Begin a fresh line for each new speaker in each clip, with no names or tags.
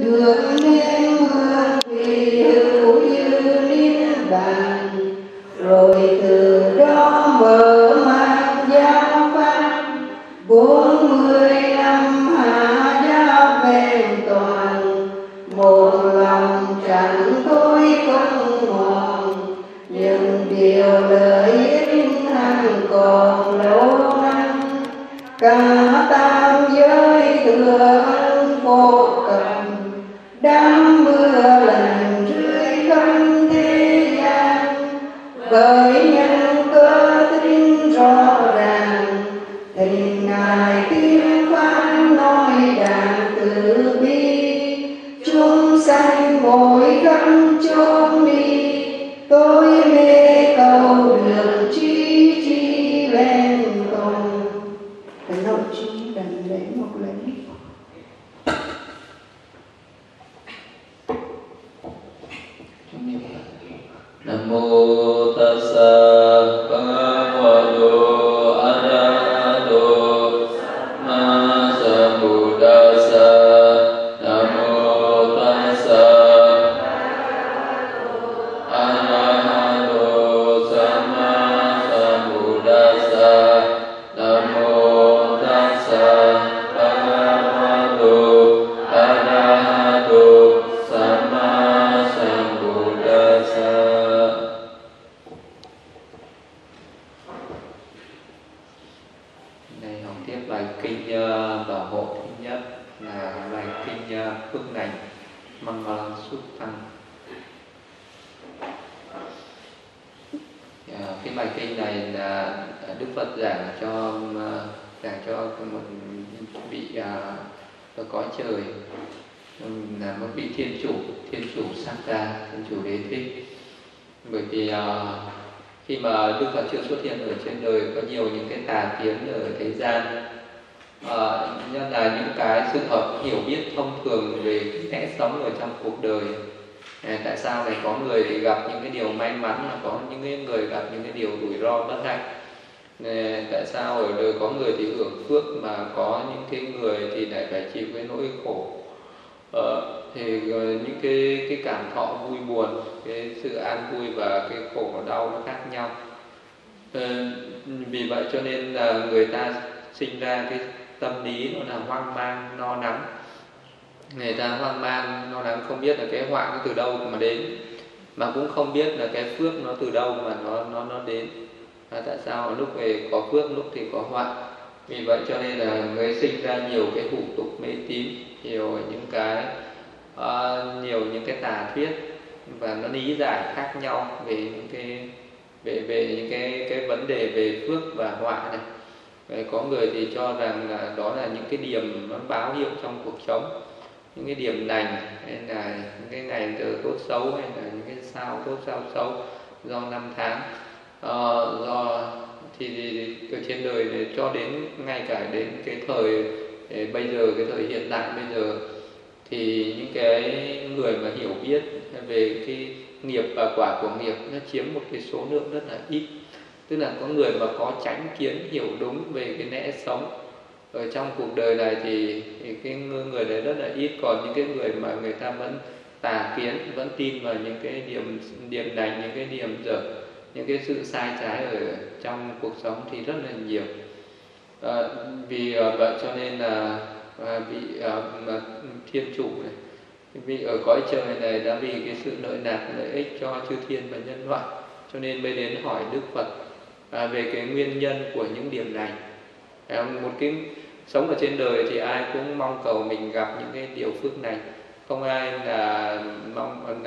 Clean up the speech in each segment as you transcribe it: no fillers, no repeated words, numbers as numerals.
được nếm hương vị hữu như niết bàn, rồi từ đó mở mang giáo pháp 40 năm hạ giáo vẹn toàn, một lòng chẳng thôi không mòn, nhưng điều lợi ích hằng còn lâu năm. Cả tam giới thừa ân vô cầm, đám mưa lành rơi khắp thế gian, bởi nhân cơ tin rõ ràng, thì Ngài tuyên phán nói đàn từ bi, chúng sanh mỗi khắp chốn đi, tôi mê cầu được chi lên cùng. Thầy nội chi đành lễ một lễ.
Nam mô Tassa Bhagavato Arahato Ma Sambuddhassa. Nam mô Tassa Arahato Sama Sambuddhassa. Nam mô Tassa Bhagavato Arahato Sama Sambuddhassa. Này học tiếp bài kinh bảo hộ thứ nhất là bài kinh phước lành Mangala Sutta. Cái bài kinh này là Đức Phật giảng cho một vị ở cõi trời, là một vị thiên chủ Sakka, thiên chủ Đế Thích. Bởi vì khi mà Đức Phật chưa xuất hiện ở trên đời, có nhiều những cái tà kiến ở thế gian, nhất là những cái sự hiểu biết thông thường về cái lẽ sống ở trong cuộc đời. Tại sao lại có người thì gặp những cái điều may mắn, mà có những cái người gặp những cái điều rủi ro bất hạnh? Tại sao ở đời có người thì hưởng phước, mà có những cái người thì lại phải chịu cái nỗi khổ? Thì những cái cảm thọ vui buồn, cái sự an vui và cái khổ đau nó khác nhau. Vì vậy cho nên là người ta sinh ra cái tâm lý nó là hoang mang, lo lắng. Người ta hoang mang, lo lắng, không biết là cái họa nó từ đâu mà đến, mà cũng không biết là cái phước nó từ đâu mà nó đến. Tại sao lúc về có phước, lúc thì có họa? Vì vậy cho nên là người sinh ra nhiều cái hủ tục mê tín, nhiều những cái tà thuyết, và nó lý giải khác nhau về những cái vấn đề về phước và họa này. Có người thì cho rằng là đó là những cái điểm nó báo hiệu trong cuộc sống, những cái điểm lành, hay là những cái ngày giờ tốt xấu, hay là những cái sao tốt sao xấu do năm tháng. Thì ở trên đời này, cho đến ngay cả đến cái thời bây giờ, cái thời hiện đại bây giờ, thì những cái người mà hiểu biết về cái nghiệp và quả của nghiệp nó chiếm một cái số lượng rất là ít. Tức là có người mà có chánh kiến, hiểu đúng về cái lẽ sống ở trong cuộc đời này thì cái người đấy rất là ít. Còn những cái người mà người ta vẫn tà kiến, vẫn tin vào những cái điểm lành, những cái điểm dở, những cái sự sai trái ở trong cuộc sống thì rất là nhiều. Vì vậy cho nên là vị thiên chủ này, vị ở cõi trời này đã vì cái sự lợi lạc, lợi ích cho chư thiên và nhân loại, cho nên mới đến hỏi Đức Phật về cái nguyên nhân của những điểm này. Một cái sống ở trên đời thì ai cũng mong cầu mình gặp những cái điều phước này, không ai là mong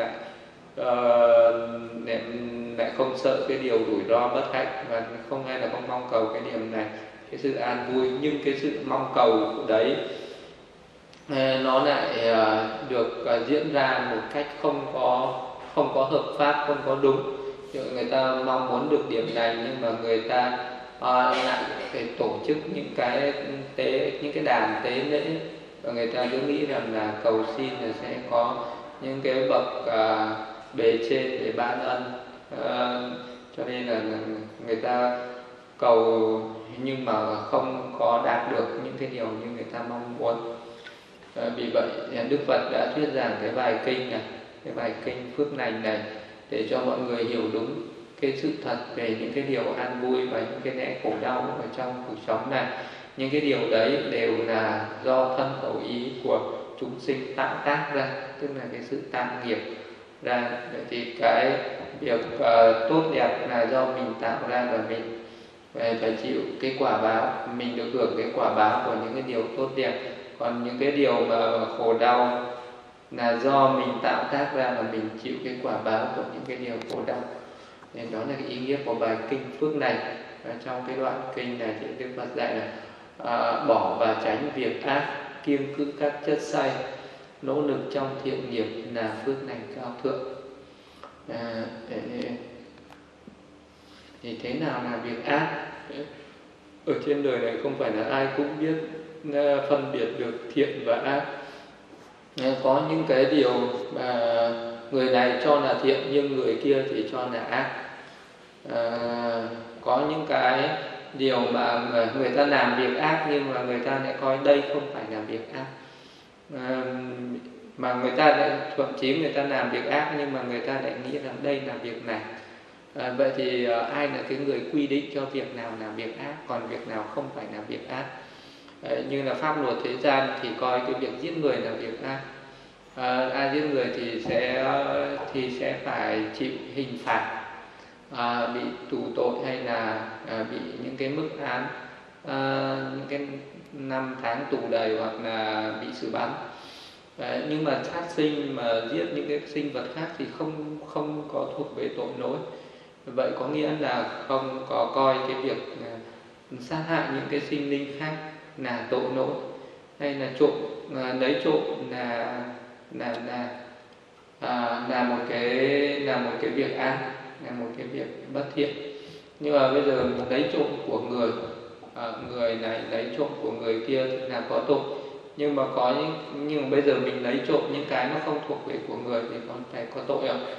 lại không sợ cái điều rủi ro bất hạnh, và không ai là không mong cầu cái điểm này, cái sự an vui. Nhưng cái sự mong cầu đấy nó lại được diễn ra một cách không có hợp pháp, không có đúng. Người ta mong muốn được điểm này, nhưng mà người ta lại phải tổ chức những cái đàn tế lễ, và người ta cứ nghĩ rằng là cầu xin là sẽ có những cái bậc bề trên để ban ân. Cho nên là người ta cầu nhưng mà không có đạt được những cái điều như người ta mong muốn. Vì vậy Đức Phật đã thuyết giảng cái bài kinh này, cái bài kinh Phước Lành này, để cho mọi người hiểu đúng cái sự thật về những cái điều an vui và những cái nỗi khổ đau ở trong cuộc sống này. Những cái điều đấy đều là do thân khẩu ý của chúng sinh tạo tác ra, tức là cái sự tạo nghiệp ra. Vậy thì cái việc tốt đẹp là do mình tạo ra, và mình phải chịu cái quả báo, mình được hưởng cái quả báo của những cái điều tốt đẹp. Còn những cái điều mà khổ đau là do mình tạo tác ra, và mình chịu cái quả báo của những cái điều khổ đau. Nên đó là cái ý nghĩa của bài kinh Phước này. Trong cái đoạn kinh này thì Đức Phật dạy là bỏ và tránh việc ác, kiêng cữ các chất say, nỗ lực trong thiện nghiệp là phước lành cao thượng. Thì thế nào là việc ác? Ở trên đời này không phải là ai cũng biết phân biệt được thiện và ác. Có những cái điều mà người này cho là thiện nhưng người kia thì cho là ác. Có những cái điều mà người ta làm việc ác nhưng mà người ta lại coi đây không phải là việc ác. Mà người ta lại thậm chí người ta làm việc ác nhưng mà người ta lại nghĩ rằng đây là việc này. Vậy thì ai là cái người quy định cho việc nào là việc ác, còn việc nào không phải là việc ác? Như là pháp luật thế gian thì coi cái việc giết người là việc ác. Ai giết người thì sẽ phải chịu hình phạt, bị tù tội, hay là bị những cái mức án, những cái năm tháng tù đầy, hoặc là bị xử bắn. Nhưng mà sát sinh mà giết những cái sinh vật khác thì không có thuộc về tội lỗi. Vậy có nghĩa là không có coi cái việc sát hại những cái sinh linh khác là tội lỗi, hay là trộm, lấy trộm là một cái việc ác, là một cái việc bất thiện. Nhưng mà bây giờ mình lấy trộm của người này lấy trộm của người kia thì là có tội. Nhưng mà bây giờ mình lấy trộm những cái nó không thuộc về của người thì còn phải có tội không?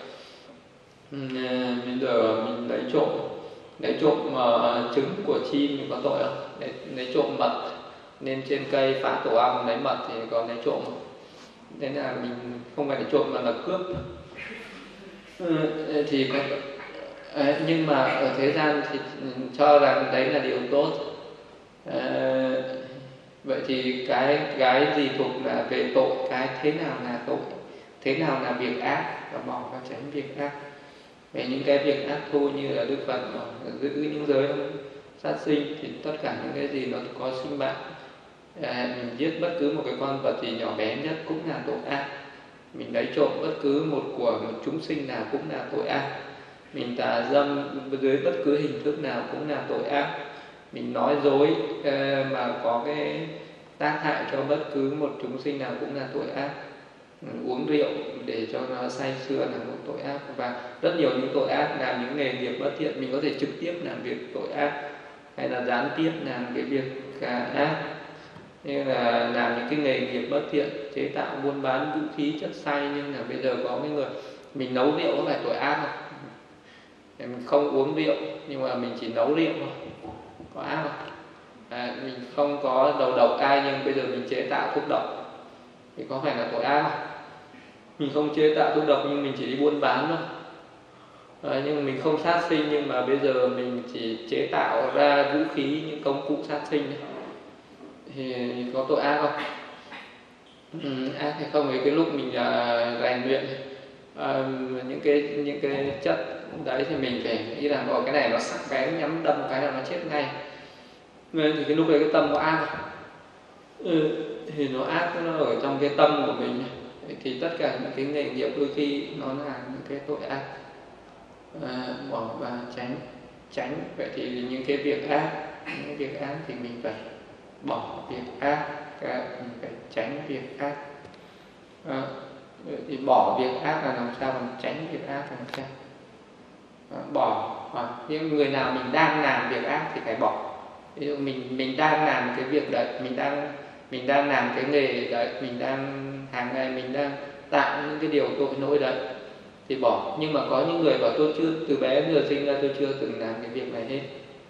Bây giờ mình lấy trộm trứng của chim thì có tội không? Lấy trộm mật nên trên cây phá tổ ong lấy mật thì có lấy trộm không? Thế là mình không phải là trộm mà là cướp. Thì có, nhưng mà ở thế gian thì cho rằng đấy là điều tốt. Vậy thì cái gì thuộc là về tội, cái thế nào là tội, thế nào là việc ác, và bỏ và tránh việc ác. Về những cái việc ác thu như là Đức Phật giữ những giới sát sinh, thì tất cả những cái gì nó có sinh mạng, mình giết bất cứ một cái con vật gì nhỏ bé nhất cũng là tội ác. Mình lấy trộm bất cứ một chúng sinh nào cũng là tội ác. Mình tà dâm dưới bất cứ hình thức nào cũng là tội ác. Mình nói dối mà có cái tác hại cho bất cứ một chúng sinh nào cũng là tội ác. Uống rượu để cho nó say sưa là một tội ác. Và rất nhiều những tội ác, làm những nghề nghiệp bất thiện. Mình có thể trực tiếp làm việc tội ác, hay là gián tiếp làm cái việc ác, như là làm những cái nghề nghiệp bất thiện, chế tạo buôn bán vũ khí chất say. Nhưng là bây giờ có cái người mình nấu rượu có phải tội ác không? Mình không uống rượu nhưng mà mình chỉ nấu rượu thôi, có ác không? Mình không có đầu độc ai nhưng bây giờ mình chế tạo thuốc độc thì có phải là tội ác không? Mình không chế tạo thuốc độc nhưng mình chỉ đi buôn bán thôi. Nhưng mình không sát sinh nhưng mà bây giờ mình chỉ chế tạo ra vũ khí, những công cụ sát sinh thì có tội ác không? Ác hay không? Thì cái lúc mình rèn luyện những cái chất đấy thì mình phải nghĩ là cái này nó sắc bén, nhắm đâm cái là nó chết ngay. Nên thì cái lúc đấy cái tâm có ác không? Thì nó ác, nó ở trong cái tâm của mình. Thì tất cả những cái nghề nghiệp đôi khi nó là những cái tội ác. Bỏ và tránh. Vậy thì những cái việc ác thì mình phải bỏ việc ác, mình phải tránh việc ác. Thì bỏ việc ác là làm sao, mà tránh việc ác là làm sao? Bỏ. Nhưng người nào mình đang làm việc ác thì phải bỏ. Ví dụ mình đang làm cái việc đấy, mình đang làm cái nghề đấy, mình đang hàng ngày mình đang tạo những cái điều tội lỗi đấy thì bỏ. Nhưng mà có những người bảo tôi chưa, từ bé giờ sinh ra tôi chưa từng làm cái việc này hết.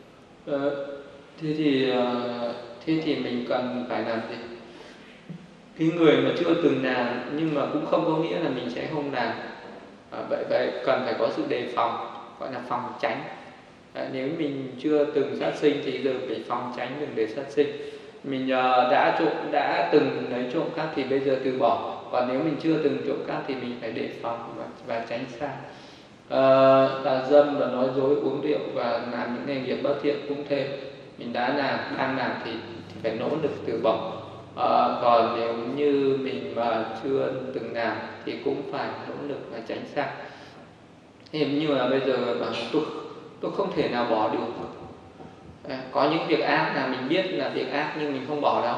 Thế thì mình cần phải làm gì? cái người mà chưa từng làm, nhưng mà cũng không có nghĩa là mình sẽ không làm. Vậy cần phải có sự đề phòng, gọi là phòng tránh. Nếu mình chưa từng sát sinh thì giờ phải phòng tránh đừng để sát sinh. Mình đã từng lấy trộm cắp thì bây giờ từ bỏ. Còn nếu mình chưa từng trộm cắp thì mình phải đề phòng và tránh xa. Tà dâm và nói dối, uống rượu và làm những nghề nghiệp bất thiện cũng thế. Mình đã đang làm thì phải nỗ lực từ bỏ. Còn nếu như mình mà chưa từng làm thì cũng phải nỗ lực và tránh xa. Nhưng mà bây giờ mà tôi không thể nào bỏ được. Có những việc ác là mình biết là việc ác nhưng mình không bỏ đâu.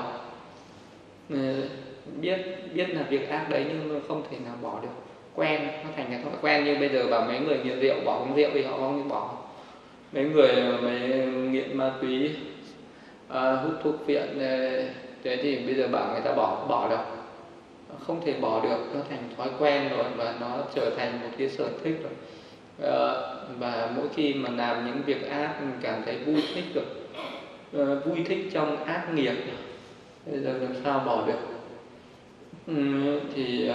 Biết là việc ác đấy nhưng mà không thể nào bỏ được. Quen, nó thành cái thói quen. Như bây giờ bảo mấy người nghiện rượu bỏ uống rượu thì họ không bỏ. Mấy người nghiện ma túy, hút thuốc viện, thế thì bây giờ bảo người ta bỏ đâu. Không thể bỏ được, nó thành thói quen rồi và nó trở thành một cái sở thích rồi. Và mỗi khi mà làm những việc ác mình cảm thấy vui thích được, vui thích trong ác nghiệp. Bây giờ làm sao bỏ được? Thì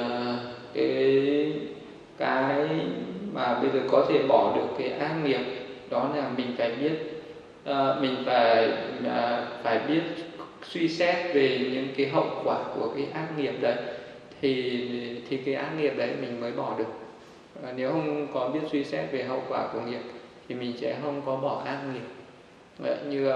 cái mà bây giờ có thể bỏ được cái ác nghiệp đó là mình phải biết, mình phải biết suy xét về những cái hậu quả của cái ác nghiệp đấy, thì cái ác nghiệp đấy mình mới bỏ được. Nếu không có biết suy xét về hậu quả của nghiệp thì mình sẽ không có bỏ ác nghiệp. Vậy như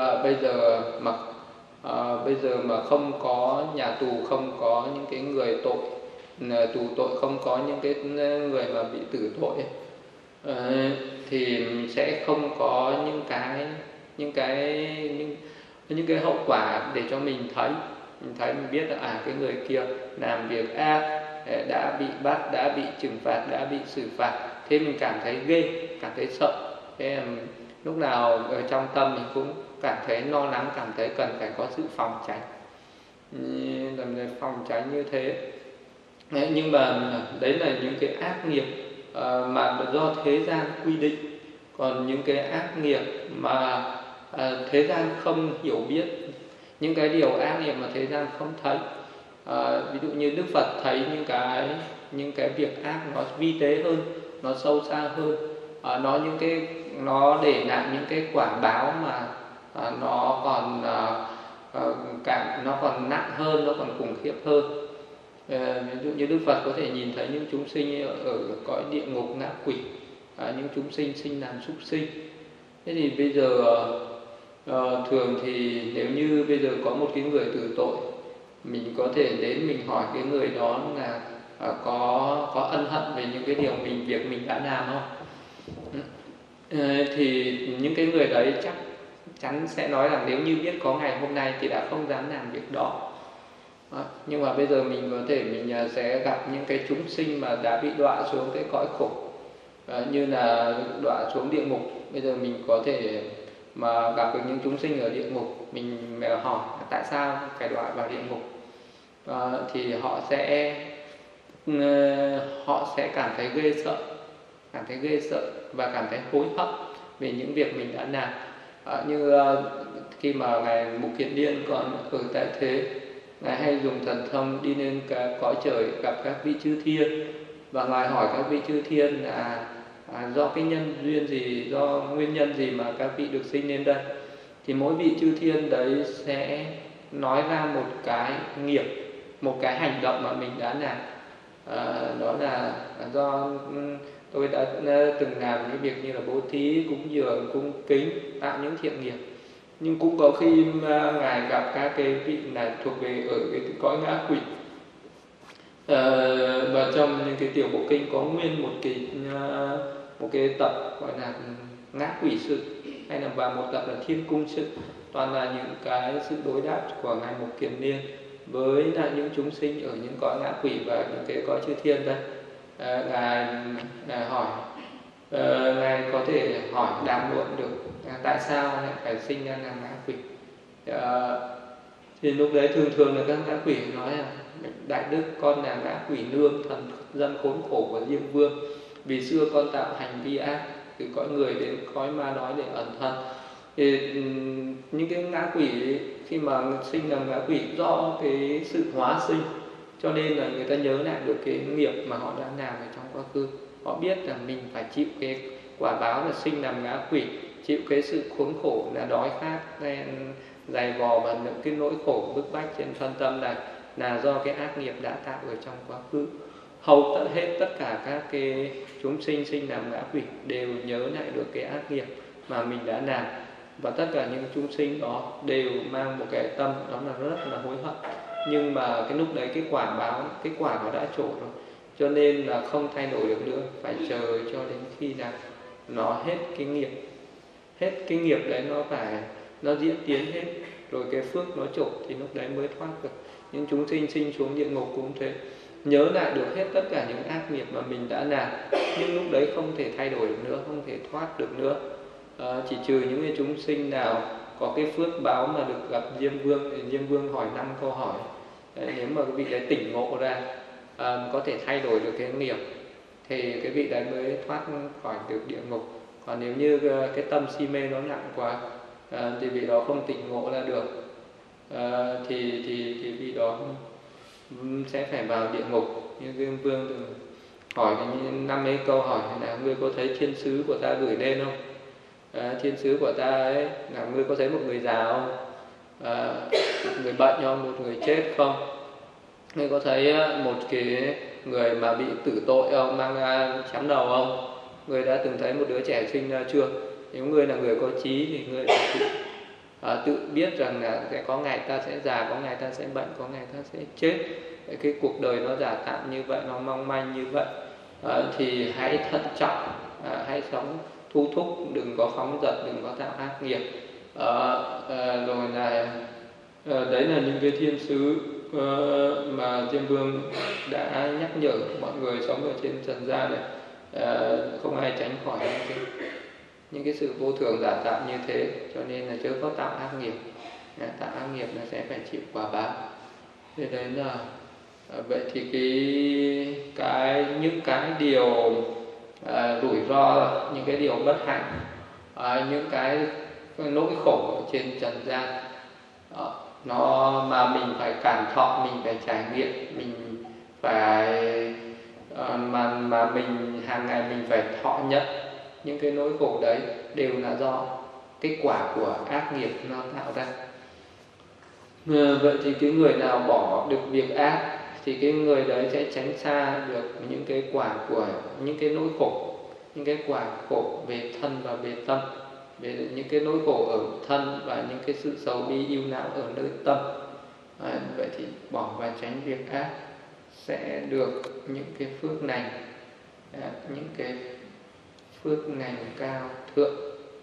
bây giờ mà không có nhà tù, không có những cái người tù tội, không có những cái người mà bị tử tội ấy, thì mình sẽ không có những cái hậu quả để cho mình thấy. Mình biết là cái người kia làm việc ác, đã bị bắt, đã bị trừng phạt, đã bị xử phạt. Thế mình cảm thấy ghê, cảm thấy sợ. Thế lúc nào ở trong tâm mình cũng cảm thấy lo lắng, cảm thấy cần phải có sự phòng tránh. Phòng tránh như thế. Nhưng mà đấy là những cái ác nghiệp mà do thế gian quy định. Còn những cái ác nghiệp mà thế gian không hiểu biết, những cái điều ác nghiệp mà thế gian không thấy, ví dụ như Đức Phật thấy những cái việc ác nó vi tế hơn, nó sâu xa hơn, nó để lại những cái quả báo mà nó còn nó còn nặng hơn, nó còn khủng khiếp hơn. Ví dụ như Đức Phật có thể nhìn thấy những chúng sinh ở cõi địa ngục, ngạ quỷ, những chúng sinh sinh làm súc sinh. Thế thì bây giờ thường thì nếu như bây giờ có một cái người tử tội, mình có thể đến mình hỏi cái người đó là có ân hận về những cái việc mình đã làm không? Thì những cái người đấy chắc chắn sẽ nói rằng nếu như biết có ngày hôm nay thì đã không dám làm việc đó. Nhưng mà bây giờ mình có thể mình sẽ gặp những cái chúng sinh mà đã bị đọa xuống cái cõi khổ, như là đọa xuống địa ngục. Bây giờ mình có thể mà gặp được những chúng sinh ở địa ngục, mình hỏi tại sao phải đọa vào địa ngục, thì họ sẽ cảm thấy ghê sợ và cảm thấy hối hận về những việc mình đã làm. Như khi mà ngài Mục Kiền Liên còn ở tại thế, ngài hay dùng thần thông đi lên cõi trời gặp các vị chư thiên, và ngài hỏi các vị chư thiên là do cái nhân duyên gì, do nguyên nhân gì mà các vị được sinh lên đây. Thì mỗi vị chư thiên đấy sẽ nói ra một cái nghiệp, một cái hành động mà mình đã làm. Đó là do tôi đã từng làm những việc như là bố thí, cúng dường, cung kính, tạo những thiện nghiệp. Nhưng cũng có khi ngài gặp các cái vị là thuộc về ở cái cõi ngã quỷ. Và trong những cái tiểu bộ kinh có nguyên một cái tập gọi là ngã quỷ sự, hay là và một tập là thiên cung sự, toàn là những cái sự đối đáp của ngài Mục Kiền Liên với là những chúng sinh ở những cõi ngã quỷ và những cái cõi chư thiên đây. Ngài hỏi, ngài có thể hỏi đàm luận được tại sao lại phải sinh ra làm ngã quỷ. Thì lúc đấy thường là các ngã quỷ nói là đại đức, con là ngã quỷ nương, thần dân khốn khổ của Diêm Vương. Vì xưa con tạo hành vi ác, từ cõi người đến cõi ma đói để ẩn thân. Thì những cái ngã quỷ khi mà sinh làm ngã quỷ do cái sự hóa sinh, cho nên là người ta nhớ lại được cái nghiệp mà họ đã làm ở trong quá khứ. Họ biết là mình phải chịu cái quả báo là sinh làm ngã quỷ, chịu cái sự khốn khổ là đói khát, dày vò và những cái nỗi khổ bức bách trên thân tâm này là do cái ác nghiệp đã tạo ở trong quá khứ. Hầu hết tất cả các cái chúng sinh sinh làm ngã quỷ đều nhớ lại được cái ác nghiệp mà mình đã làm, và tất cả những chúng sinh đó đều mang một cái tâm đó là rất là hối hận. Nhưng mà cái lúc đấy cái quả báo, cái quả nó đã trổ rồi, cho nên là không thay đổi được nữa, phải chờ cho đến khi nào nó hết cái nghiệp đấy, nó diễn tiến hết rồi, cái phước nó trổ thì lúc đấy mới thoát được. Những chúng sinh sinh xuống địa ngục cũng thế, nhớ lại được hết tất cả những ác nghiệp mà mình đã làm, nhưng lúc đấy không thể thay đổi được nữa, không thể thoát được nữa. Chỉ trừ những cái chúng sinh nào có cái phước báo mà được gặp Diêm Vương, thì Diêm Vương hỏi 5 câu hỏi. Nếu mà cái vị đấy tỉnh ngộ ra, có thể thay đổi được cái nghiệp, thì cái vị đấy mới thoát khỏi được địa ngục. Còn nếu như cái tâm si mê nó nặng quá, thì vị đó không tỉnh ngộ ra được, thì vị đó sẽ phải vào địa ngục. Như Diêm Vương từng hỏi 5 mấy câu hỏi là: ngươi có thấy thiên sứ của ta gửi lên không? Thiên sứ của ta ấy là ngươi có thấy một người già không? Một người bệnh không? Một người chết không? Ngươi có thấy một cái người mà bị tử tội không? Mang chém đầu không? Ngươi đã từng thấy một đứa trẻ sinh ra chưa? Nếu ngươi là người có trí thì ngươi tự biết rằng là sẽ có ngày ta sẽ già, có ngày ta sẽ bệnh, có ngày ta sẽ chết. Cái cuộc đời nó giả tạm như vậy, nó mong manh như vậy, thì hãy thận trọng, hãy sống thu thúc, đừng có phóng dật, đừng có tạo ác nghiệp. Rồi là đấy là những cái thiên sứ mà Diêm Vương đã nhắc nhở mọi người sống ở trên trần gian này, không ai tránh khỏi những cái sự vô thường giả tạm như thế. Cho nên là chớ có tạo ác nghiệp, tạo ác nghiệp là sẽ phải chịu quả báo. Thế đấy là vậy thì những cái điều rủi ro, những cái điều bất hạnh, những cái nỗi khổ ở trên trần gian, nó mà mình phải cảm thọ, mình phải trải nghiệm, mình phải mà mình hàng ngày mình phải thọ nhận những cái nỗi khổ đấy, đều là do cái quả của ác nghiệp nó tạo ra. Vậy thì cái người nào bỏ được việc ác thì cái người đấy sẽ tránh xa được những cái quả của những cái nỗi khổ, những cái quả khổ về thân và về tâm, về những cái nỗi khổ ở thân và những cái sự sầu bi ưu não ở nơi tâm. Vậy thì bỏ và tránh việc ác sẽ được những cái phước lành, những cái phước lành cao thượng,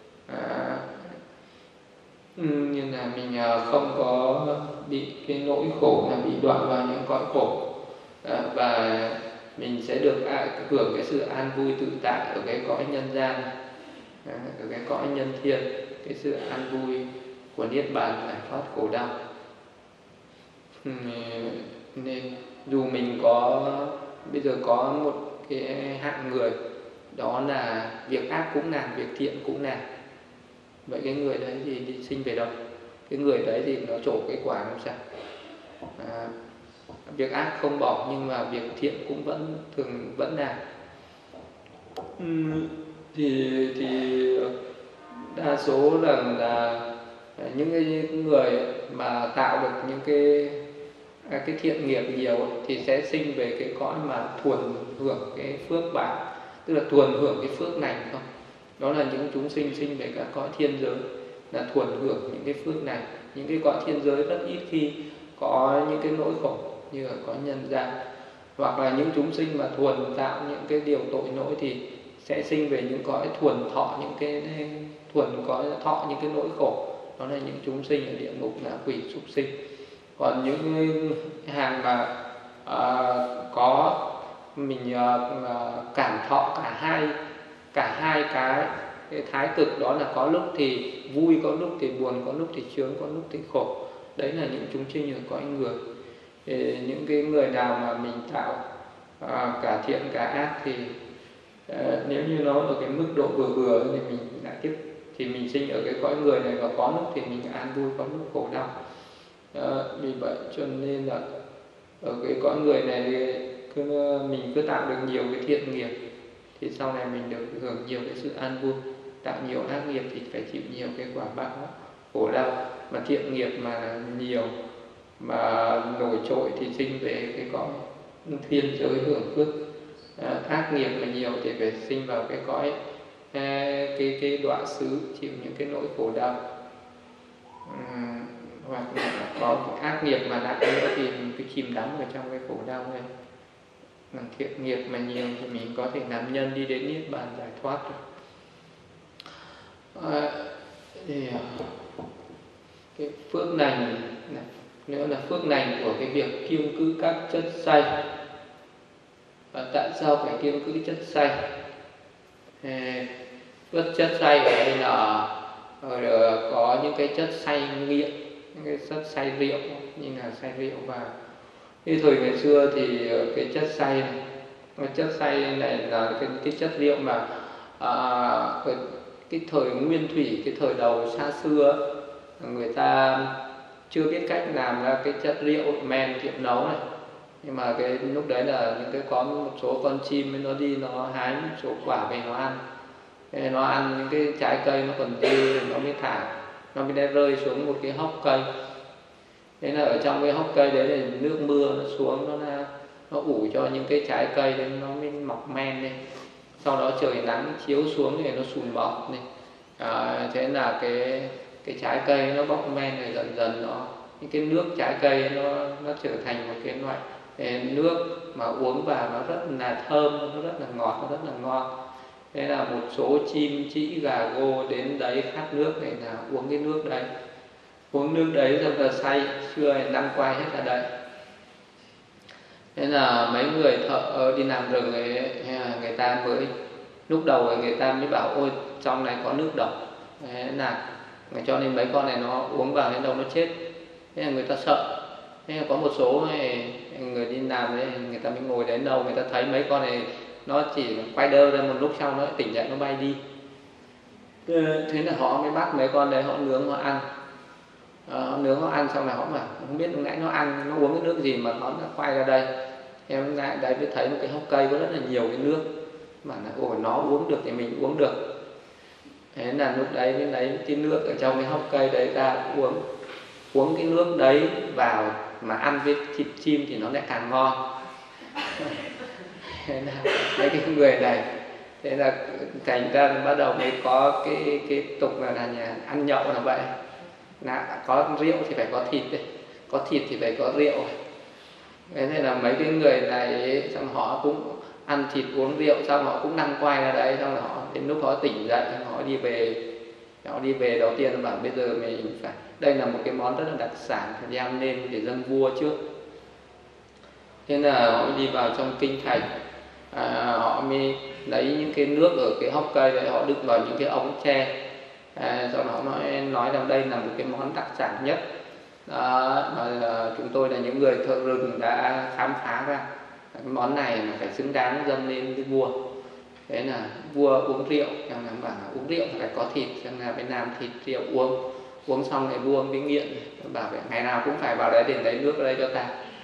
như là mình không có bị cái nỗi khổ là bị đoạn vào những cõi khổ, và mình sẽ được hưởng cái sự an vui tự tại ở cái cõi nhân gian, ở cái cõi nhân thiên, cái sự an vui của niết bàn, giải thoát khổ đau. Nên dù mình bây giờ có một cái hạng người đó là việc ác cũng làm, việc thiện cũng làm, vậy cái người đấy thì đi sinh về đâu? Cái người đấy thì nó trổ cái quả làm sao? Việc ác không bỏ nhưng mà việc thiện cũng vẫn làm. Thì đa số rằng là những cái người mà tạo được những cái thiện nghiệp nhiều thì sẽ sinh về cái cõi mà thuần hưởng cái phước báo, tức là thuần hưởng cái phước lành không. Đó là những chúng sinh sinh về các cõi thiên giới là thuần hưởng những cái phước này. Những cái cõi thiên giới rất ít khi có những cái nỗi khổ như ở cõi nhân gian. Hoặc là những chúng sinh mà thuần tạo những cái điều tội lỗi thì sẽ sinh về những cõi thuần thọ những cái nỗi khổ. Đó là những chúng sinh ở địa ngục, ngạ quỷ, súc sinh. Còn những hàng mà có mình cảm thọ cả hai cái thái cực, đó là có lúc thì vui, có lúc thì buồn, có lúc thì chướng, có lúc thì khổ. Đấy là những chúng sinh ở cõi người. Thì những cái người nào mà mình tạo cả thiện cả ác thì nếu như nó ở cái mức độ vừa thì mình lại thì mình sinh ở cái cõi người này, và có lúc thì mình an vui, có lúc khổ đau. Vì vậy cho nên là ở cái cõi người này mình cứ tạo được nhiều cái thiện nghiệp thì sau này mình được hưởng nhiều cái sự an vui. Tạo nhiều ác nghiệp thì phải chịu nhiều cái quả báo khổ đau. Mà thiện nghiệp mà nhiều mà nổi trội thì sinh về cái cõi thiên giới hưởng phước. Ác nghiệp mà nhiều thì phải sinh vào cái cõi cái đọa xứ, chịu những cái nỗi khổ đau. Hoặc là có ác nghiệp mà nặng nữa thì mình cứ chìm đắm ở trong cái khổ đau này. Thiện nghiệp mà nhiều thì mình có thể làm nhân đi đến niết bàn giải thoát rồi. Cái phước lành nữa là phước lành của cái việc kiêng cữ các chất say. Tại sao phải kiêng cữ chất say? Chất say ở đây là có những cái chất say nghiện, những cái chất say rượu, như là say rượu. Và cái thời ngày xưa thì cái chất say này là cái chất rượu mà cái thời nguyên thủy, cái thời đầu xa xưa, người ta chưa biết cách làm ra cái chất rượu men kiệm nấu này. Nhưng mà cái lúc đấy là những cái có một số con chim nó đi nó hái một số quả về nó ăn. Nó ăn những cái trái cây nó còn dư nó mới thả, nó mới rơi xuống một cái hốc cây. Thế là ở trong cái hốc cây đấy là nước mưa nó xuống, nó ủ cho những cái trái cây đấy nó mới mọc men lên. Sau đó trời nắng chiếu xuống thì nó sùn bọt này. Thế là cái trái cây nó bốc men này, dần dần những cái nước trái cây nó trở thành một cái loại nước mà uống vào nó rất là thơm, nó rất là ngọt, nó rất là ngon. Thế là một số chim trĩ gà gô đến đấy khát nước này là uống cái nước đấy. Uống nước đấy rất là say, xưa này đăng quay hết ở đây. Thế là mấy người thợ đi làm rừng ấy, người ta mới lúc đầu người ta mới bảo ôi trong này có nước độc. Thế là cho nên mấy con này nó uống vào đến đâu nó chết. Thế là người ta sợ. Thế là có một số người đi làm đấy, người ta mới ngồi đến đâu người ta thấy mấy con này nó chỉ quay đơ ra một lúc sau nó tỉnh dậy nó bay đi. Thế là họ mới bắt mấy con đấy, họ nướng họ ăn. Nướng họ ăn xong là họ bảo không biết lúc nãy nó ăn, nó uống cái nước gì mà nó đã quay ra đây. Em lại đấy mới thấy một cái hốc cây có rất là nhiều cái nước. Mà là ôi nó uống được thì mình uống được. Thế là lúc đấy mới lấy cái nước ở trong cái hốc cây đấy ra uống cái nước đấy vào mà ăn với thịt chim thì nó lại càng ngon. Thế là mấy cái người này, thế là thành ra bắt đầu mới có cái tục là nhà ăn nhậu là vậy. Là có rượu thì phải có thịt đấy, có thịt thì phải có rượu. Thế nên là mấy cái người này xong họ cũng ăn thịt uống rượu, xong họ cũng năng quay ra đấy, xong là họ đến lúc họ tỉnh dậy họ đi về đầu tiên là bảo bây giờ mình phải, đây là một cái món rất là đặc sản phải đem lên để dâng vua trước. Thế là họ đi vào trong kinh thành, họ mới lấy những cái nước ở cái hốc cây đấy, họ đựng vào những cái ống tre. Sau đó họ nói rằng đây là một cái món đặc sản nhất mà chúng tôi là những người thợ rừng đã khám phá ra. Cái món này mà phải xứng đáng dâng lên với vua. Thế là vua uống rượu, em làm bảo là uống rượu phải có thịt, cho nên là phải làm thịt rượu uống xong rồi vua mới nghiện, bảo vậy ngày nào cũng phải vào đấy để lấy nước ở đây cho ta.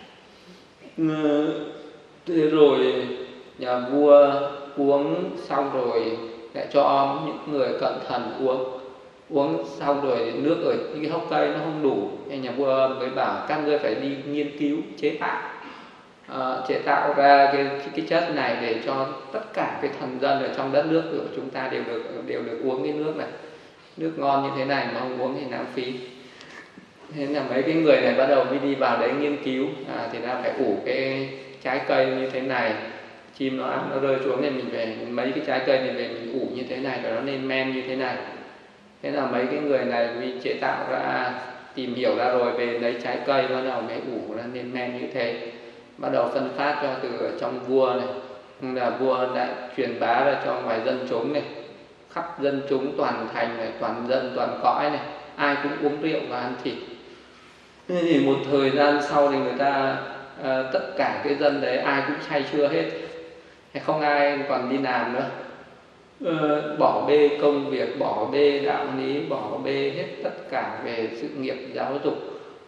Thế rồi nhà vua uống xong rồi lại cho những người cận thần uống xong rồi nước ở những cái hốc cây nó không đủ, nên nhà vua mới bảo các ngươi phải đi nghiên cứu chế tạo ra cái chất này để cho tất cả cái thần dân ở trong đất nước của chúng ta đều được uống cái nước này, nước ngon như thế này mà không uống thì lãng phí. Thế là mấy cái người này bắt đầu mới đi vào đấy nghiên cứu, thì ra phải ủ cái trái cây như thế này, chim nó ăn nó rơi xuống thì mình về mấy cái trái cây này về mình ủ như thế này rồi nó lên men như thế này. Thế là mấy cái người này mới chế tạo ra, tìm hiểu ra rồi về lấy trái cây bắt đầu mới ủ ra lên men như thế, bắt đầu phân phát cho từ ở trong vua này, là vua đã truyền bá ra cho ngoài dân chúng này, khắp dân chúng toàn thành này, toàn dân toàn cõi này, ai cũng uống rượu và ăn thịt. Thế thì một thời gian sau thì người ta tất cả cái dân đấy ai cũng say sưa hết, không ai còn đi làm nữa, bỏ bê công việc, bỏ bê đạo lý, bỏ bê hết tất cả về sự nghiệp giáo dục,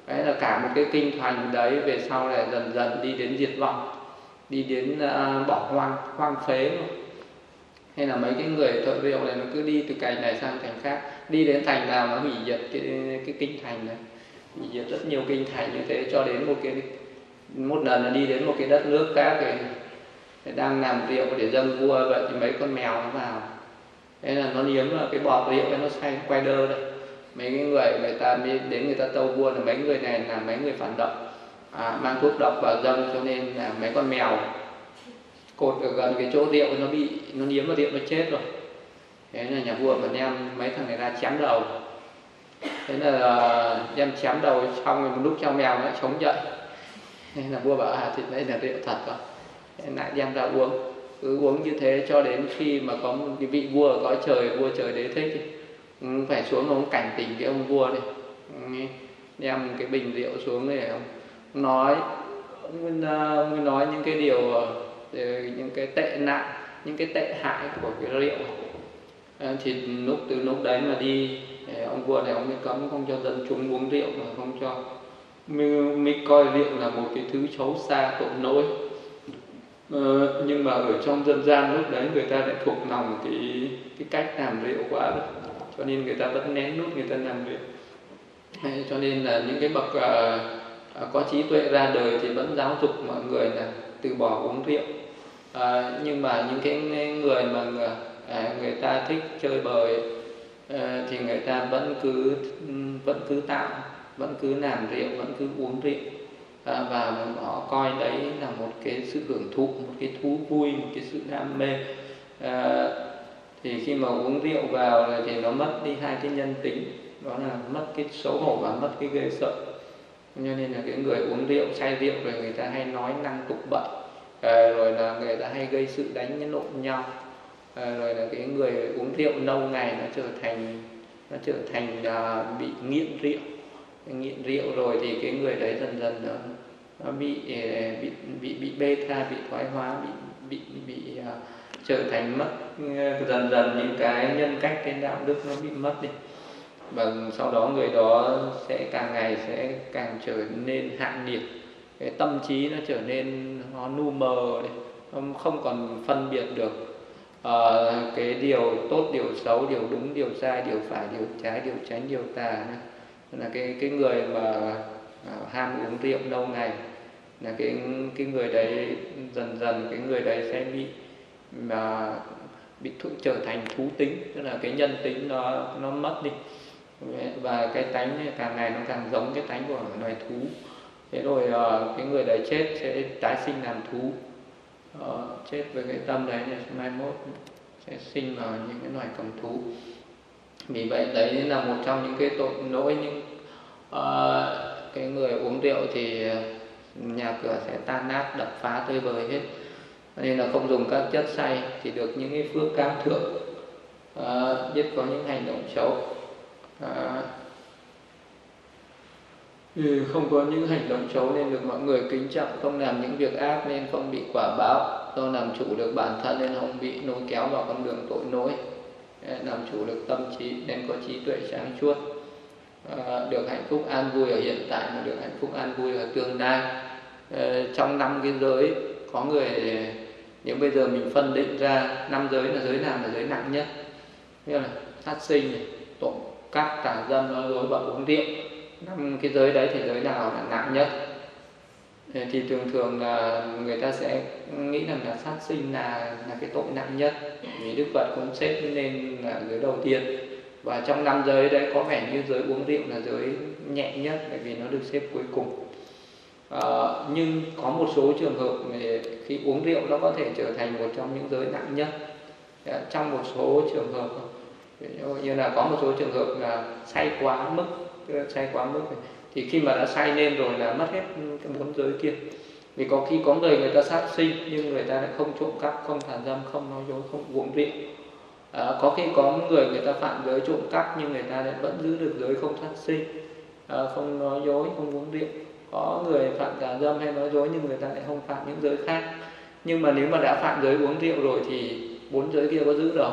Đấy là cả một cái kinh thành đấy về sau này dần dần đi đến diệt vong, đi đến bỏ hoang phế rồi. Hay là mấy cái người thợ rượu này nó cứ đi từ cành này sang cành khác, đi đến thành nào nó hủy diệt cái kinh thành này, hủy diệt rất nhiều kinh thành như thế, cho đến một lần là đi đến một cái đất nước khác thì đang làm rượu để dâng vua, vậy thì mấy con mèo nó vào, thế là nó liếm là cái bọt rượu ấy, nó say quay đơ đây. Mấy cái người ta đến người ta tâu vua là mấy người này là mấy người phản động, mang thuốc độc vào dâng, cho nên là mấy con mèo cột ở gần cái chỗ rượu nó liếm vào rượu nó chết rồi. Thế là nhà vua mà đem mấy thằng này ra chém đầu. Thế là đem chém đầu xong rồi một lúc trong mèo nó chống dậy. Thế là vua bảo thì đây là rượu thật rồi. Thế lại đem ra uống, cứ uống như thế cho đến khi mà có một cái vị vua ở cõi trời, vua trời đế thích thì phải xuống ông cảnh tỉnh cái ông vua này, đem cái bình rượu xuống để ông nói những cái điều, những cái tệ nạn, những cái tệ hại của cái rượu. Thì từ lúc đấy mà đi, ông vua này ông mới cấm không cho dân chúng uống rượu, mà không cho, mới coi rượu là một cái thứ xấu xa tội lỗi. Nhưng mà ở trong dân gian lúc đấy người ta lại thuộc lòng cái cách làm rượu quá rồi, cho nên người ta vẫn nén nút người ta làm rượu. Cho nên là những cái bậc có trí tuệ ra đời thì vẫn giáo dục mọi người là từ bỏ uống rượu. Nhưng mà những cái người mà người ta thích chơi bời thì người ta vẫn cứ tạo, vẫn cứ làm rượu, vẫn cứ uống rượu, và họ coi đấy là một cái sự hưởng thụ, một cái thú vui, một cái sự đam mê. Thì khi mà uống rượu vào thì nó mất đi hai cái nhân tính, đó là mất cái xấu hổ và mất cái ghê sợ. Cho nên là cái người uống rượu, say rượu rồi người ta hay nói năng tục bậy, rồi là người ta hay gây sự đánh lộn nhau, rồi là cái người uống rượu lâu ngày nó trở thành bị nghiện rượu rồi thì cái người đấy dần dần nó bị bê tha, bị thoái hóa, bị trở thành mất dần dần những cái nhân cách, cái đạo đức nó bị mất đi. Và sau đó người đó sẽ càng ngày sẽ càng trở nên hạ nhiệt, cái tâm trí nó trở nên nó lu mờ, không còn phân biệt được cái điều tốt, điều xấu, điều đúng, điều sai, điều phải, điều trái, điều chánh, điều tà. Là cái người mà ham uống rượu lâu ngày là cái người đấy dần dần cái người đấy sẽ bị trở thành thú tính, tức là cái nhân tính nó mất đi, và cái tánh càng ngày nó càng giống cái tánh của loài thú. Thế rồi cái người đấy chết sẽ tái sinh làm thú, chết với cái tâm đấy thì mai mốt sẽ sinh vào những cái loài cầm thú. Vì vậy đấy là một trong những cái tội lỗi. Nhưng cái người uống rượu thì nhà cửa sẽ tan nát, đập phá tơi bời hết. Nên là không dùng các chất say thì được những cái phước cao thượng, biết có những hành động xấu, không có những hành động xấu nên được mọi người kính trọng, không làm những việc ác nên không bị quả báo, không làm chủ được bản thân nên không bị lôi kéo vào con đường tội lỗi, làm chủ được tâm trí nên có trí tuệ sáng suốt, được hạnh phúc an vui ở hiện tại và được hạnh phúc an vui ở tương lai. Trong 5 cái giới có người, nếu bây giờ mình phân định ra 5 giới là giới nào là giới nặng nhất, như là sát sinh này, trộm cắp, tà dâm, nói dối, bậy, uống rượu. 5 cái giới đấy thì giới nào là nặng nhất? Thì thường là người ta sẽ nghĩ rằng là sát sinh là cái tội nặng nhất, vì Đức Phật cũng xếp lên là giới đầu tiên. Và trong 5 giới đấy có vẻ như giới uống rượu là giới nhẹ nhất, bởi vì nó được xếp cuối cùng. Nhưng có một số trường hợp khi uống rượu nó có thể trở thành một trong những giới nặng nhất. Trong một số trường hợp như là có một số trường hợp là say quá mức thì khi mà đã say lên rồi là mất hết cái 4 giới kia. Vì có khi có người ta sát sinh nhưng người ta lại không trộm cắp, không tà dâm, không nói dối, không uống rượu. Có khi có người ta phạm giới trộm cắp nhưng người ta lại vẫn giữ được giới không sát sinh, không nói dối, không uống rượu. Có người phạm tà dâm hay nói dối nhưng người ta lại không phạm những giới khác. Nhưng mà nếu mà đã phạm giới uống rượu rồi thì 4 giới kia có giữ đâu.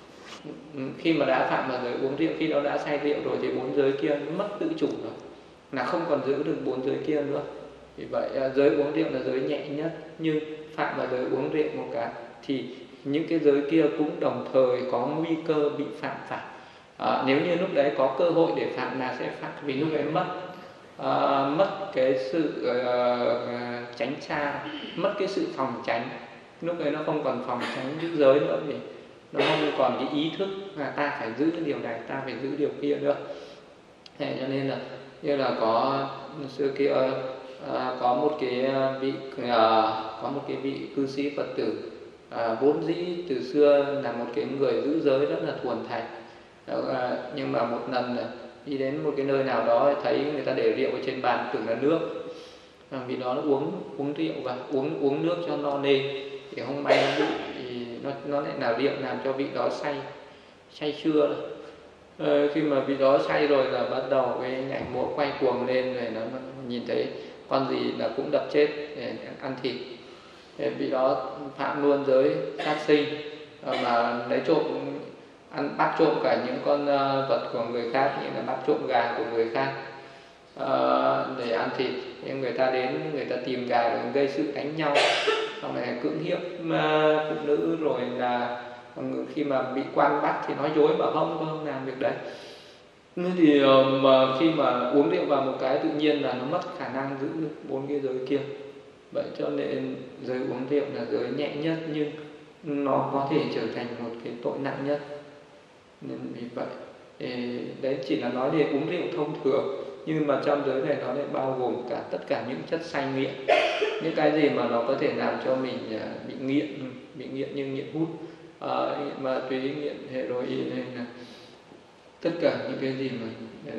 Khi mà đã phạm vào giới uống rượu, khi đó đã say rượu rồi thì 4 giới kia nó mất tự chủ rồi, là không còn giữ được 4 giới kia nữa. Vì vậy giới uống rượu là giới nhẹ nhất, nhưng phạm vào giới uống rượu một cái thì những cái giới kia cũng đồng thời có nguy cơ bị phạm phải. Nếu như lúc đấy có cơ hội để phạm là sẽ phạm, vì lúc đấy mất cái sự tránh xa, mất cái sự phòng tránh. Lúc đấy nó không còn phòng tránh giữ giới nữa, vì nó không còn cái ý thức là ta phải giữ điều này, ta phải giữ điều kia nữa. Thế cho nên là như là có xưa kia có một cái vị cư sĩ Phật tử vốn dĩ từ xưa là một cái người giữ giới rất là thuần thành. Nhưng mà một lần đi đến một cái nơi nào đó thấy người ta để rượu ở trên bàn, tưởng là nước, vì đó nó uống rượu và uống nước cho no nê, thì không may nó lại là rượu làm cho vị đó say sưa. Khi mà vị đó say rồi là bắt đầu cái nhảy múa quay cuồng lên, rồi nó nhìn thấy con gì là cũng đập chết để ăn thịt. Vị đó phạm luôn giới sát sinh, mà lấy trộm, bắt trộm cả những con vật của người khác, như là bắt trộm gà của người khác để ăn thịt. Nhưng người ta đến, người ta tìm gà rồi gây sự đánh nhau, xong rồi cưỡng hiếp phụ nữ, rồi là khi mà bị quan bắt thì nói dối bảo không làm việc đấy. Thế thì mà khi mà uống rượu vào một cái tự nhiên là nó mất khả năng giữ được 4 cái giới kia. Vậy cho nên giới uống rượu là giới nhẹ nhất, nhưng nó có thể trở thành một cái tội nặng nhất. Nên vì vậy đấy chỉ là nói về uống rượu thông thường, nhưng mà trong giới này nó lại bao gồm cả tất cả những chất say nghiện, những cái gì mà nó có thể làm cho mình bị nghiện như nghiện hút, ma túy, nghiện heroin, hay là tất cả những cái gì mà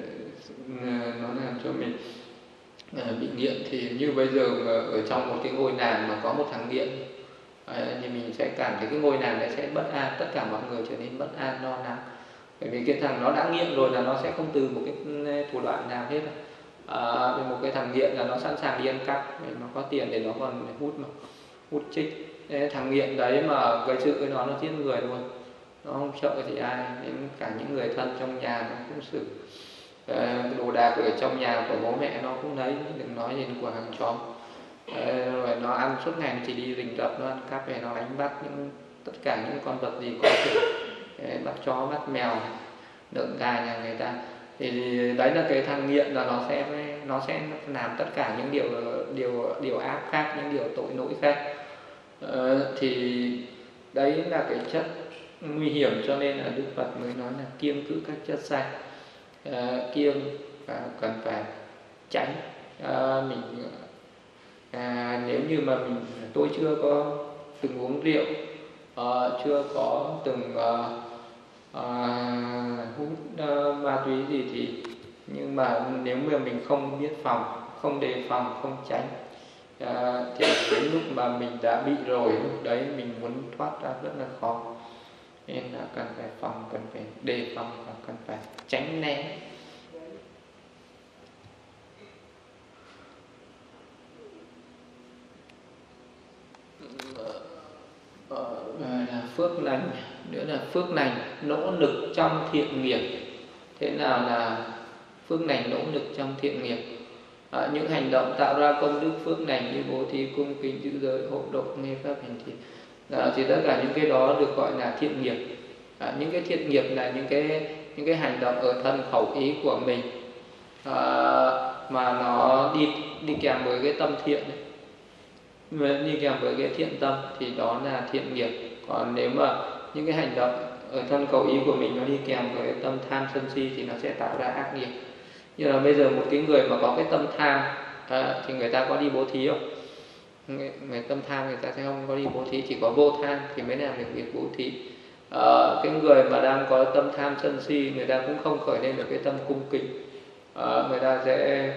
nó làm cho mình bị nghiện. Thì như bây giờ mà ở trong một cái ngôi làng mà có một thằng nghiện thì mình sẽ cảm thấy cái ngôi làng này sẽ bất an, tất cả mọi người trở nên bất an, lo lắng, bởi vì cái thằng nó đã nghiện rồi là nó sẽ không từ một cái thủ đoạn nào hết. Một cái thằng nghiện là nó sẵn sàng đi ăn cắp, nó có tiền để nó còn hút chích. Thằng nghiện đấy mà gây sự với nó giết người luôn, nó không sợ gì ai, đến cả những người thân trong nhà nó cũng xử. Đồ đạc ở trong nhà của bố mẹ nó cũng lấy, đừng nói đến của hàng xóm. Rồi nó ăn suốt ngày, chỉ đi rình rập, nó ăn cắp về, nó đánh bắt tất cả những con vật gì có thể, bắt chó, bắt mèo, lợn gà nhà người ta. Thì đấy là cái thằng nghiện là nó sẽ làm tất cả những điều ác khác, những điều tội lỗi khác. Thì đấy là cái chất nguy hiểm, cho nên là Đức Phật mới nói là kiêng cữ các chất say. Kiêng và cần phải tránh. Nếu như mà tôi chưa có từng uống rượu, chưa có từng hút ma túy gì thì, nhưng mà nếu mà mình không biết phòng, không đề phòng, không tránh, thì đến lúc mà mình đã bị rồi, lúc đấy mình muốn thoát ra rất là khó. Nên là cần phải phòng, cần phải đề phòng và cần phải tránh né. Là phước lành, nữa là phước lành nỗ lực trong thiện nghiệp. Thế nào là phước lành nỗ lực trong thiện nghiệp? Những hành động tạo ra công đức phước lành như bố thí, cung kính, giữ giới, hộ độ, nghe pháp, hành thiện, thì tất cả những cái đó được gọi là thiện nghiệp. Những cái thiện nghiệp là những cái hành động ở thân khẩu ý của mình, mà nó đi kèm với cái tâm thiện ấy. Đi kèm với cái thiện tâm thì đó là thiện nghiệp. Còn nếu mà những cái hành động ở thân khẩu ý của mình nó đi kèm với tâm tham sân si thì nó sẽ tạo ra ác nghiệp. Như là bây giờ một cái người mà có cái tâm tham thì người ta có đi bố thí không? Người tâm tham người ta sẽ không có đi bố thí, chỉ có vô tham thì mới làm được việc bố thí. Cái người mà đang có tâm tham sân si, người ta cũng không khởi lên được cái tâm cung kính. Người ta sẽ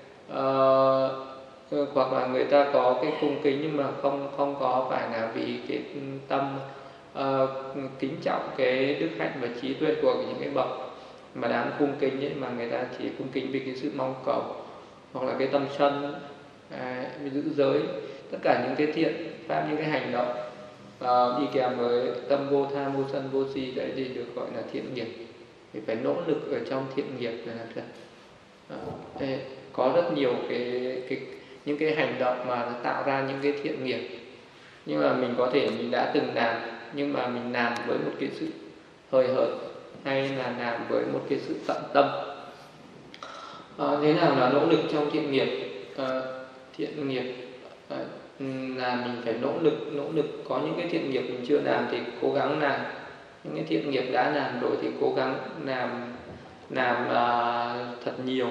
hoặc là người ta có cái cung kính nhưng mà không có phải là vì cái tâm kính trọng cái đức hạnh và trí tuệ của những cái bậc mà đáng cung kính ấy, mà người ta chỉ cung kính vì cái sự mong cầu, hoặc là cái tâm sân, giữ giới, tất cả những cái thiện pháp, những cái hành động đi kèm với tâm vô tham, vô sân, vô si, đấy thì được gọi là thiện nghiệp. Thì phải nỗ lực ở trong thiện nghiệp để làm được. có rất nhiều những cái hành động mà nó tạo ra những cái thiện nghiệp, nhưng mà mình có thể mình đã từng làm, nhưng mà mình làm với một cái sự hời hợt hay là làm với một cái sự tận tâm. Thế nào là nỗ lực trong thiện nghiệp? Thiện nghiệp là mình phải nỗ lực có những cái thiện nghiệp mình chưa làm thì cố gắng làm, những cái thiện nghiệp đã làm rồi thì cố gắng làm thật nhiều,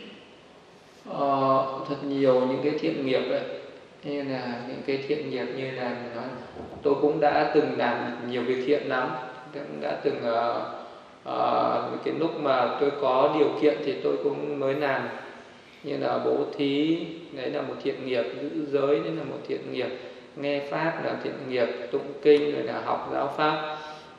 thật nhiều những cái thiện nghiệp ấy. Như là những cái thiện nghiệp như là mình nói, tôi cũng đã từng làm nhiều việc thiện lắm, cũng đã từng cái lúc mà tôi có điều kiện thì tôi cũng mới làm, như là bố thí, đấy là một thiện nghiệp, giữ giới đấy là một thiện nghiệp, nghe pháp là thiện nghiệp, tụng kinh rồi là học giáo pháp,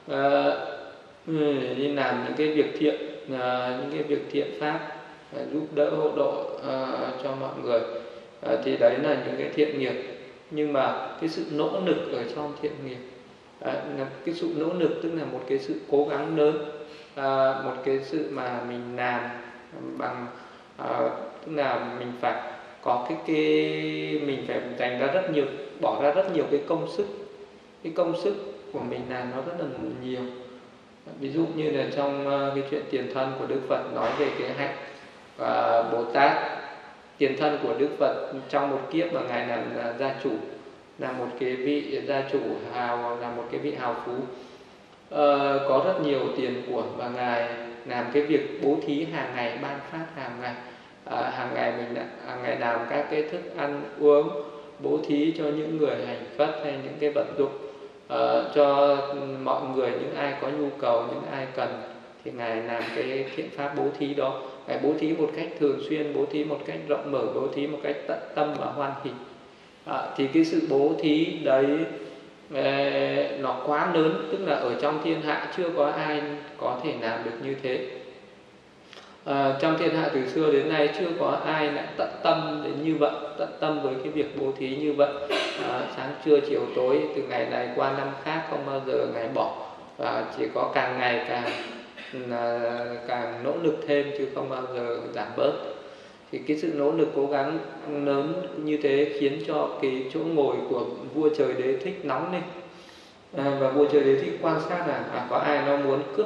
đi làm những cái việc thiện, những cái việc thiện pháp, giúp đỡ hộ độ cho mọi người, thì đấy là những cái thiện nghiệp. Nhưng mà cái sự nỗ lực ở trong thiện nghiệp, cái sự nỗ lực tức là một cái sự cố gắng lớn, một cái sự mà mình làm bằng tức là mình phải có cái mình phải dành ra rất nhiều, bỏ ra rất nhiều cái công sức của mình làm nó rất là nhiều. Ví dụ như là trong cái chuyện tiền thân của Đức Phật nói về cái hạnh Bồ Tát. Tiền thân của Đức Phật trong một kiếp mà ngài làm gia chủ, là một cái vị gia chủ là một cái vị hào phú, có rất nhiều tiền của, và ngài làm cái việc bố thí hàng ngày, ban phát hàng ngày. Hàng ngày làm các cái thức ăn uống, bố thí cho những người hành khất hay những cái vật dụng, cho mọi người, những ai có nhu cầu, những ai cần thì ngài làm cái thiện pháp bố thí đó. Ngài bố thí một cách thường xuyên, bố thí một cách rộng mở, bố thí một cách tận tâm và hoan hỷ. Thì cái sự bố thí đấy nó quá lớn, tức là ở trong thiên hạ chưa có ai có thể làm được như thế. Trong thiên hạ từ xưa đến nay chưa có ai lại tận tâm đến như vậy, tận tâm với cái việc bố thí như vậy. Sáng trưa chiều tối, từ ngày này qua năm khác, không bao giờ ngày bỏ, chỉ có càng ngày càng nỗ lực thêm chứ không bao giờ giảm bớt. Thì cái sự nỗ lực cố gắng lớn như thế khiến cho cái chỗ ngồi của vua trời Đế Thích nóng lên, và vua trời Đế Thích quan sát là có ai nó muốn cướp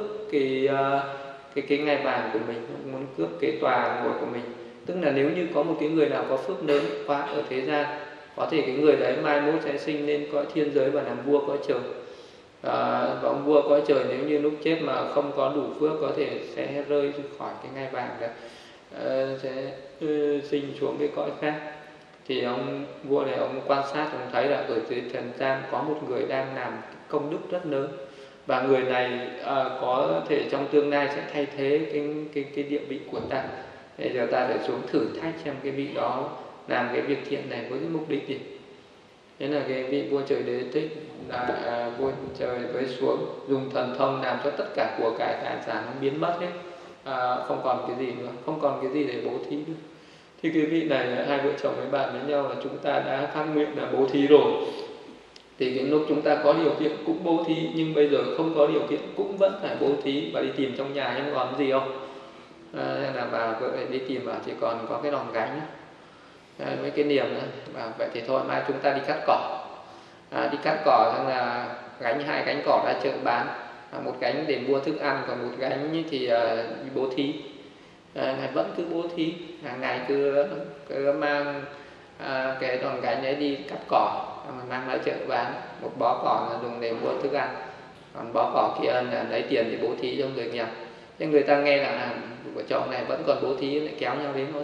cái ngai vàng của mình, muốn cướp cái tòa ngồi của mình. Tức là nếu như có một cái người nào có phước lớn quá ở thế gian, có thể cái người đấy mai mốt sẽ sinh lên cõi thiên giới và làm vua cõi trời. Và ông vua cõi trời nếu như lúc chết mà không có đủ phước, có thể sẽ rơi khỏi cái ngai vàng đấy, sẽ sinh xuống cái cõi khác. Thì ông vua này ông quan sát, ông thấy là ở dưới trần gian có một người đang làm công đức rất lớn, và người này có thể trong tương lai sẽ thay thế cái địa vị của ta. Bây giờ ta phải xuống thử thách xem cái vị đó làm cái việc thiện này với cái mục đích gì. Thế là cái vị vua trời Đế Thích là vua trời mới xuống dùng thần thông làm cho tất cả của cải tài sản nó biến mất hết, không còn cái gì nữa, không còn cái gì để bố thí nữa. Thì cái vị này hai vợ chồng với bạn với nhau là chúng ta đã phát nguyện là bố thí rồi, thì cái lúc chúng ta có điều kiện cũng bố thí, nhưng bây giờ không có điều kiện cũng vẫn phải bố thí và đi tìm trong nhà nhưng còn gì không. Nên là bà vợ đi tìm bảo chỉ còn có cái đòn gánh với cái niềm nữa. Bảo vậy thì thôi mai chúng ta đi cắt cỏ, đi cắt cỏ xong là gánh 2 gánh cỏ ra chợ bán, một gánh để mua thức ăn, còn một gánh thì đi bố thí. Ngài vẫn cứ bố thí, hàng ngày cứ mang cái đòn gánh ấy đi cắt cỏ, mang ra chợ bán. Một bó cỏ là dùng để mua thức ăn, còn bó cỏ kia là lấy tiền để bố thí cho người nghèo. Thế người ta nghe là vợ chồng này vẫn còn bố thí, lại kéo nhau đến nó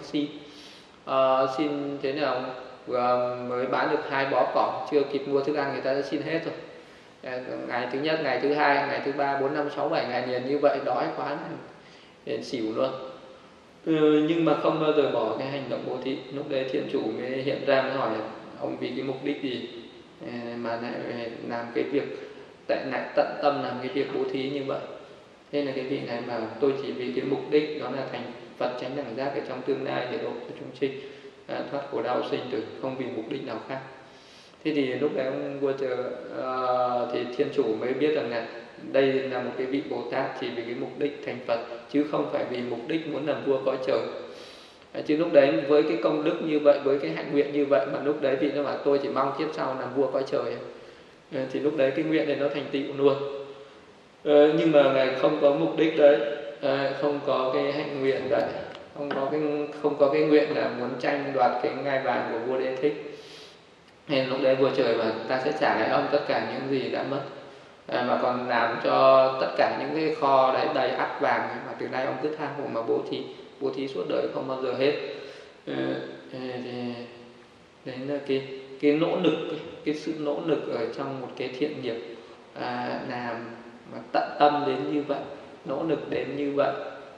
xin thế nào vừa mới bán được 2 bó cỏ, chưa kịp mua thức ăn người ta đã xin hết rồi. Ngày thứ nhất, ngày thứ hai, ngày thứ ba, 4, 5, 6, 7 ngày liền như vậy, đói quá đến xỉu luôn. Nhưng mà không bao giờ bỏ cái hành động bố thí. Lúc đấy thiên chủ mới hiện ra, mới hỏi ông vì cái mục đích gì mà lại làm cái việc lại tận tâm làm cái việc bố thí như vậy. Thế là cái vị này mà tôi chỉ vì cái mục đích đó là thành Phật chánh đẳng giác ở trong tương lai để độ cho chúng sinh thoát khổ đau sinh tử, không vì mục đích nào khác. Thế thì lúc đấy ông vua trời thì thiên chủ mới biết rằng là đây là một cái vị Bồ Tát chỉ vì cái mục đích thành Phật, chứ không phải vì mục đích muốn làm vua cõi trời. Chứ lúc đấy với cái công đức như vậy, với cái hạnh nguyện như vậy mà lúc đấy vị nó bảo tôi chỉ mong kiếp sau làm vua cõi trời, thì lúc đấy cái nguyện này nó thành tựu luôn. Nhưng mà ngài không có mục đích đấy, không có cái hạnh nguyện đấy, không có cái nguyện là muốn tranh đoạt cái ngai vàng của vua Đế Thích. Nên lúc đấy vua trời bảo ta sẽ trả lại ông tất cả những gì đã mất, mà còn làm cho tất cả những cái kho đấy đầy ắp vàng, mà từ nay ông cứ tha hồ mà bố thí suốt đời không bao giờ hết. Thì đấy là cái nỗ lực, cái sự nỗ lực ở trong một cái thiện nghiệp, làm mà tận tâm đến như vậy, nỗ lực đến như vậy,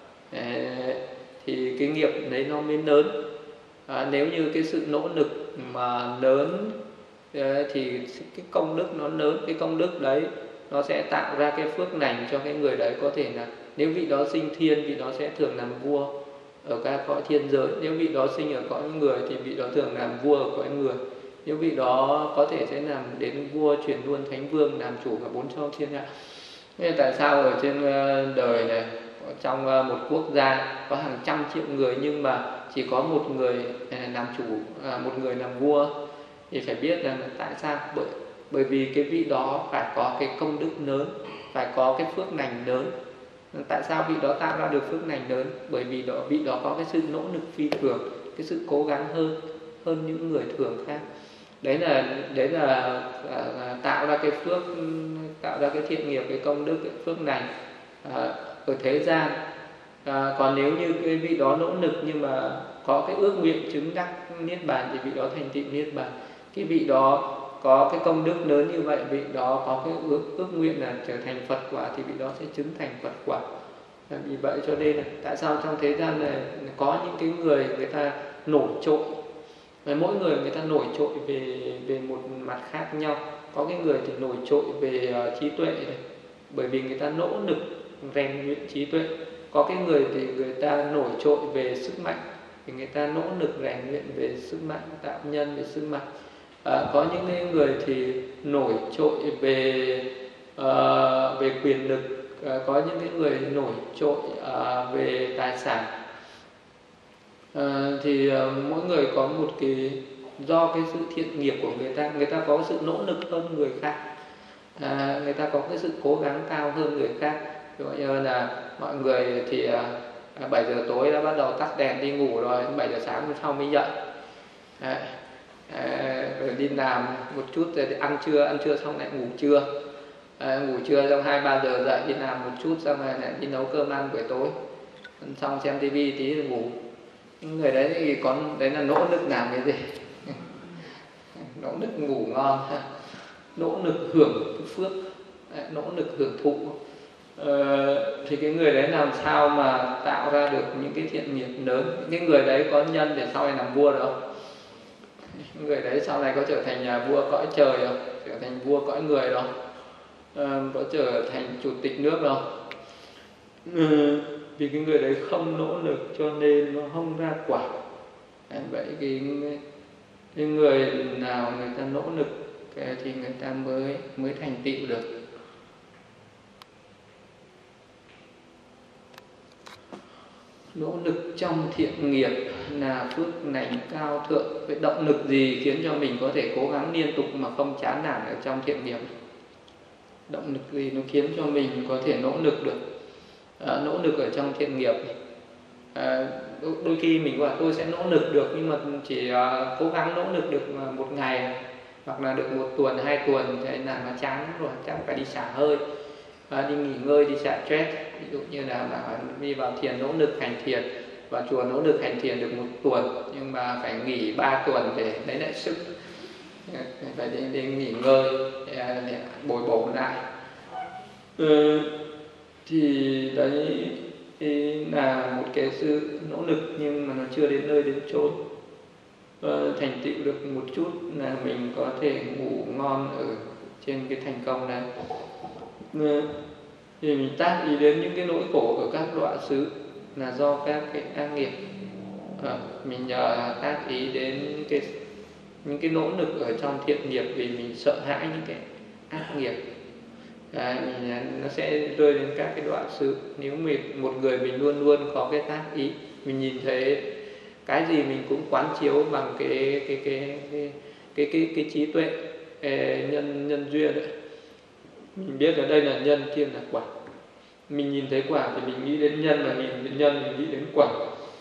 thì cái nghiệp đấy nó mới lớn. Nếu như cái sự nỗ lực mà lớn thì cái công đức nó lớn, cái công đức đấy nó sẽ tạo ra cái phước lành cho cái người đấy. Có thể là nếu vị đó sinh thiên, vị đó sẽ thường làm vua ở các cõi thiên giới. Nếu vị đó sinh ở cõi người thì vị đó thường làm vua ở cõi người. Nếu vị đó có thể sẽ làm đến vua, chuyển luôn thánh vương, làm chủ cả 4 châu thiên hạ. Thế tại sao ở trên đời này, trong một quốc gia có hàng trăm triệu người nhưng mà chỉ có một người làm chủ, một người làm vua? Thì phải biết rằng là tại sao? Bởi vì cái vị đó phải có cái công đức lớn, phải có cái phước lành lớn. Tại sao vị đó tạo ra được phước lành lớn? Bởi vì vị đó có cái sự nỗ lực phi thường, cái sự cố gắng hơn những người thường khác. Đấy là tạo ra cái phước, tạo ra cái thiện nghiệp, cái công đức, cái phước lành ở thế gian. Còn nếu như cái vị đó nỗ lực nhưng mà có cái ước nguyện chứng đắc niết bàn thì vị đó thành tựu niết bàn. Cái vị đó có cái công đức lớn như vậy, vị đó có cái ước nguyện là trở thành Phật quả thì vị đó sẽ chứng thành Phật quả. Vì vậy cho nên là tại sao trong thế gian này có những cái người ta nổi trội, mỗi người ta nổi trội về một mặt khác nhau. Có cái người thì nổi trội về trí tuệ này, bởi vì người ta nỗ lực rèn luyện trí tuệ. Có cái người thì người ta nổi trội về sức mạnh, thì người ta nỗ lực rèn luyện về sức mạnh, tạo nhân về sức mạnh. Có những cái người thì nổi trội về quyền lực, có những cái người nổi trội về tài sản. Thì mỗi người có một cái, do cái sự thiện nghiệp của người ta có sự nỗ lực hơn người khác, người ta có cái sự cố gắng cao hơn người khác. Ví dụ như là mọi người thì 7 giờ tối đã bắt đầu tắt đèn đi ngủ rồi, 7 giờ sáng hôm sau mới dậy. Rồi đi làm một chút rồi ăn trưa xong lại ngủ trưa, ngủ trưa xong 2-3 giờ dậy đi làm một chút xong rồi lại đi nấu cơm ăn buổi tối, xong xem tivi tí rồi ngủ. Người đấy thì đấy là nỗ lực làm cái gì? Nỗ lực ngủ ngon, nỗ lực hưởng phước, nỗ lực hưởng thụ. Thì cái người đấy làm sao mà tạo ra được những cái thiện nghiệp lớn? Những cái người đấy có nhân để sau này làm vua được không? Người đấy sau này có trở thành nhà vua cõi trời không? Trở thành vua cõi người đâu? Có trở thành chủ tịch nước đâu? Vì cái người đấy không nỗ lực cho nên nó không ra quả. Vậy cái người nào người ta nỗ lực thì người ta mới thành tựu được. Nỗ lực trong thiện nghiệp là phước lành cao thượng. Vậy động lực gì khiến cho mình có thể cố gắng liên tục mà không chán nản ở trong thiện nghiệp? Động lực gì nó khiến cho mình có thể nỗ lực được? Nỗ lực ở trong thiện nghiệp. Đôi khi mình bảo tôi sẽ nỗ lực được, nhưng mà chỉ cố gắng nỗ lực được một ngày, hoặc là được 1 tuần, 2 tuần, thế là mà chán rồi, chắc phải đi xả hơi, đi nghỉ ngơi, đi xả stress. Ví dụ như là đi vào thiền, nỗ lực hành thiền, vào chùa nỗ lực hành thiền được 1 tuần, nhưng mà phải nghỉ 3 tuần để lấy lại sức, phải đi nghỉ ngơi để bồi bổ lại. Thì đấy là một cái sự nỗ lực nhưng mà nó chưa đến nơi đến chốn. Thành tựu được một chút là mình có thể ngủ ngon ở trên cái thành công này. Thì mình tác ý đến những cái nỗi khổ ở các đọa xứ là do các cái ác nghiệp. Mình tác ý đến những cái nỗ lực ở trong thiện nghiệp vì mình sợ hãi những cái ác nghiệp. Nó sẽ rơi đến các cái đoạn xứ. Nếu một người mình luôn luôn có cái tác ý, mình nhìn thấy cái gì mình cũng quán chiếu bằng cái trí tuệ nhân duyên đấy. Mình biết ở đây là nhân, kia là quả. Mình nhìn thấy quả thì mình nghĩ đến nhân, và nhìn đến nhân mình nghĩ đến quả.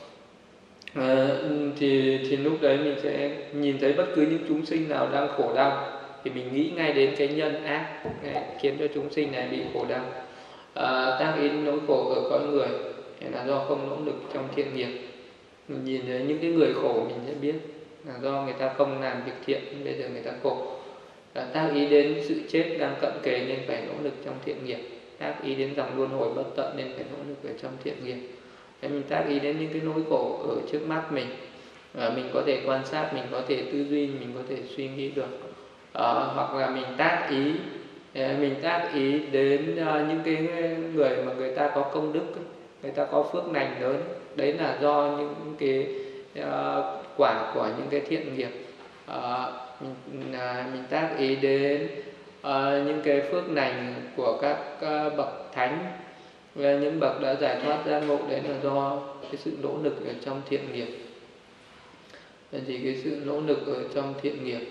Thì lúc đấy mình sẽ nhìn thấy bất cứ những chúng sinh nào đang khổ đau thì mình nghĩ ngay đến cái nhân ác khiến cho chúng sinh này bị khổ đau. Tác ý nỗi khổ ở con người là do không nỗ lực trong thiện nghiệp. Mình nhìn thấy những cái người khổ mình sẽ biết là do người ta không làm việc thiện, bây giờ người ta khổ. Tác ý đến sự chết đang cận kề nên phải nỗ lực trong thiện nghiệp. Tác ý đến dòng luân hồi bất tận nên phải nỗ lực ở trong thiện nghiệp. Mình tác ý đến những cái nỗi khổ ở trước mắt mình, mình có thể quan sát, mình có thể tư duy, mình có thể suy nghĩ được. Hoặc là mình tác ý đến những cái người mà người ta có công đức, người ta có phước lành lớn, đấy là do những cái quả của những cái thiện nghiệp. Mình tác ý đến những cái phước lành của các bậc thánh, và những bậc đã giải thoát giác ngộ, đấy là do cái sự nỗ lực ở trong thiện nghiệp. Thì cái sự nỗ lực ở trong thiện nghiệp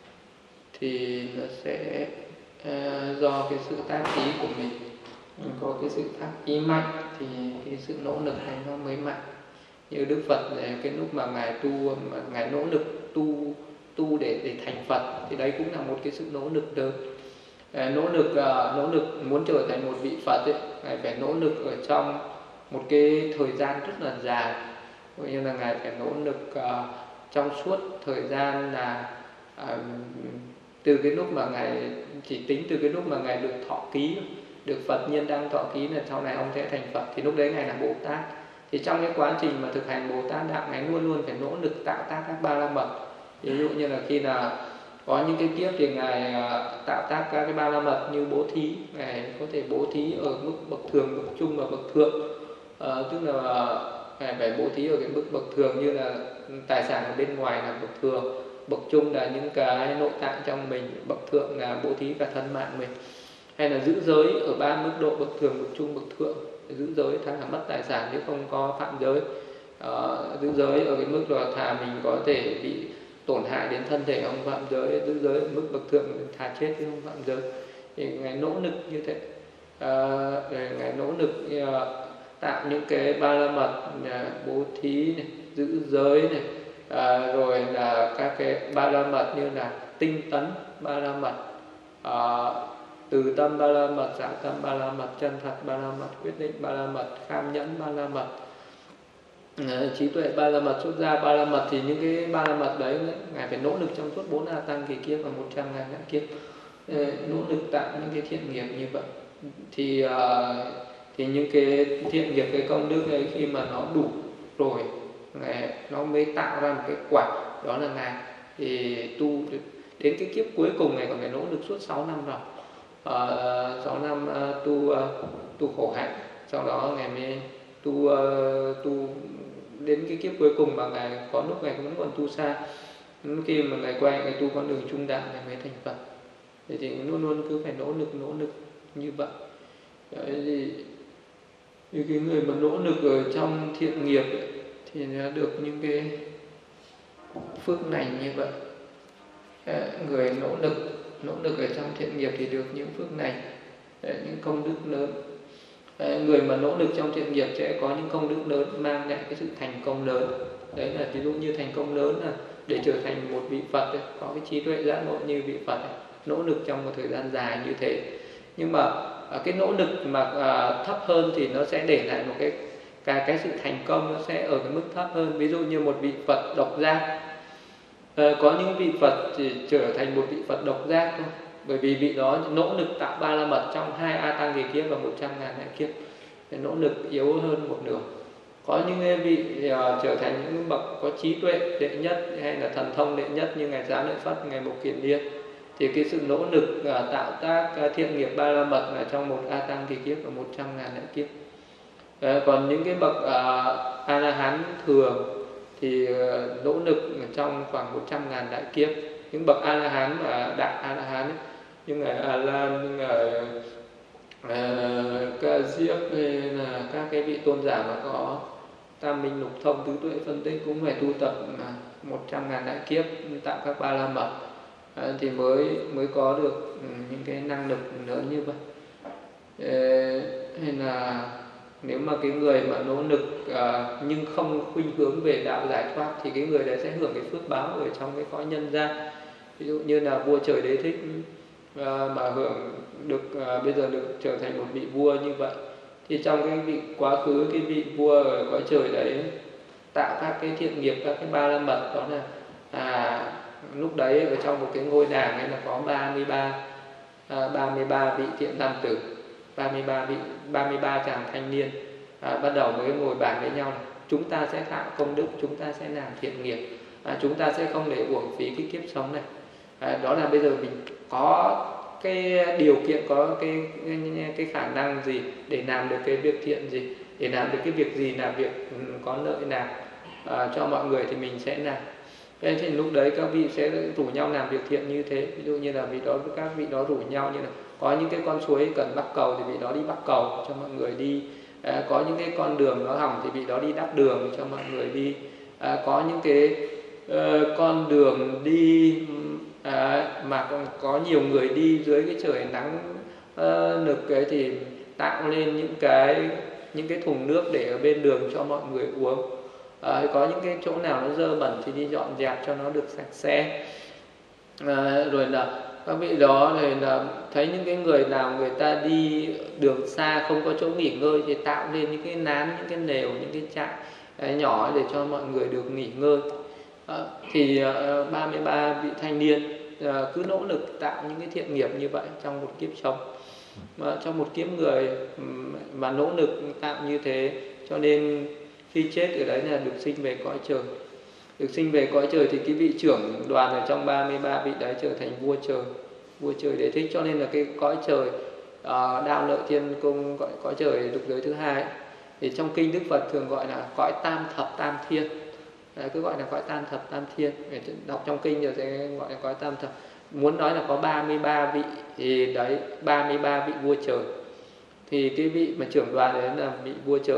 thì nó sẽ do cái sự tác ý của mình có cái sự tác ý mạnh thì cái sự nỗ lực này nó mới mạnh. Như Đức Phật cái lúc mà ngài tu, mà ngài nỗ lực tu để thành Phật thì đấy cũng là một cái sự nỗ lực lớn. Nỗ lực muốn trở thành một vị Phật ấy, ngài phải nỗ lực ở trong một cái thời gian rất là dài. Cũng như là ngài phải nỗ lực trong suốt thời gian là từ cái lúc mà ngài, chỉ tính từ cái lúc mà ngài được thọ ký, được Phật nhiên đăng thọ ký là sau này ông sẽ thành Phật, thì lúc đấy ngài là Bồ Tát. Thì trong cái quá trình mà thực hành Bồ Tát đạo, ngài luôn luôn phải nỗ lực tạo tác các ba la mật. Ví dụ như là khi nào có những cái kiếp thì ngài tạo tác các cái ba la mật như bố thí, ngài có thể bố thí ở mức bậc thường, bậc trung và bậc thượng. Tức là ngài phải bố thí ở cái mức bậc thường, như là tài sản ở bên ngoài là bậc thường, bậc trung là những cái nội tạng trong mình, bậc thượng là bố thí cả thân mạng mình. Hay là giữ giới ở ba mức độ bậc thường, bậc trung, bậc thượng. Giữ giới thà là mất tài sản chứ không có phạm giới. Giữ giới ở cái mức là thà mình có thể bị tổn hại đến thân thể không phạm giới. Giữ giới ở mức bậc thượng thà chết chứ không phạm giới. Thì ngài nỗ lực như thế, ngài nỗ lực tạo những cái ba la mật, bố thí này, giữ giới này, rồi là các cái ba la mật như là tinh tấn ba la mật, từ tâm ba la mật, xả tâm ba la mật, chân thật ba la mật, quyết định ba la mật, kham nhẫn ba la mật, trí tuệ ba la mật, xuất gia ba la mật. Thì những cái ba la mật đấy ngài phải nỗ lực trong suốt 4 a tăng kỳ kiếp và 100.000 đại kiếp, nỗ lực tạo những cái thiện nghiệp như vậy. Thì những cái thiện nghiệp, cái công đức ấy khi mà nó đủ rồi, nó mới tạo ra một cái quả, đó là ngài thì tu đến cái kiếp cuối cùng này còn phải nỗ lực suốt 6 năm rồi. 6 năm tu khổ hạnh, sau đó ngài mới tu đến cái kiếp cuối cùng mà ngài có lúc ngài vẫn còn tu xa. Khi mà ngài quay ngài tu con đường trung đạo ngài mới thành Phật. Thì luôn luôn cứ phải nỗ lực như vậy. Đấy, thì cái người mà nỗ lực ở trong thiện nghiệp ấy, thì nó được những cái phước lành như vậy. Người nỗ lực ở trong thiện nghiệp thì được những phước lành, những công đức lớn. Người mà nỗ lực trong thiện nghiệp sẽ có những công đức lớn, mang lại cái sự thành công lớn. Đấy là ví dụ như thành công lớn là để trở thành một vị Phật ấy, có cái trí tuệ giác ngộ như vị Phật ấy, nỗ lực trong một thời gian dài như thế. Nhưng mà cái nỗ lực mà thấp hơn thì nó sẽ để lại một cái sự thành công nó sẽ ở cái mức thấp hơn. Ví dụ như một vị Phật độc giác, có những vị Phật chỉ trở thành một vị Phật độc giác thôi, bởi vì vị đó nỗ lực tạo ba la mật trong 2 a tăng kỳ kiếp và 100.000 đại kiếp, nỗ lực yếu hơn một nửa. Có những vị trở thành những bậc có trí tuệ đệ nhất hay là thần thông đệ nhất như ngài Giá Lợi Phất, ngài Mục Kiền Liên, thì cái sự nỗ lực tạo tác thiện nghiệp ba la mật là trong 1 a tăng kỳ kiếp và 100.000 đại kiếp. Còn những cái bậc a la hán thường thì nỗ lực trong khoảng 100.000 đại kiếp. Những bậc a la hán và đại a la hán ấy, như ngài A Lan, như ngài Ca Diếp hay là các cái vị tôn giả mà có tam minh lục thông tứ tuệ phân tích cũng phải tu tập 100.000 đại kiếp tạo các ba la mật thì mới có được những cái năng lực lớn như vậy. Hay là nếu mà cái người mà nỗ lực nhưng không khuynh hướng về đạo giải thoát thì cái người đấy sẽ hưởng cái phước báo ở trong cái cõi nhân gian. Ví dụ như là vua trời Đế Thích mà hưởng được bây giờ được trở thành một vị vua như vậy, thì trong cái vị quá khứ cái vị vua ở cõi trời đấy tạo các cái thiện nghiệp, các cái ba la mật, đó là lúc đấy ở trong một cái ngôi làng ấy là có 33 vị thiện nam tử, 33 chàng thanh niên bắt đầu mới ngồi bàn với nhau là chúng ta sẽ tạo công đức, chúng ta sẽ làm thiện nghiệp, chúng ta sẽ không để uổng phí cái kiếp sống này. Đó là bây giờ mình có cái điều kiện, có cái khả năng gì để làm được cái việc thiện gì, để làm được cái việc gì là việc có lợi làm cho mọi người thì mình sẽ làm. Thế thì lúc đấy các vị sẽ rủ nhau làm việc thiện như thế. Ví dụ như là các vị đó rủ nhau như là có những cái con suối cần bắt cầu thì vị đó đi bắt cầu cho mọi người đi, có những cái con đường nó hỏng thì vị đó đi đắp đường cho mọi người đi, có những cái con đường đi mà còn có nhiều người đi dưới cái trời nắng nực ấy thì tạo lên những cái thùng nước để ở bên đường cho mọi người uống. Có những cái chỗ nào nó dơ bẩn thì đi dọn dẹp cho nó được sạch sẽ. Rồi là các vị đó thì là thấy những cái người nào người ta đi đường xa không có chỗ nghỉ ngơi thì tạo lên những cái nán, những cái lều, những cái trại nhỏ để cho mọi người được nghỉ ngơi. Thì 33 vị thanh niên cứ nỗ lực tạo những cái thiện nghiệp như vậy trong một kiếp sống, mà trong một kiếp người mà nỗ lực tạo như thế, cho nên khi chết ở đấy là được sinh về cõi trời. Được sinh về cõi trời thì cái vị trưởng đoàn ở trong 33 vị đấy trở thành vua trời Đế Thích. Cho nên là cái cõi trời Đạo Lợi Thiên Cung, cõi trời lục giới thứ hai ấy, thì trong kinh Đức Phật thường gọi là cõi tam thập tam thiên. Cứ gọi là cõi tam thập tam thiên, để đọc trong kinh rồi sẽ gọi là cõi tam thập. Muốn nói là có 33 vị thì đấy, 33 vị vua trời. Thì cái vị mà trưởng đoàn đấy là vị vua trời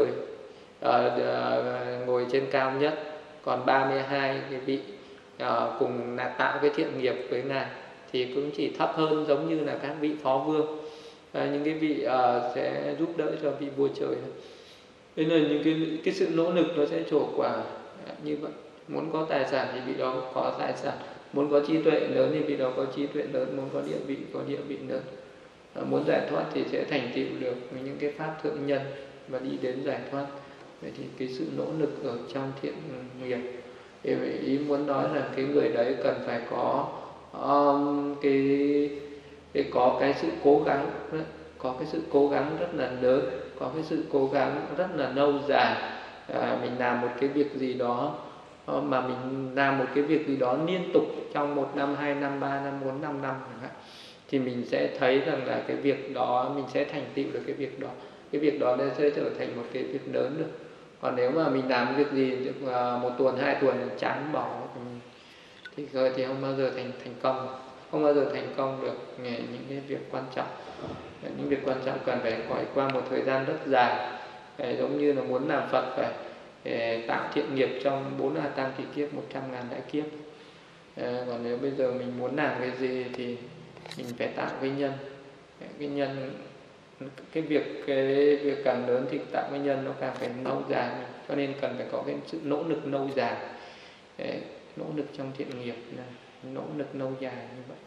ngồi trên cao nhất. Còn 32 cái vị cùng là tạo cái thiện nghiệp với Ngài thì cũng chỉ thấp hơn, giống như là các vị phó vương, những cái vị sẽ giúp đỡ cho vị vua trời. Thế nên những cái sự nỗ lực nó sẽ trổ quả như vậy. Muốn có tài sản thì vị đó có tài sản, muốn có trí tuệ lớn thì vị đó có trí tuệ lớn, muốn có địa vị có địa vị lớn. Muốn giải thoát thì sẽ thành tựu được những cái pháp thượng nhân và đi đến giải thoát. Vậy thì cái sự nỗ lực ở trong thiện nghiệp, thì ý muốn nói là cái người đấy cần phải có có cái sự cố gắng, có cái sự cố gắng rất là lớn, có cái sự cố gắng rất là lâu dài. Mình làm một cái việc gì đó mà mình làm một cái việc gì đó liên tục trong 1 năm, 2 năm, 3 năm, 4 5 năm chẳng hạn, thì mình sẽ thấy rằng là cái việc đó mình sẽ thành tựu được cái việc đó. Cái việc đó sẽ trở thành một cái việc lớn được. Còn nếu mà mình làm việc gì được 1 tuần, 2 tuần chán bỏ thì không bao giờ thành công, không bao giờ thành công được những cái việc quan trọng. Những việc quan trọng cần phải qua một thời gian rất dài. Giống như là muốn làm Phật phải tạo thiện nghiệp trong 4 A Tam Kỳ kiếp, 100.000 đại kiếp. Còn nếu bây giờ mình muốn làm cái gì thì mình phải tạo cái nhân. Cái việc càng lớn thì tạo cái nhân nó càng phải lâu dài, cho nên cần phải có cái sự nỗ lực lâu dài, nỗ lực trong thiện nghiệp, nỗ lực lâu dài như vậy.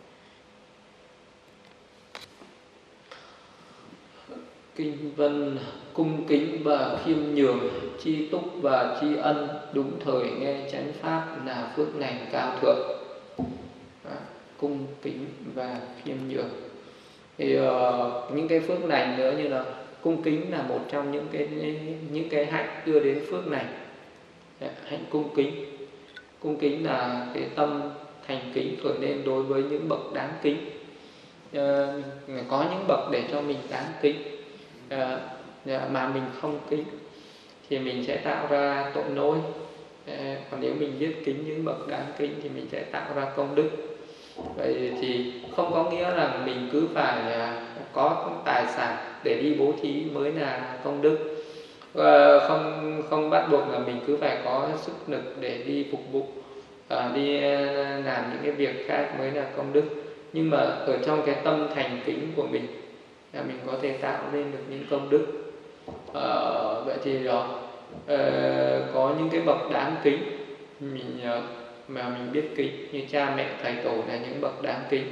Kinh văn: cung kính và khiêm nhường, tri túc và tri ân, đúng thời nghe chánh pháp là phước lành cao thượng. Cung kính và khiêm nhường thì những cái phước lành nữa, như là cung kính là một trong những cái hạnh đưa đến phước lành. Hạnh cung kính là cái tâm thành kính khởi lên đối với những bậc đáng kính. Có những bậc để cho mình đáng kính mà mình không kính thì mình sẽ tạo ra tội lỗi. Còn nếu mình biết kính những bậc đáng kính thì mình sẽ tạo ra công đức. Vậy thì không có nghĩa là mình cứ phải có tài sản để đi bố thí mới là công đức. không không bắt buộc là mình cứ phải có sức lực để đi phục vụ, đi làm những cái việc khác mới là công đức, nhưng mà ở trong cái tâm thành kính của mình là mình có thể tạo nên được những công đức. Vậy thì có những cái bậc đáng kính mình mà mình biết kính, như cha mẹ thầy tổ là những bậc đáng kính.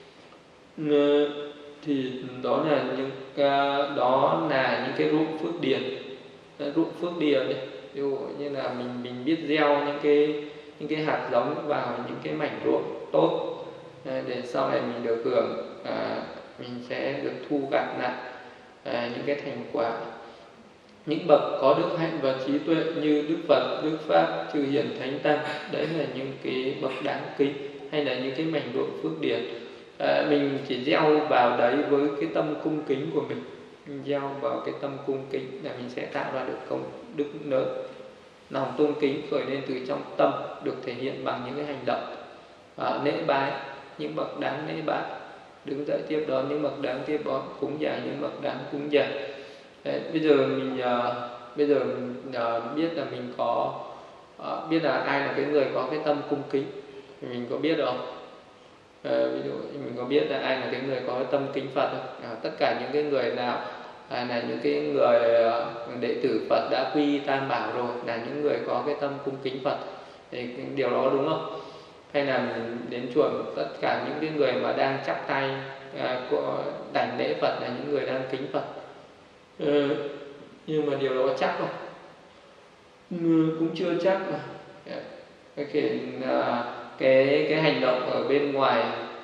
Thì đó là những cái ruộng phước điền. Ruộng phước điền ấy, ví dụ như là mình biết gieo những cái hạt giống vào những cái mảnh ruộng tốt, để sau này mình được hưởng, mình sẽ được thu gặt lại những cái thành quả. Những bậc có đức hạnh và trí tuệ như Đức Phật, Đức Pháp, Chư Hiền, Thánh Tăng, đấy là những cái bậc đáng kính, hay là những cái mảnh ruộng phước điền. Mình chỉ gieo vào đấy với cái tâm cung kính của mình gieo vào cái tâm cung kính là mình sẽ tạo ra được công đức lớn. Lòng tôn kính khởi lên từ trong tâm, được thể hiện bằng những cái hành động. Lễ bái những bậc đáng lễ bái, đứng dậy tiếp đón những bậc đáng tiếp đón, cúng dường những bậc đáng cúng dường. Bây giờ mình biết là mình có biết là ai là cái người có cái tâm cung kính, mình có biết không? Ví dụ mình có biết là ai là cái người có cái tâm kính Phật không? Tất cả những cái người nào là những cái người đệ tử Phật đã quy Tam Bảo rồi, là những người có cái tâm cung kính Phật, thì điều đó đúng không? Hay là mình đến chùa, tất cả những cái người mà đang chắp tay đảnh lễ Phật là những người đang kính Phật. Nhưng mà điều đó chắc không? Cũng chưa chắc mà. Cái hành động ở bên ngoài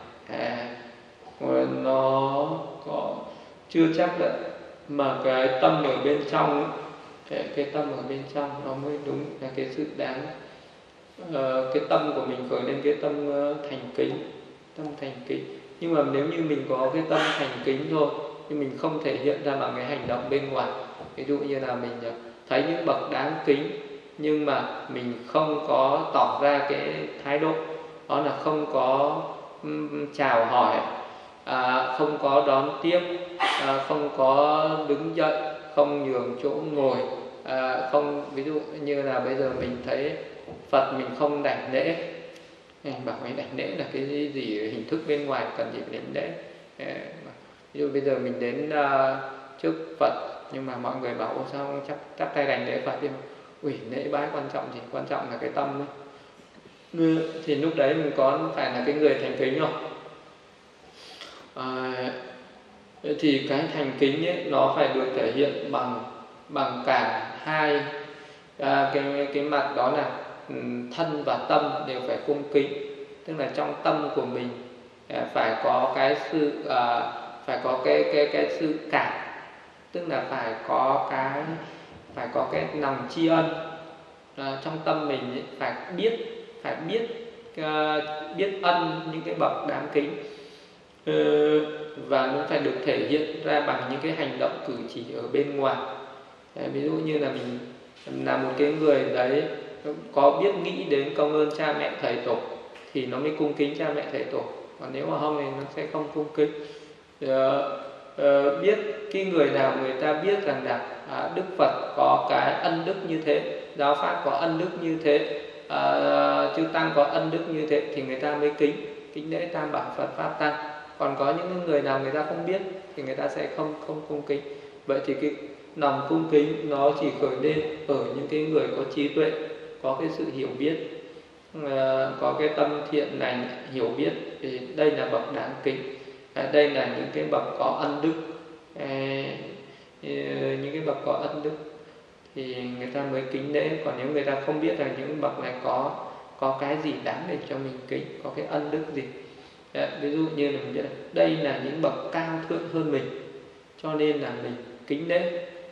nó có chưa chắc đấy, mà cái tâm ở bên trong ấy, cái tâm ở bên trong nó mới đúng là cái sự đáng. Cái tâm của mình khởi lên cái tâm thành kính. Nhưng mà nếu như mình có cái tâm thành kính thôi, nhưng mình không thể hiện ra bằng cái hành động bên ngoài. Ví dụ như là mình thấy những bậc đáng kính, nhưng mà mình không có tỏ ra cái thái độ, đó là không có chào hỏi, không có đón tiếp, không có đứng dậy, không nhường chỗ ngồi, không, ví dụ như là bây giờ mình thấy Phật mình không đảnh lễ, bảo mình đảnh lễ là cái gì hình thức bên ngoài, cần gì phải đảnh lễ. Ví dụ bây giờ mình đến trước Phật, nhưng mà mọi người bảo sao không chắp tay đảnh lễ Phật, thì lễ bái quan trọng gì, quan trọng là cái tâm ấy. Thì lúc đấy mình có phải là cái người thành kính không? Thì cái thành kính ấy, nó phải được thể hiện bằng cả hai cái mặt, đó là thân và tâm đều phải cung kính. Tức là trong tâm của mình phải có cái sự cái sự cảm, tức là phải có cái lòng tri ân. Trong tâm mình ấy, phải biết ân những cái bậc đáng kính, và nó phải được thể hiện ra bằng những cái hành động cử chỉ ở bên ngoài. Ví dụ như là mình là một cái người đấy có biết nghĩ đến công ơn cha mẹ thầy tổ thì nó mới cung kính cha mẹ thầy tổ, còn nếu mà không thì nó sẽ không cung kính. Biết cái người nào người ta biết rằng là Đức Phật có cái ân đức như thế, giáo pháp có ân đức như thế, chư tăng có ân đức như thế, thì người ta mới kính lễ Tam Bảo Phật Pháp Tăng. Còn có những người nào người ta không biết thì người ta sẽ không cung kính. Vậy thì cái lòng cung kính nó chỉ khởi lên ở những cái người có trí tuệ, có cái sự hiểu biết, có cái tâm thiện lành, hiểu biết, thì đây là bậc đáng kính. Đây là những cái bậc có ân đức. Những cái bậc có ân đức thì người ta mới kính lễ. Còn nếu người ta không biết là những bậc này có cái gì đáng để cho mình kính, có cái ân đức gì. Ví dụ như là mình biết là đây là những bậc cao thượng hơn mình, cho nên là mình kính lễ.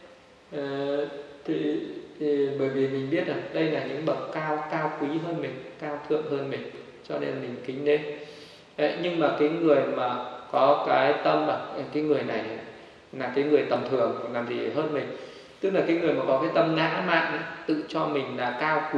Thì bởi vì mình biết là đây là những bậc cao quý hơn mình, cao thượng hơn mình, cho nên mình kính lễ. Nhưng mà cái người mà có cái tâm cái người này là cái người tầm thường, làm gì hơn mình, tức là cái người mà có cái tâm ngã mạn, tự cho mình là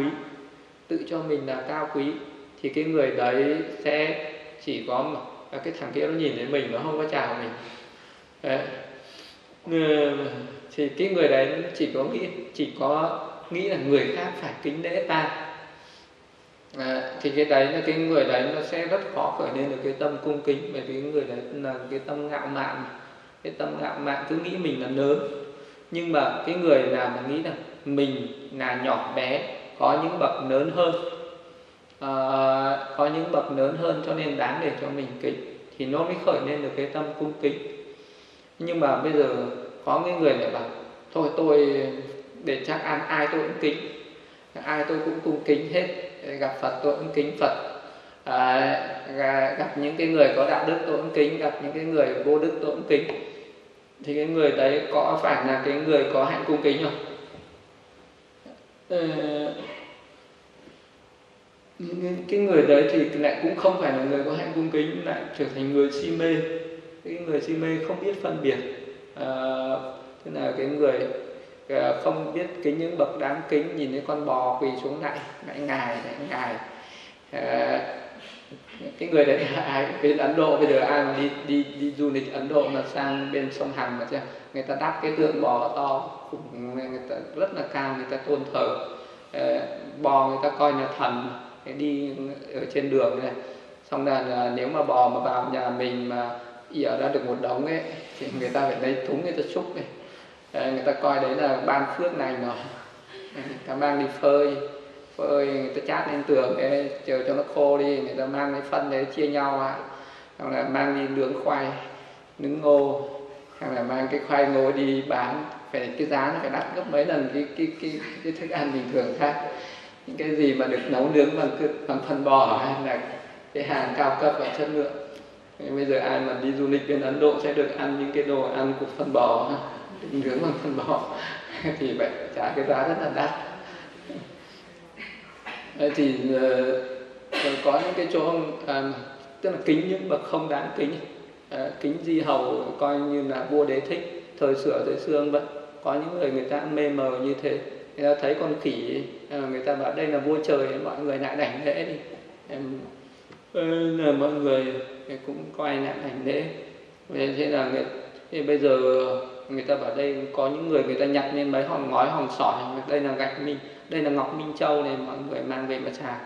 cao quý, thì cái người đấy sẽ chỉ có cái thằng kia nó nhìn thấy mình, nó không có chào mình. thì cái người đấy chỉ có nghĩ là người khác phải kính lễ ta. Thì cái đấy là cái người đấy nó sẽ rất khó khởi lên được cái tâm cung kính, bởi vì cái người đấy là cái tâm ngạo mạn. Cái tâm ngạo mạn cứ nghĩ mình là lớn. Nhưng mà cái người nào mà nghĩ là mình là nhỏ bé, có những bậc lớn hơn, có những bậc lớn hơn cho nên đáng để cho mình kính, thì nó mới khởi lên được cái tâm cung kính. Nhưng mà bây giờ có cái người lại bảo thôi tôi để chắc ăn ai tôi cũng kính, ai tôi cũng cung kính hết, gặp Phật tôi cũng kính Phật, gặp những cái người có đạo đức tôi cũng kính, gặp những cái người vô đức tôi cũng kính. Thì cái người đấy có phải là cái người có hạnh cung kính không? Cái người đấy thì lại cũng không phải là người có hạnh cung kính, lại trở thành người si mê. Cái người si mê không biết phân biệt, tức là cái người không biết kính những bậc đáng kính, nhìn thấy con bò quỳ xuống lại ngài. Cái người đấy ai bên Ấn Độ bây giờ ai mà đi du lịch Ấn Độ mà sang bên sông Hằng mà người ta đắp cái tượng bò to khủng, người ta rất là cao, người ta tôn thờ bò, người ta coi là thần. Đi ở trên đường này xong là nếu mà bò mà vào nhà mình mà ỉa ra được một đống ấy thì người ta phải lấy thúng người ta xúc này, người ta coi đấy là ban phước lành rồi, người ta mang đi phơi người ta chát lên tường ấy, chờ cho nó khô đi, người ta mang cái phân đấy chia nhau ạ, hoặc là mang đi nướng khoai nướng ngô, hoặc là mang cái khoai ngô đi bán, phải cái giá nó phải đắt gấp mấy lần cái thức ăn bình thường khác. Những cái gì mà được nấu nướng bằng phân bò hay là cái hàng cao cấp và chất lượng. Bây giờ ai mà đi du lịch bên Ấn Độ sẽ được ăn những cái đồ ăn của phân bò, được nướng bằng phân bò thì phải trả cái giá rất là đắt. Thì có những cái chỗ tức là kính những bậc không đáng kính. Kính Di Hầu coi như là vua Đế Thích thời xưa vậy. Có những người ta mê mờ như thế, người ta thấy con khỉ người ta bảo đây là vua trời, mọi người lại đảnh lễ đi, là mọi người cũng coi lại đảnh lễ. Thế là thì bây giờ người ta bảo đây có những người ta nhặt lên mấy hòn ngói hòn sỏi, đây là gạch minh, đây là ngọc minh châu này, mọi người mang về mà xài.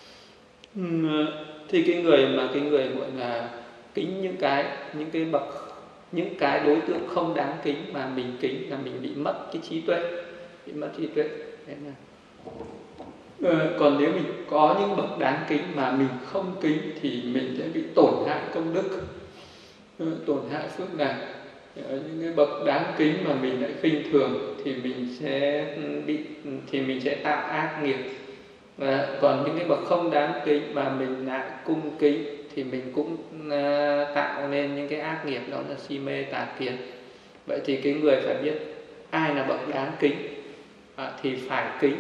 Thì cái người gọi là kính những cái bậc, những cái đối tượng không đáng kính mà mình kính là mình bị mất cái trí tuệ, Đấy là. Còn nếu mình có những bậc đáng kính mà mình không kính thì mình sẽ bị tổn hại công đức, tổn hại phước lành. Những cái bậc đáng kính mà mình lại khinh thường thì mình sẽ tạo ác nghiệp. Còn những cái bậc không đáng kính mà mình lại cung kính thì mình cũng tạo nên những cái ác nghiệp, đó là si mê tà kiến. Vậy thì cái người phải biết ai là bậc đáng kính thì phải kính.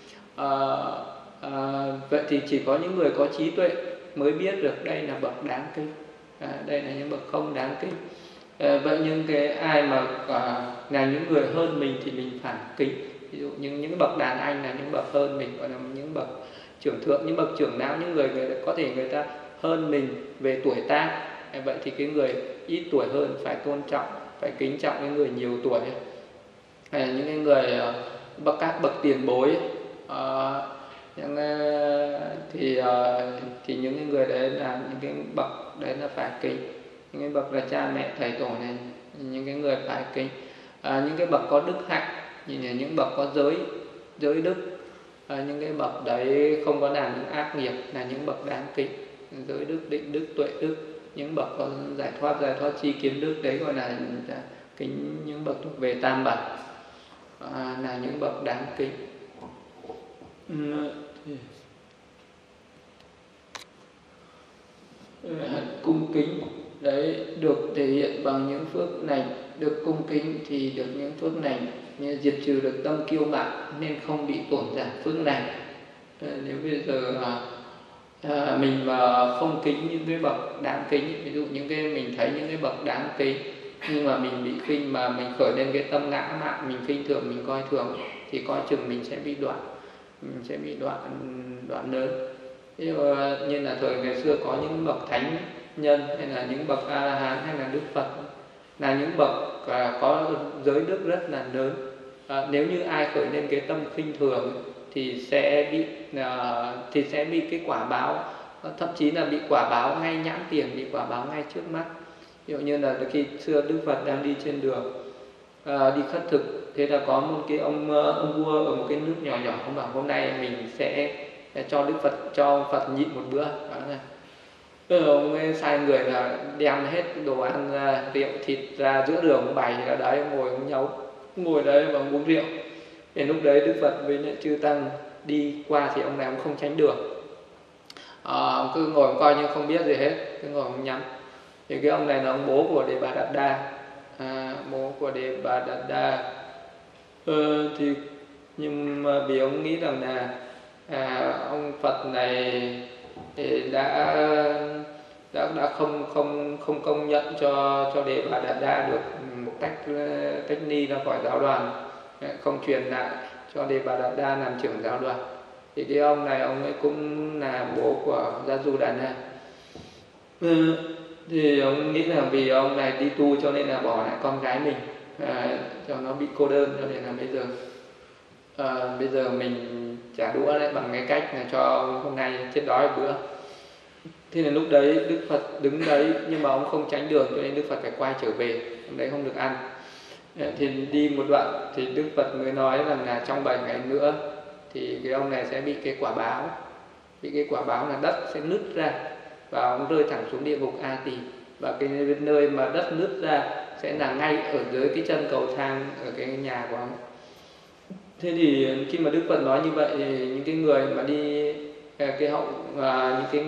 Vậy thì chỉ có những người có trí tuệ mới biết được đây là bậc đáng kính, đây là những bậc không đáng kính. Vậy nhưng cái ai mà là những người hơn mình thì mình phải kính. Ví dụ những bậc đàn anh là những bậc hơn mình, gọi là những bậc trưởng thượng, những bậc trưởng lão, những người có thể người ta hơn mình về tuổi tác. Vậy thì cái người ít tuổi hơn phải tôn trọng, phải kính trọng cái người nhiều tuổi. Những cái người các bậc tiền bối thì những cái người đấy là những cái bậc đấy là phải kính. Những cái bậc là cha mẹ thầy tổ này, những cái người phải kính. Những cái bậc có đức hạnh, những bậc có giới đức, những cái bậc đấy không có làm những ác nghiệp là những bậc đáng kính. Giới đức, định đức, tuệ đức, những bậc có giải thoát chi kiến đức, đấy gọi là kính. Những bậc thuộc về tam bảo là những bậc đáng kính. Cung kính đấy được thể hiện bằng những phước lành. Được cung kính thì được những phước lành, như diệt trừ được tâm kiêu mạn nên không bị tổn giảm phước lành. Nếu bây giờ mình mà không kính những cái bậc đáng kính, ví dụ những cái mình thấy những cái bậc đáng kính nhưng mà mình bị khinh, mà mình khởi lên cái tâm ngã mạn, mình khinh thường, mình coi thường, thì coi chừng mình sẽ bị đoạn lớn. Như là thời ngày xưa có những bậc thánh nhân hay là những bậc A La Hán hay là Đức Phật là những bậc có giới đức rất là lớn. Nếu như ai khởi lên cái tâm khinh thường thì sẽ bị cái quả báo, thậm chí là bị quả báo ngay nhãn tiền, bị quả báo ngay trước mắt. Ví dụ như là khi xưa Đức Phật đang đi trên đường đi khất thực, thế là có một cái ông vua ở một cái nước nhỏ nhỏ, ông bảo hôm nay mình sẽ cho Phật nhịn một bữa. Ông ấy sai người là đem hết đồ ăn ra, rượu thịt ra giữa đường bày ra đấy, ông ngồi ông nhấu, ngồi đấy và uống rượu. Thì lúc đấy Đức Phật với chư tăng đi qua thì ông này ông không tránh đường, ông cứ ngồi coi như không biết gì hết, cứ ngồi ông nhắm. Thì cái ông này là ông bố của Đề Bà Đạt Đa, bố của Đề Bà Đạt Đa. Thì nhưng mà vì ông nghĩ rằng là ông Phật này thì đã không công nhận cho Đề Bà Đạt Đa được một tách ni ra khỏi giáo đoàn, không truyền lại cho Đề Bà Đạt Đa làm trưởng giáo đoàn. Thì cái ông này ông ấy cũng là bố của Gia Du Đà Na. Thì ông nghĩ là vì ông này đi tu cho nên là bỏ lại con gái mình, cho nó bị cô đơn, cho nên là bây giờ mình trả đũa lại bằng cái cách là cho hôm nay chết đói một bữa. Thế là lúc đấy Đức Phật đứng đấy, nhưng mà ông không tránh đường cho nên Đức Phật phải quay trở về, hôm đấy không được ăn. Thì đi một đoạn thì Đức Phật mới nói rằng là trong 7 ngày nữa thì cái ông này sẽ bị cái quả báo, là đất sẽ nứt ra và ông rơi thẳng xuống địa ngục A Tỳ. Và cái nơi mà đất nứt ra sẽ là ngay ở dưới cái chân cầu thang ở cái nhà của ông. Thế thì khi mà Đức Phật nói như vậy thì những cái người mà đi những cái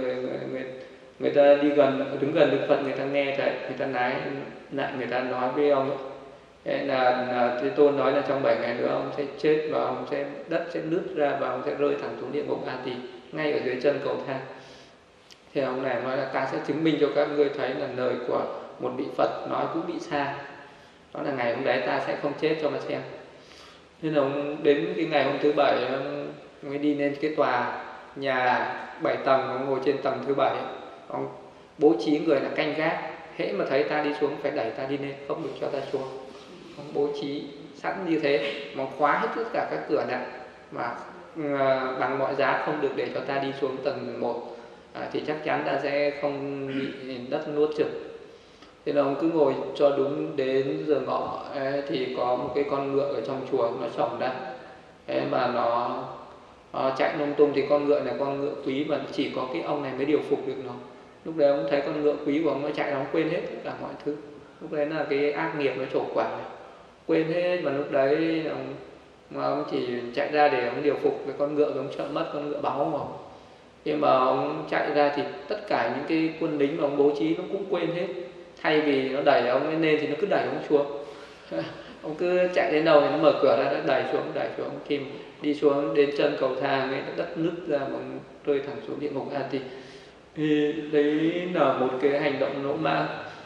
người ta đi đứng gần Đức Phật, người ta nghe thấy, người ta nói với ông ấy, là Thế Tôn nói là trong 7 ngày nữa ông sẽ chết và đất sẽ nứt ra và ông sẽ rơi thẳng xuống địa ngục A Tỳ ngay ở dưới chân cầu thang. Thì ông này nói là ta sẽ chứng minh cho các ngươi thấy là lời của một vị Phật nói cũng bị sai. Đó là ngày hôm đấy ta sẽ không chết, cho mà xem. Nên là ông đến cái ngày hôm thứ 7 ông mới đi lên cái tòa nhà 7 tầng, ông ngồi trên tầng thứ 7, ông bố trí người là canh gác, hễ mà thấy ta đi xuống phải đẩy ta đi lên, không được cho ta xuống. Ông bố trí sẵn như thế, mà khóa hết tất cả các cửa lại, mà bằng mọi giá không được để cho ta đi xuống tầng 1, thì chắc chắn ta sẽ không bị đất nuốt chửng. Thế là ông cứ ngồi cho đúng đến giờ ngọ thì có một cái con ngựa ở trong chùa nó chổng ra, mà nó chạy lung tung. Thì con ngựa này con ngựa quý mà chỉ có cái ông này mới điều phục được nó. Lúc đấy ông thấy con ngựa quý của ông nó chạy, ông quên hết tất cả mọi thứ. Lúc đấy là cái ác nghiệp nó trổ quả, quên hết. Và lúc đấy ông chỉ chạy ra để ông điều phục cái con ngựa, ông trợ mất con ngựa báo mà. Khi mà ông chạy ra thì tất cả những cái quân lính mà ông bố trí nó cũng quên hết. Thay vì nó đẩy ông lên thì nó cứ đẩy ông xuống. Ông cứ chạy đến đâu thì nó mở cửa ra, nó đẩy xuống. Khi đi xuống đến chân cầu thang ấy, đất nứt ra mà ông rơi thẳng xuống địa ngục A Tỳ. Thì đấy là một cái hành động lỗ mãng,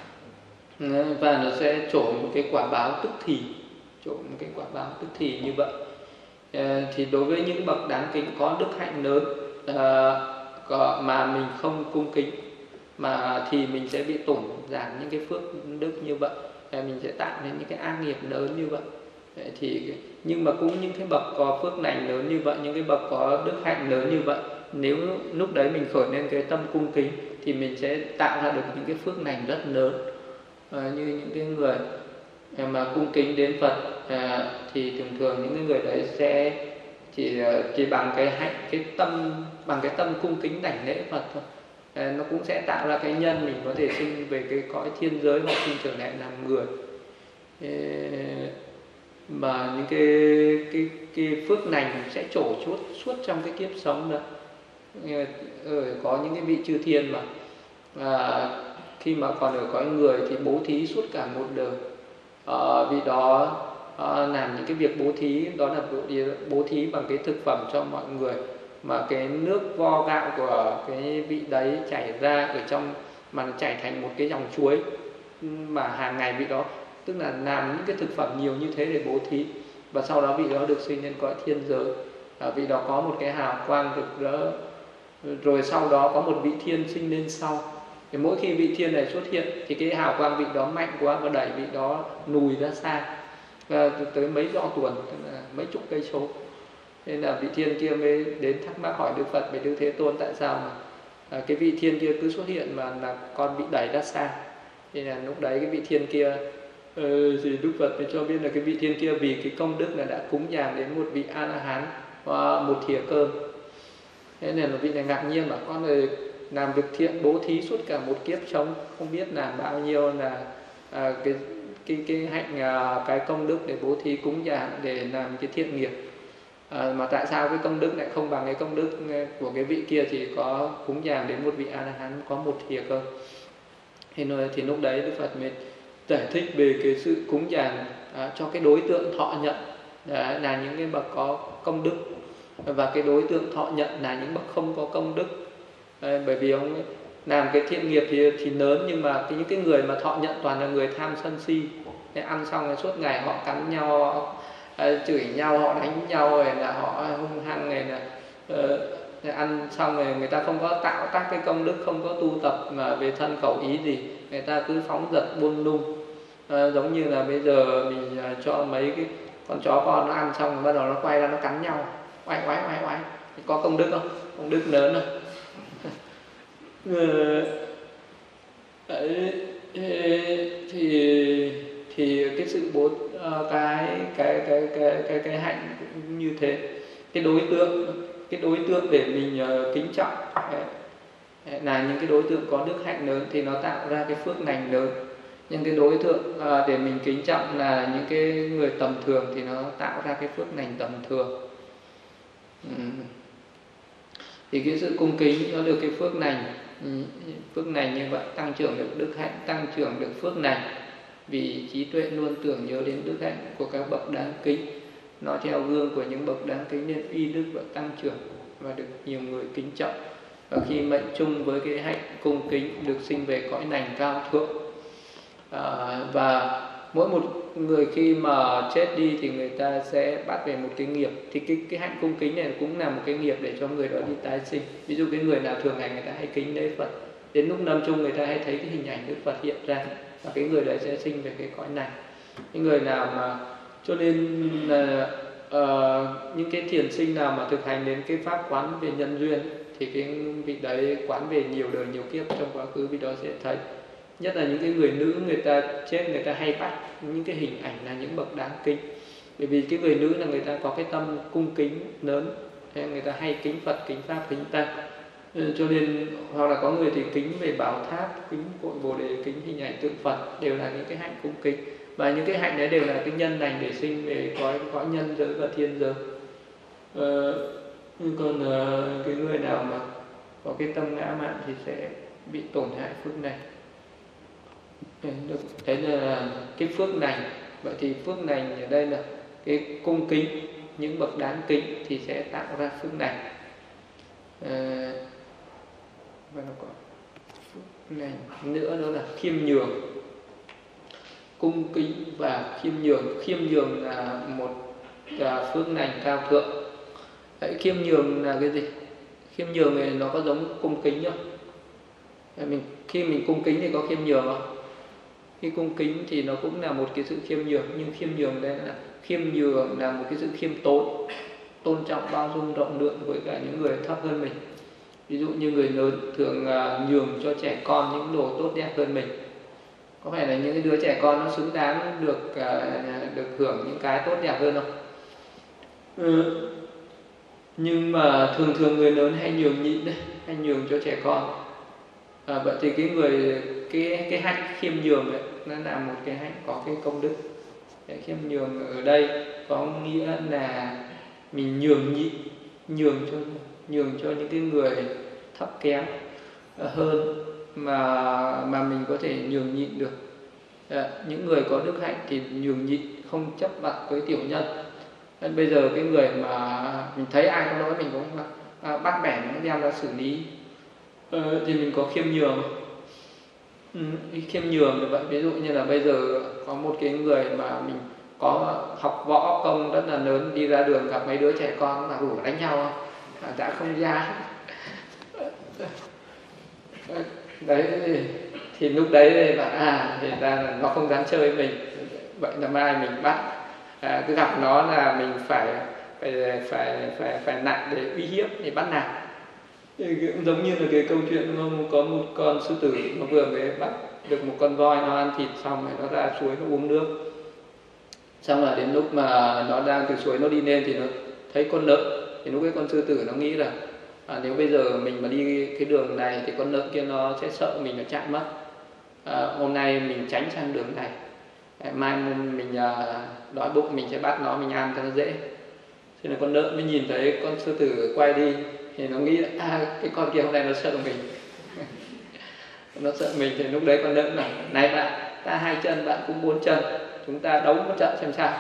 và nó sẽ trổ một cái quả báo tức thì, như vậy. Thì đối với những bậc đáng kính có đức hạnh lớn mà mình không cung kính mà thì mình sẽ bị tổn giảm những cái phước đức như vậy, mình sẽ tạo nên những cái ác nghiệp lớn như vậy. Nhưng mà cũng những cái bậc có phước lành lớn như vậy, những cái bậc có đức hạnh lớn như vậy, nếu lúc đấy mình khởi lên cái tâm cung kính thì mình sẽ tạo ra được những cái phước lành rất lớn. Như những cái người mà cung kính đến Phật thì thường những người đấy sẽ chỉ bằng cái tâm cung kính đảnh lễ Phật thôi, nó cũng sẽ tạo ra cái nhân mình có thể sinh về cái cõi thiên giới hoặc sinh trở lại làm người. Mà những cái phước lành sẽ trổ suốt trong cái kiếp sống đó. Có những cái vị chư thiên mà khi mà còn ở cõi người thì bố thí suốt cả một đời. Vì đó làm những cái việc bố thí, đó là bố thí bằng cái thực phẩm cho mọi người, mà cái nước vo gạo của cái vị đấy chảy ra ở trong, mà nó chảy thành một cái dòng suối mà hàng ngày vị đó, tức là làm những cái thực phẩm nhiều như thế để bố thí, và sau đó vị đó được sinh lên cõi thiên giới. Vị đó có một cái hào quang rực rỡ, rồi sau đó có một vị thiên sinh lên sau, Thì mỗi khi vị thiên này xuất hiện thì cái hào quang vị đó mạnh quá và đẩy vị đó lùi ra xa, và tới mấy do tuần, tức là mấy chục cây số. Nên là vị thiên kia mới đến thắc mắc hỏi Đức Phật về Đức Thế Tôn tại sao mà cái vị thiên kia cứ xuất hiện mà là con bị đẩy ra xa. Thì là lúc đấy cái vị thiên kia thì Đức Phật mới cho biết là cái vị thiên kia vì cái công đức là đã cúng dường đến một vị A La Hán và một thìa cơm. Thế nên là vị này ngạc nhiên bảo con ơi, làm việc thiện bố thí suốt cả một kiếp sống, không biết làm bao nhiêu là cái hạnh cái công đức để bố thí cúng dường để làm cái thiện nghiệp, mà tại sao cái công đức lại không bằng cái công đức của cái vị kia thì có cúng dường đến một vị A La Hán có một thìa cơm. Thì lúc đấy Đức Phật mới giải thích về cái sự cúng dường cho cái đối tượng thọ nhận là những cái bậc có công đức, và cái đối tượng thọ nhận là những bậc không có công đức. Bởi vì ông ấy làm cái thiện nghiệp thì lớn, nhưng mà những cái người mà thọ nhận toàn là người tham sân si. Ăn xong rồi suốt ngày họ cắn nhau, họ chửi nhau, họ đánh nhau, rồi là họ hung hăng, rồi là ăn xong rồi người ta không có tạo tác cái công đức, không có tu tập mà về thân khẩu ý gì, người ta cứ phóng dật buông lung. Giống như là bây giờ mình cho mấy cái con chó con nó ăn xong rồi bắt đầu nó quay ra nó cắn nhau, oai thì có công đức không? Công đức lớn rồi. Đấy, thì cái sự cái hạnh cũng như thế. Cái đối tượng để mình kính trọng là những cái đối tượng có đức hạnh lớn thì nó tạo ra cái phước lành lớn. Nhưng cái đối tượng để mình kính trọng là những cái người tầm thường thì nó tạo ra cái phước lành tầm thường. Thì cái sự cung kính nó được cái phước lành như vậy, tăng trưởng được đức hạnh, tăng trưởng được phước lành, vì trí tuệ luôn tưởng nhớ đến đức hạnh của các bậc đáng kính, nói theo gương của những bậc đáng kính nên uy đức và tăng trưởng và được nhiều người kính trọng. Và khi mệnh chung với cái hạnh cung kính được sinh về cõi lành cao thượng. Và mỗi một người khi mà chết đi thì người ta sẽ bắt về một cái nghiệp, thì cái hạnh cung kính này cũng là một cái nghiệp để cho người đó đi tái sinh. Ví dụ cái người nào thường ngày người ta hay kính lễ Phật, đến lúc lâm chung người ta hay thấy cái hình ảnh Đức Phật hiện ra, và cái người đấy sẽ sinh về cái cõi này. Những người nào mà cho nên là những cái thiền sinh nào mà thực hành đến cái pháp quán về nhân duyên thì cái vị đấy quán về nhiều đời nhiều kiếp trong quá khứ, vị đó sẽ thấy. Nhất là những cái người nữ, người ta chết người ta hay bắt những cái hình ảnh là những bậc đáng kính. Bởi vì cái người nữ là người ta có cái tâm cung kính lớn, người ta hay kính Phật, kính Pháp, kính Tăng. Cho nên hoặc là có người thì kính về bảo tháp, kính cội Bồ Đề, kính hình ảnh tượng Phật, đều là những cái hạnh cung kính. Và những cái hạnh đấy đều là cái nhân lành để sinh về cõi nhân giới và thiên giới. Còn cái người nào mà có cái tâm ngã mạn thì sẽ bị tổn hại phước này. Đấy là cái phước lành. Vậy thì phước lành ở đây là cái cung kính những bậc đáng kính thì sẽ tạo ra phước lành. Và nó có phước lành nữa, đó là khiêm nhường. Cung kính và khiêm nhường. Khiêm nhường là một phước lành cao thượng. Đấy, khiêm nhường là cái gì? Khiêm nhường này nó có giống cung kính không? Khi mình cung kính thì có khiêm nhường không? Khi cung kính thì nó cũng là một cái sự khiêm nhường, nhưng khiêm nhường đây là khiêm nhường là một cái sự khiêm tốn, tôn trọng, bao dung, rộng lượng với cả những người thấp hơn mình. Ví dụ như người lớn thường nhường cho trẻ con những đồ tốt đẹp hơn mình. Có phải là những cái đứa trẻ con nó xứng đáng được hưởng những cái tốt đẹp hơn không? Nhưng mà thường người lớn hay nhường nhịn đấy, hay nhường cho trẻ con. Vậy thì cái hạnh khiêm nhường ấy, nó là một cái hạnh có cái công đức. Cái khiêm nhường ở đây có nghĩa là mình nhường nhịn, nhường cho những cái người thấp kém hơn mà mình có thể nhường nhịn được. Những người có đức hạnh thì nhường nhịn, không chấp vặt với tiểu nhân. Nên bây giờ cái người mà mình thấy ai có lỗi mình cũng bắt bẻ nó đem ra xử lý, thì mình có khiêm nhường. Khiêm nhường như vậy, ví dụ như là bây giờ có một cái người mà mình có học võ công rất là lớn, đi ra đường gặp mấy đứa trẻ con mà rủ đánh nhau không? Đã không ra. Đấy thì lúc đấy thì bảo thì ra là nó không dám chơi với mình, vậy là mai mình bắt cứ gặp nó là mình phải nặng để uy hiếp để bắt nạt. Giống như là cái câu chuyện có một con sư tử nó vừa mới bắt được một con voi, nó ăn thịt xong rồi nó ra suối nó uống nước, xong rồi đến lúc mà nó đang từ suối nó đi lên thì nó thấy con lợn, thì lúc ấy con sư tử nó nghĩ là nếu bây giờ mình mà đi cái đường này thì con lợn kia nó sẽ sợ mình nó chạm mất, hôm nay mình tránh sang đường này, mai mình đói bụng mình sẽ bắt nó mình ăn cho nó dễ. Thế là con lợn mới nhìn thấy con sư tử quay đi thì nó nghĩ cái con kia hôm nay nó sợ mình nó sợ mình. Thì lúc đấy con lợn bảo này bạn, ta 2 chân bạn cũng 4 chân, chúng ta đấu một trận xem sao.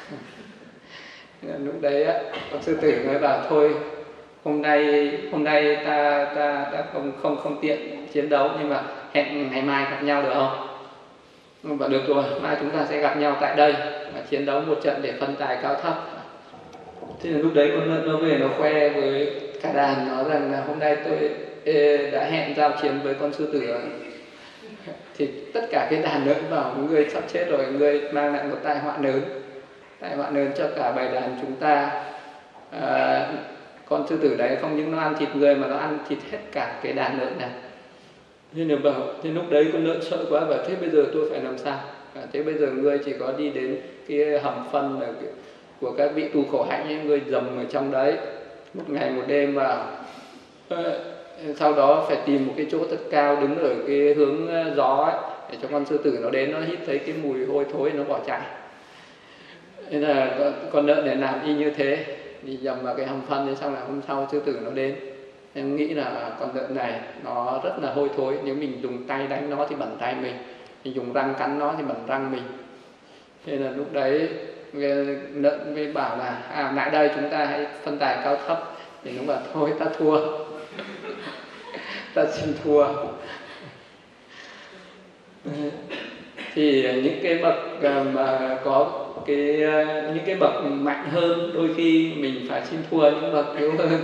Lúc đấy con sư tử mới bảo thôi hôm nay ta không tiện chiến đấu, nhưng mà hẹn ngày mai gặp nhau được không? Bảo được rồi, mai chúng ta sẽ gặp nhau tại đây và chiến đấu một trận để phân tài cao thấp. Thế là lúc đấy con lợn nó về nó khoe với cả đàn nó rằng là hôm nay tôi đã hẹn giao chiến với con sư tử rồi. Thì tất cả cái đàn lợn bảo ngươi sắp chết rồi, ngươi mang lại một tai họa lớn cho cả bầy đàn chúng ta. Con sư tử đấy không những nó ăn thịt người mà nó ăn thịt hết cả cái đàn lợn này. Thế lúc đấy con lợn sợ quá và thế bây giờ tôi phải làm sao? Thế bây giờ ngươi chỉ có đi đến cái hầm phân của các vị tu khổ hạnh ấy, ngươi dầm ở trong đấy một ngày một đêm vào, sau đó phải tìm một cái chỗ thật cao đứng ở cái hướng gió ấy, để cho con sư tử nó đến nó hít thấy cái mùi hôi thối nó bỏ chạy. Thế là con lợn để làm y như thế, đi dầm vào cái hầm phân, thế xong là hôm sau sư tử nó đến. Em nghĩ là con lợn này nó rất là hôi thối, nếu mình dùng tay đánh nó thì bẩn tay mình dùng răng cắn nó thì bẩn răng mình. Thế là lúc đấy lợn mới bảo là lại đây chúng ta hãy phân tài cao thấp. Thì nó bảo thôi ta thua ta xin thua. Thì những cái bậc mà có những cái bậc mạnh hơn đôi khi mình phải xin thua những bậc yếu hơn.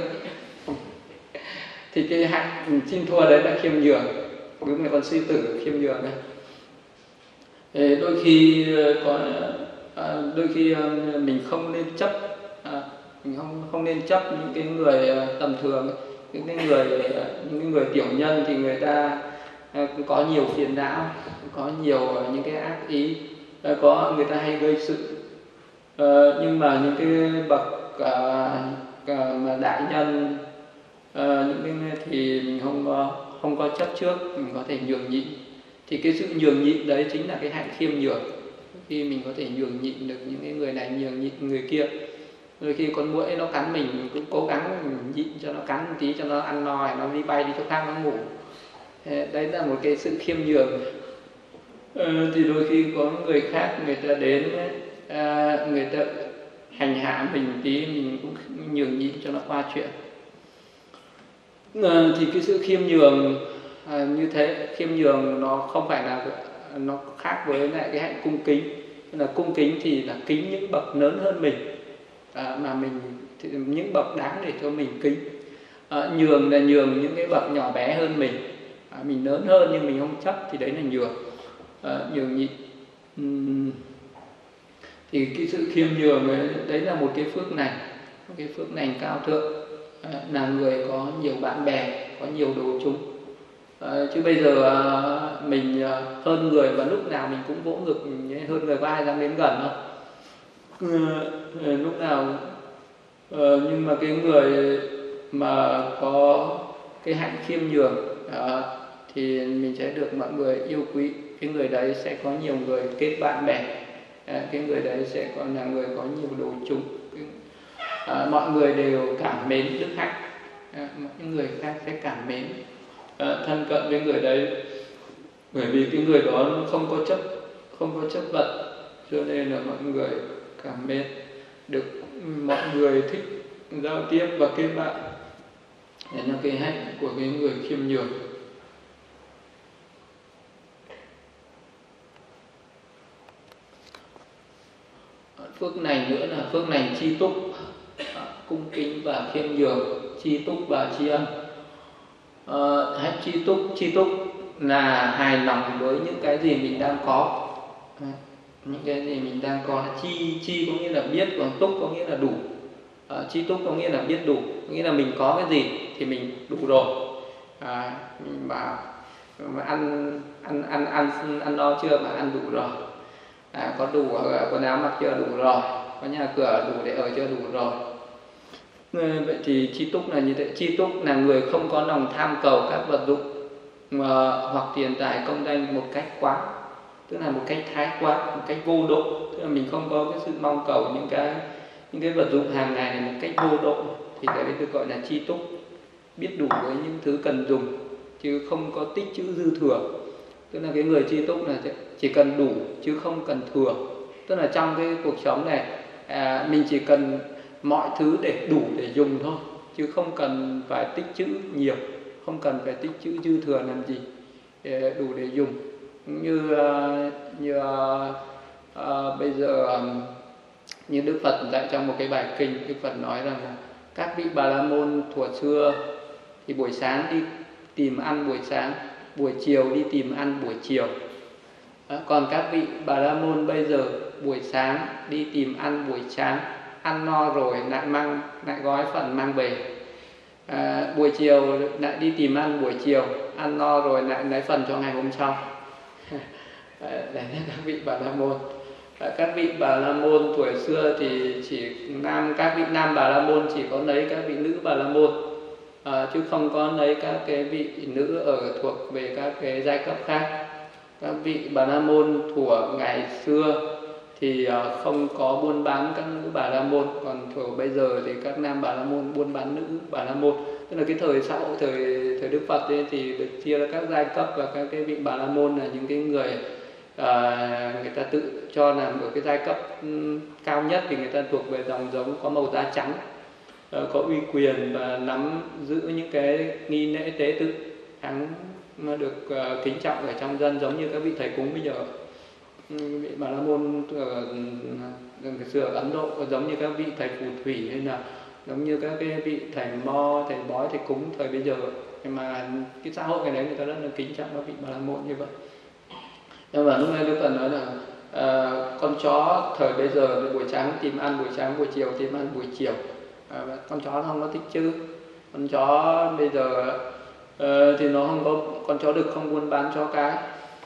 Thì cái hạnh xin thua đấy là khiêm nhường, đúng là con sư tử khiêm nhường này. Đôi khi mình không nên chấp, mình không nên chấp những cái người tầm thường, những cái người tiểu nhân thì người ta có nhiều phiền não, có nhiều những cái ác ý, người ta hay gây sự. Nhưng mà những cái bậc mà đại nhân, những cái thì mình không có chấp trước, mình có thể nhường nhịn. Thì cái sự nhường nhịn đấy chính là cái hạnh khiêm nhường. Khi mình có thể nhường nhịn được những cái người này, nhường nhịn người kia. Đôi khi con muỗi nó cắn mình cũng cố gắng nhịn cho nó cắn một tí cho nó ăn no, nó đi bay đi chỗ khác nó ngủ. Đấy là một cái sự khiêm nhường. Thì đôi khi có người khác người ta đến người ta hành hạ mình tí, mình cũng nhường nhịn cho nó qua chuyện. Thì cái sự khiêm nhường như thế, khiêm nhường nó không phải là, nó khác với lại cái hạnh cung kính. Là cung kính thì là kính những bậc lớn hơn mình, mà mình thì những bậc đáng để cho mình kính. Nhường là nhường những cái bậc nhỏ bé hơn mình, mình lớn hơn nhưng mình không chấp, thì đấy là nhường, nhường nhịn. Thì cái sự khiêm nhường đấy là một cái phước lành, một cái phước lành cao thượng, là người có nhiều bạn bè, có nhiều đồ chung. Chứ bây giờ mình hơn người và lúc nào mình cũng vỗ ngực, hơn người có ai dám đến gần không? Lúc nào nhưng mà cái người mà có cái hạnh khiêm nhường thì mình sẽ được mọi người yêu quý. Cái người đấy sẽ có nhiều người kết bạn bè, cái người đấy sẽ còn là người có nhiều đồ chung. Mọi người đều cảm mến đức hạnh, những người khác sẽ cảm mến, thân cận với người đấy, bởi vì cái người đó không có chấp vật, cho nên là mọi người cảm mến, được mọi người thích giao tiếp và kết bạn. Đấy là cái hạnh của cái người khiêm nhường. Phước lành nữa là phước lành tri túc, cung kính và khiêm nhường, tri túc và tri ân. Hạnh tri túc là hài lòng với những cái gì mình đang có. Những cái gì mình đang có. Chi có nghĩa là biết, còn túc có nghĩa là đủ. Chi túc có nghĩa là biết đủ, có nghĩa là mình có cái gì thì mình đủ rồi. Mình bảo mà ăn no chưa, mà ăn đủ rồi. Có đủ quần áo mặc chưa, đủ rồi. Có nhà cửa đủ để ở chưa, đủ rồi. Vậy thì chi túc là như thế. Chi túc là người không có lòng tham cầu các vật dụng hoặc tiền tài công danh một cách quá, tức là một cách thái quá, một cách vô độ. Tức là mình không có cái sự mong cầu những cái vật dụng hàng ngày này một cách vô độ, thì cái đấy được gọi là chi túc, biết đủ với những thứ cần dùng chứ không có tích trữ dư thừa. Tức là cái người chi túc là chỉ cần đủ chứ không cần thừa. Tức là trong cái cuộc sống này mình chỉ cần mọi thứ để đủ để dùng thôi, chứ không cần phải tích trữ nhiều, không cần phải tích trữ dư thừa làm gì, đủ để dùng. Như bây giờ như Đức Phật dạy trong một cái bài kinh, Đức Phật nói rằng là các vị Bà La Môn thuở xưa thì buổi sáng đi tìm ăn buổi sáng, buổi chiều đi tìm ăn buổi chiều. Còn các vị Bà La Môn bây giờ buổi sáng đi tìm ăn buổi sáng, ăn no rồi lại gói phần mang về. Buổi chiều lại đi tìm ăn buổi chiều, ăn no rồi lại lấy phần cho ngày hôm sau. Đấy là các vị Bà La Môn. Các vị Bà La Môn tuổi xưa thì các vị nam Bà La Môn chỉ có lấy các vị nữ Bà La Môn, chứ không có lấy các cái vị nữ thuộc về các cái giai cấp khác. Các vị Bà La Môn thuở ngày xưa thì không có buôn bán các nữ Bà La Môn, còn thuở bây giờ thì các nam Bà La Môn buôn bán nữ Bà La Môn. Tức là cái thời xã hội thời Đức Phật ấy, thì được chia ra các giai cấp, và các cái vị Bà La Môn là những cái người người ta tự cho là ở cái giai cấp cao nhất, thì người ta thuộc về dòng giống có màu da trắng, có uy quyền và nắm giữ những cái nghi lễ tế tự đáng được kính trọng ở trong dân, giống như các vị thầy cúng bây giờ. Vị Bà La Môn ngày xưa ở Ấn Độ giống như các vị thầy phù thủy, hay là giống như các cái vị thầy mo, thầy bói, thầy cúng thời bây giờ. Nhưng mà cái xã hội cái đấy người ta rất là kính trọng các vị Bà La Môn như vậy. Nhưng mà lúc này Đức Phật nói là con chó thời bây giờ buổi sáng tìm ăn buổi sáng, buổi chiều tìm ăn buổi chiều. Con chó nó không có tích trữ. Con chó bây giờ thì nó không có, con chó đực không buôn bán chó cái.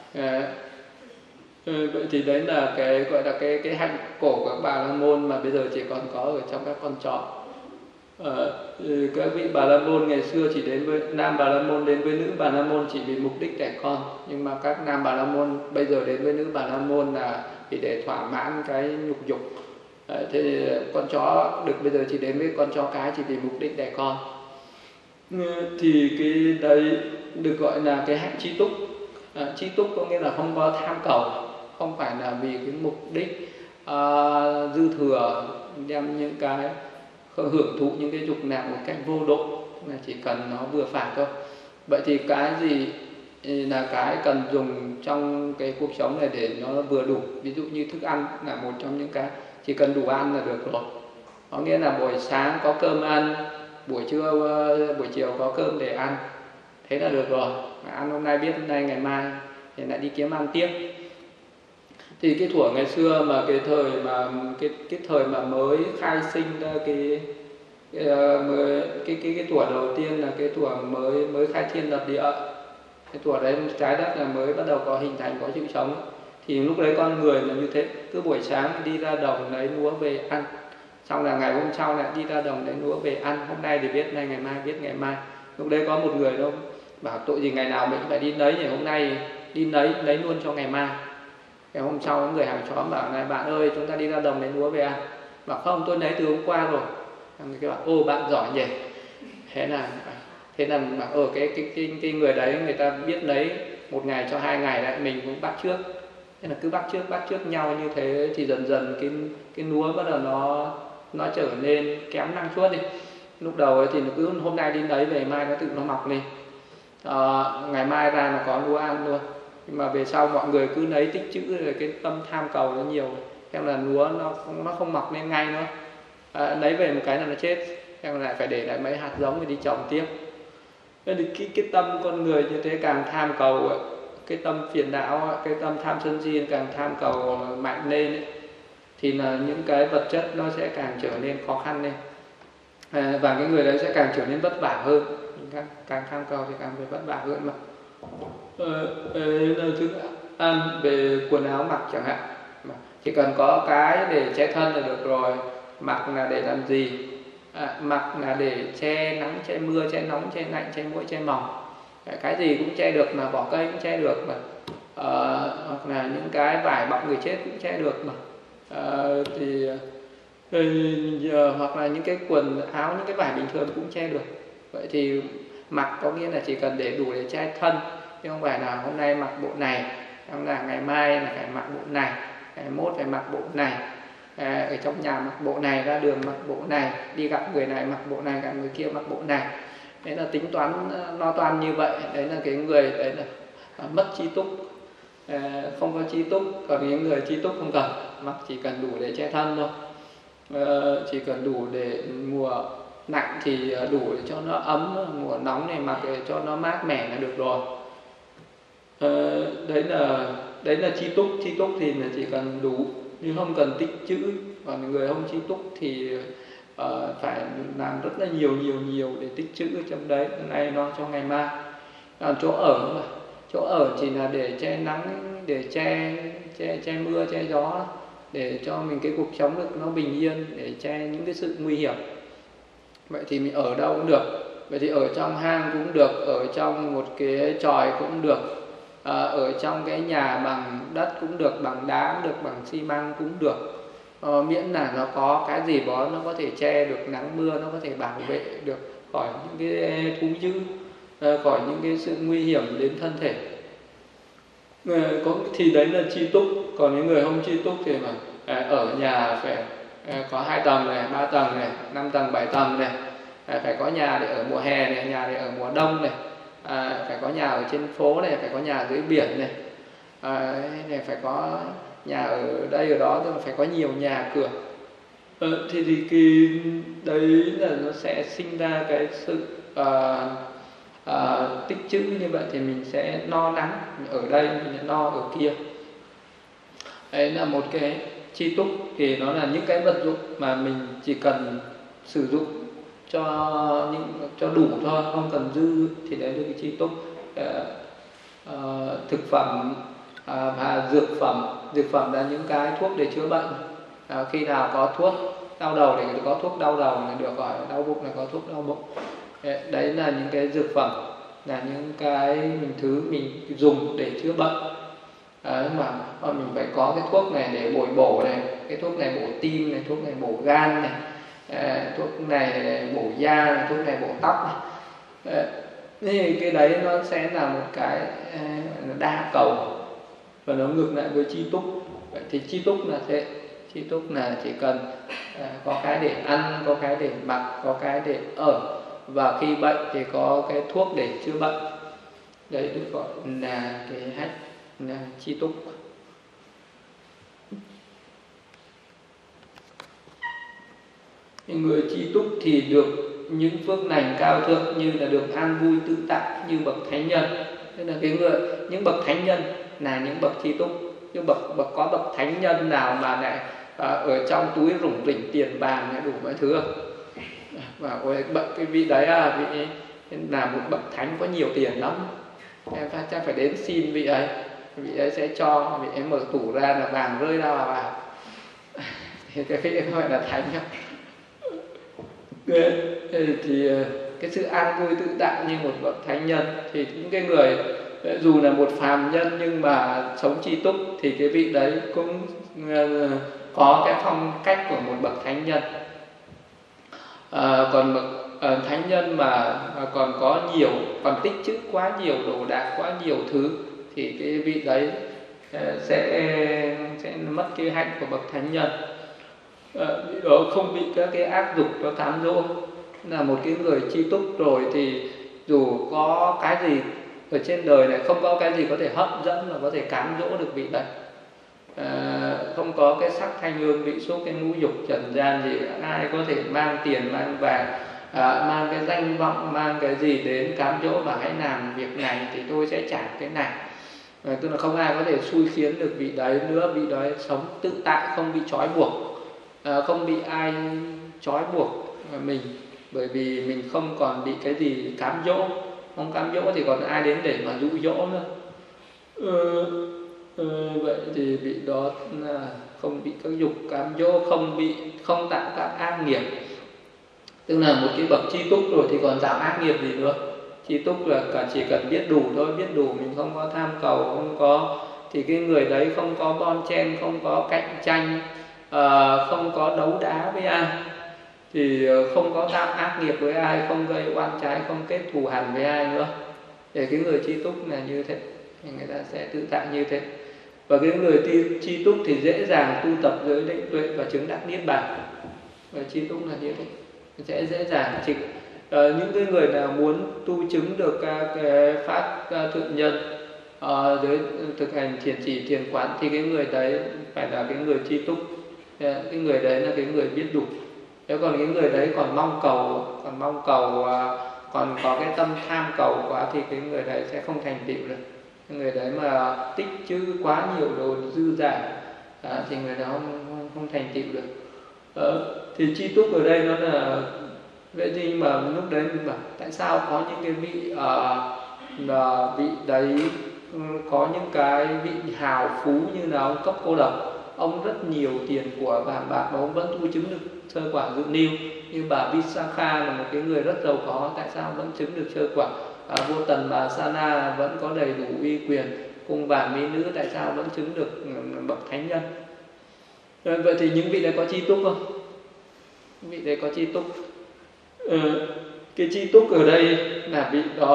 Vậy thì đấy là cái gọi là cái hạnh cổ của các Bà La Môn mà bây giờ chỉ còn có ở trong các con chó. Các vị Bà La Môn ngày xưa chỉ đến với nam Bà La Môn đến với nữ Bà La Môn chỉ vì mục đích đẻ con, nhưng mà các nam Bà La Môn bây giờ đến với nữ Bà La Môn là chỉ để thỏa mãn cái nhục dục. Thế con chó đực bây giờ chỉ đến với con chó cái chỉ vì mục đích đẻ con. Thì cái đấy được gọi là cái hạnh chi túc. Chi túc có nghĩa là không có tham cầu, không phải là vì cái mục đích dư thừa, đem những cái hưởng thụ những cái dục lạc một cách vô độ, là chỉ cần nó vừa phải thôi. Vậy thì cái gì là cái cần dùng trong cái cuộc sống này để nó vừa đủ? Ví dụ như thức ăn là một trong những cái chỉ cần đủ ăn là được rồi. Có nghĩa là buổi sáng có cơm ăn, buổi trưa buổi chiều có cơm để ăn, thế là được rồi. Ăn hôm nay biết hôm nay, ngày mai thì lại đi kiếm ăn tiếp. Thì cái thuở ngày xưa mà cái thời mà mới khai sinh ra cái thuở đầu tiên là cái thuở mới khai thiên lập địa, cái thuở đấy trái đất là mới bắt đầu có hình thành, có sự sống. Thì lúc đấy con người là như thế, cứ buổi sáng đi ra đồng lấy lúa về ăn, xong là ngày hôm sau lại đi ra đồng lấy lúa về ăn. Hôm nay thì biết nay, ngày mai biết ngày mai. Lúc đấy có một người đâu bảo tội gì ngày nào mình phải đi lấy, thì hôm nay đi lấy luôn cho ngày mai. Ngày hôm sau người hàng xóm bảo này, bạn ơi chúng ta đi ra đồng lấy lúa về ăn. Bảo không, tôi lấy từ hôm qua rồi. Cái bảo ô bạn giỏi nhỉ. Thế là bảo cái người đấy người ta biết lấy một ngày cho 2 ngày đấy, mình cũng bắt trước. Thế là cứ bắt trước nhau như thế thì dần dần cái lúa bắt đầu nó trở nên kém năng suất đi. Lúc đầu ấy thì nó cứ hôm nay đi lấy về mai nó tự nó mọc lên. Ngày mai ra là có lúa ăn luôn. Nhưng mà về sau mọi người cứ lấy tích trữ rồi, cái tâm tham cầu nó nhiều, thế là lúa nó không mọc lên ngay nữa. Lấy về một cái là nó chết, thế là lại phải để lại mấy hạt giống để đi trồng tiếp. Thế thì cái tâm con người như thế càng tham cầu ấy, cái tâm phiền não, cái tâm tham sân si càng tham cầu mạnh lên ấy, thì là những cái vật chất nó sẽ càng trở nên khó khăn lên, và cái người đấy sẽ càng trở nên vất vả hơn. Càng tham cầu thì càng phải vất vả hơn mà. Thức ăn về quần áo mặc chẳng hạn, chỉ cần có cái để che thân là được rồi. Mặc là để làm gì? Mặc là để che nắng, che mưa, che nóng, che lạnh, che muỗi, che mỏng. Cái gì cũng che được mà, vỏ cây cũng che được mà, hoặc là những cái vải bọc người chết cũng che được mà, hoặc là những cái quần áo, những cái vải bình thường cũng che được. Vậy thì mặc có nghĩa là chỉ cần để đủ để che thân, chứ không phải là hôm nay mặc bộ này, xong là ngày mai là phải mặc bộ này, ngày mốt phải mặc bộ này, ở trong nhà mặc bộ này, ra đường mặc bộ này, đi gặp người này mặc bộ này, gặp người kia mặc bộ này. Đấy là tính toán lo toan như vậy. Đấy là cái người đấy là mất chi túc, không có chi túc. Còn những người chi túc không cần, mặc chỉ cần đủ để che thân thôi, chỉ cần đủ để mùa lạnh thì đủ để cho nó ấm, mùa nóng này mặc để cho nó mát mẻ là được rồi. Đấy là chi túc. Chi túc thì là chỉ cần đủ nhưng không cần tích trữ. Còn người không chi túc thì phải làm rất là nhiều để tích trữ trong đấy, hôm nay nó cho ngày mai. Còn chỗ ở chỉ là để che nắng, để che mưa, che gió, để cho mình cái cuộc sống được nó bình yên, để che những cái sự nguy hiểm. Vậy thì mình ở đâu cũng được. Vậy thì ở trong hang cũng được, ở trong một cái chòi cũng được, ở trong cái nhà bằng đất cũng được, bằng đá cũng được, bằng xi măng cũng được, miễn là nó có cái gì đó nó có thể che được nắng mưa, nó có thể bảo vệ được khỏi những cái thú dữ, khỏi những cái sự nguy hiểm đến thân thể. Thì đấy là chi túc. Còn những người không chi túc thì mà ở nhà phải có 2 tầng này, 3 tầng này, 5 tầng, 7 tầng này, phải có nhà để ở mùa hè này, nhà để ở mùa đông này, phải có nhà ở trên phố này, phải có nhà dưới biển này, phải có nhà ở đây ở đó, tức là phải có nhiều nhà cửa. Thì cái đấy là nó sẽ sinh ra cái sự tích trữ như vậy, thì mình sẽ no nắng, ở đây mình sẽ no ở kia. Đấy là một cái chi túc. Thì nó là những cái vật dụng mà mình chỉ cần sử dụng cho đủ thôi, không cần dư, thì đấy là cái chi túc. Thực phẩm và dược phẩm. Dược phẩm là những cái thuốc để chữa bệnh. Khi nào có thuốc đau đầu thì có thuốc đau đầu là được rồi, đau bụng là có thuốc đau bụng. Đấy là những cái dược phẩm, là những cái thứ mình dùng để chữa bệnh. Mà mình phải có cái thuốc này để bổ này, cái thuốc này bổ tim này, thuốc này bổ gan này, thuốc này bổ da này, thuốc này bổ tóc này. Thì cái đấy nó sẽ là một cái đa cầu, và nó ngược lại với chi túc. Vậy thì chi túc là thế. Chi túc là chỉ cần có cái để ăn, có cái để mặc, có cái để ở, và khi bệnh thì có cái thuốc để chữa bệnh. Đấy được gọi là cái hạnh là chi túc. Người chi túc thì được những phước lành cao thượng, như là được an vui tự tại như bậc thánh nhân. Tức là những bậc thánh nhân là những bậc chi túc. Nhưng có bậc thánh nhân nào mà lại ở trong túi rủng rỉnh tiền vàng đủ mọi thứ không? Và cái vị đấy vị là một bậc thánh có nhiều tiền lắm, em chắc phải đến xin vị ấy sẽ cho, vị ấy mở tủ ra là vàng rơi ra vào. Thì cái vị ấy gọi là thánh không? Thì cái sự an vui tự tại như một bậc thánh nhân, thì những cái người dù là một phàm nhân nhưng mà sống chi túc thì cái vị đấy cũng có cái phong cách của một bậc thánh nhân. Còn bậc thánh nhân mà còn có nhiều, còn tích trữ quá nhiều đồ đạc, quá nhiều thứ, thì cái vị đấy sẽ mất cái hạnh của bậc thánh nhân. Đó không bị các cái ác dục nó cám dỗ. Là một cái người chi túc rồi thì dù có cái gì ở trên đời này, không có cái gì có thể hấp dẫn và có thể cám dỗ được vị đấy. Không có cái sắc thanh hương vị xúc, cái ngũ dục trần gian gì, ai có thể mang tiền mang vàng mang cái danh vọng, mang cái gì đến cám dỗ và hãy làm việc này thì tôi sẽ trả cái này. Tức là không ai có thể xui khiến được vị đấy nữa. Vị đấy sống tự tại, không bị trói buộc, không bị ai trói buộc mình, bởi vì mình không còn bị cái gì cám dỗ. Không cám dỗ thì còn ai đến để mà dụ dỗ nữa. Vậy thì vị đó là không bị các dục cám dỗ, không tạo các ác nghiệp. Tức là một cái bậc tri túc rồi thì còn tạo ác nghiệp gì nữa. Tri túc là chỉ cần biết đủ thôi, biết đủ, mình không có tham cầu, không có, thì cái người đấy không có bon chen, không có cạnh tranh, không có đấu đá với ai, thì không có tạo ác nghiệp với ai, không gây oan trái, không kết thù hằn với ai nữa. Để cái người tri túc là như thế, thì người ta sẽ tự tại như thế. Và cái người tri túc thì dễ dàng tu tập giới định tuệ và chứng đắc niết bàn. Và tri túc là như thế, sẽ dễ dàng. Những cái người nào muốn tu chứng được các cái pháp thượng nhân, giới thực hành thiền chỉ thiền quán, thì cái người đấy phải là cái người tri túc. Cái người đấy là cái người biết đủ. Nếu còn cái người đấy còn mong cầu, còn có cái tâm tham cầu quá, thì cái người đấy sẽ không thành tựu được. Cái người đấy mà tích trữ quá nhiều đồ dư giả, thì người đó không thành tựu được. Thì tri túc ở đây nó là vậy. gì mà lúc đấy mình bảo tại sao có những cái vị vị đấy có những cái vị hào phú như là ông Cấp Cô Độc, ông rất nhiều tiền của vàng bạc mà ông vẫn tu chứng được sơ quả dự niu. Như bà Visakha là một cái người rất giàu có, tại sao vẫn chứng được sơ quả? Vua Tần Bà Sana vẫn có đầy đủ uy quyền, cùng vạn mỹ nữ, tại sao vẫn chứng được bậc thánh nhân? Vậy thì những vị đấy có tri túc không? Vị đấy có tri túc. Cái tri túc ở đây là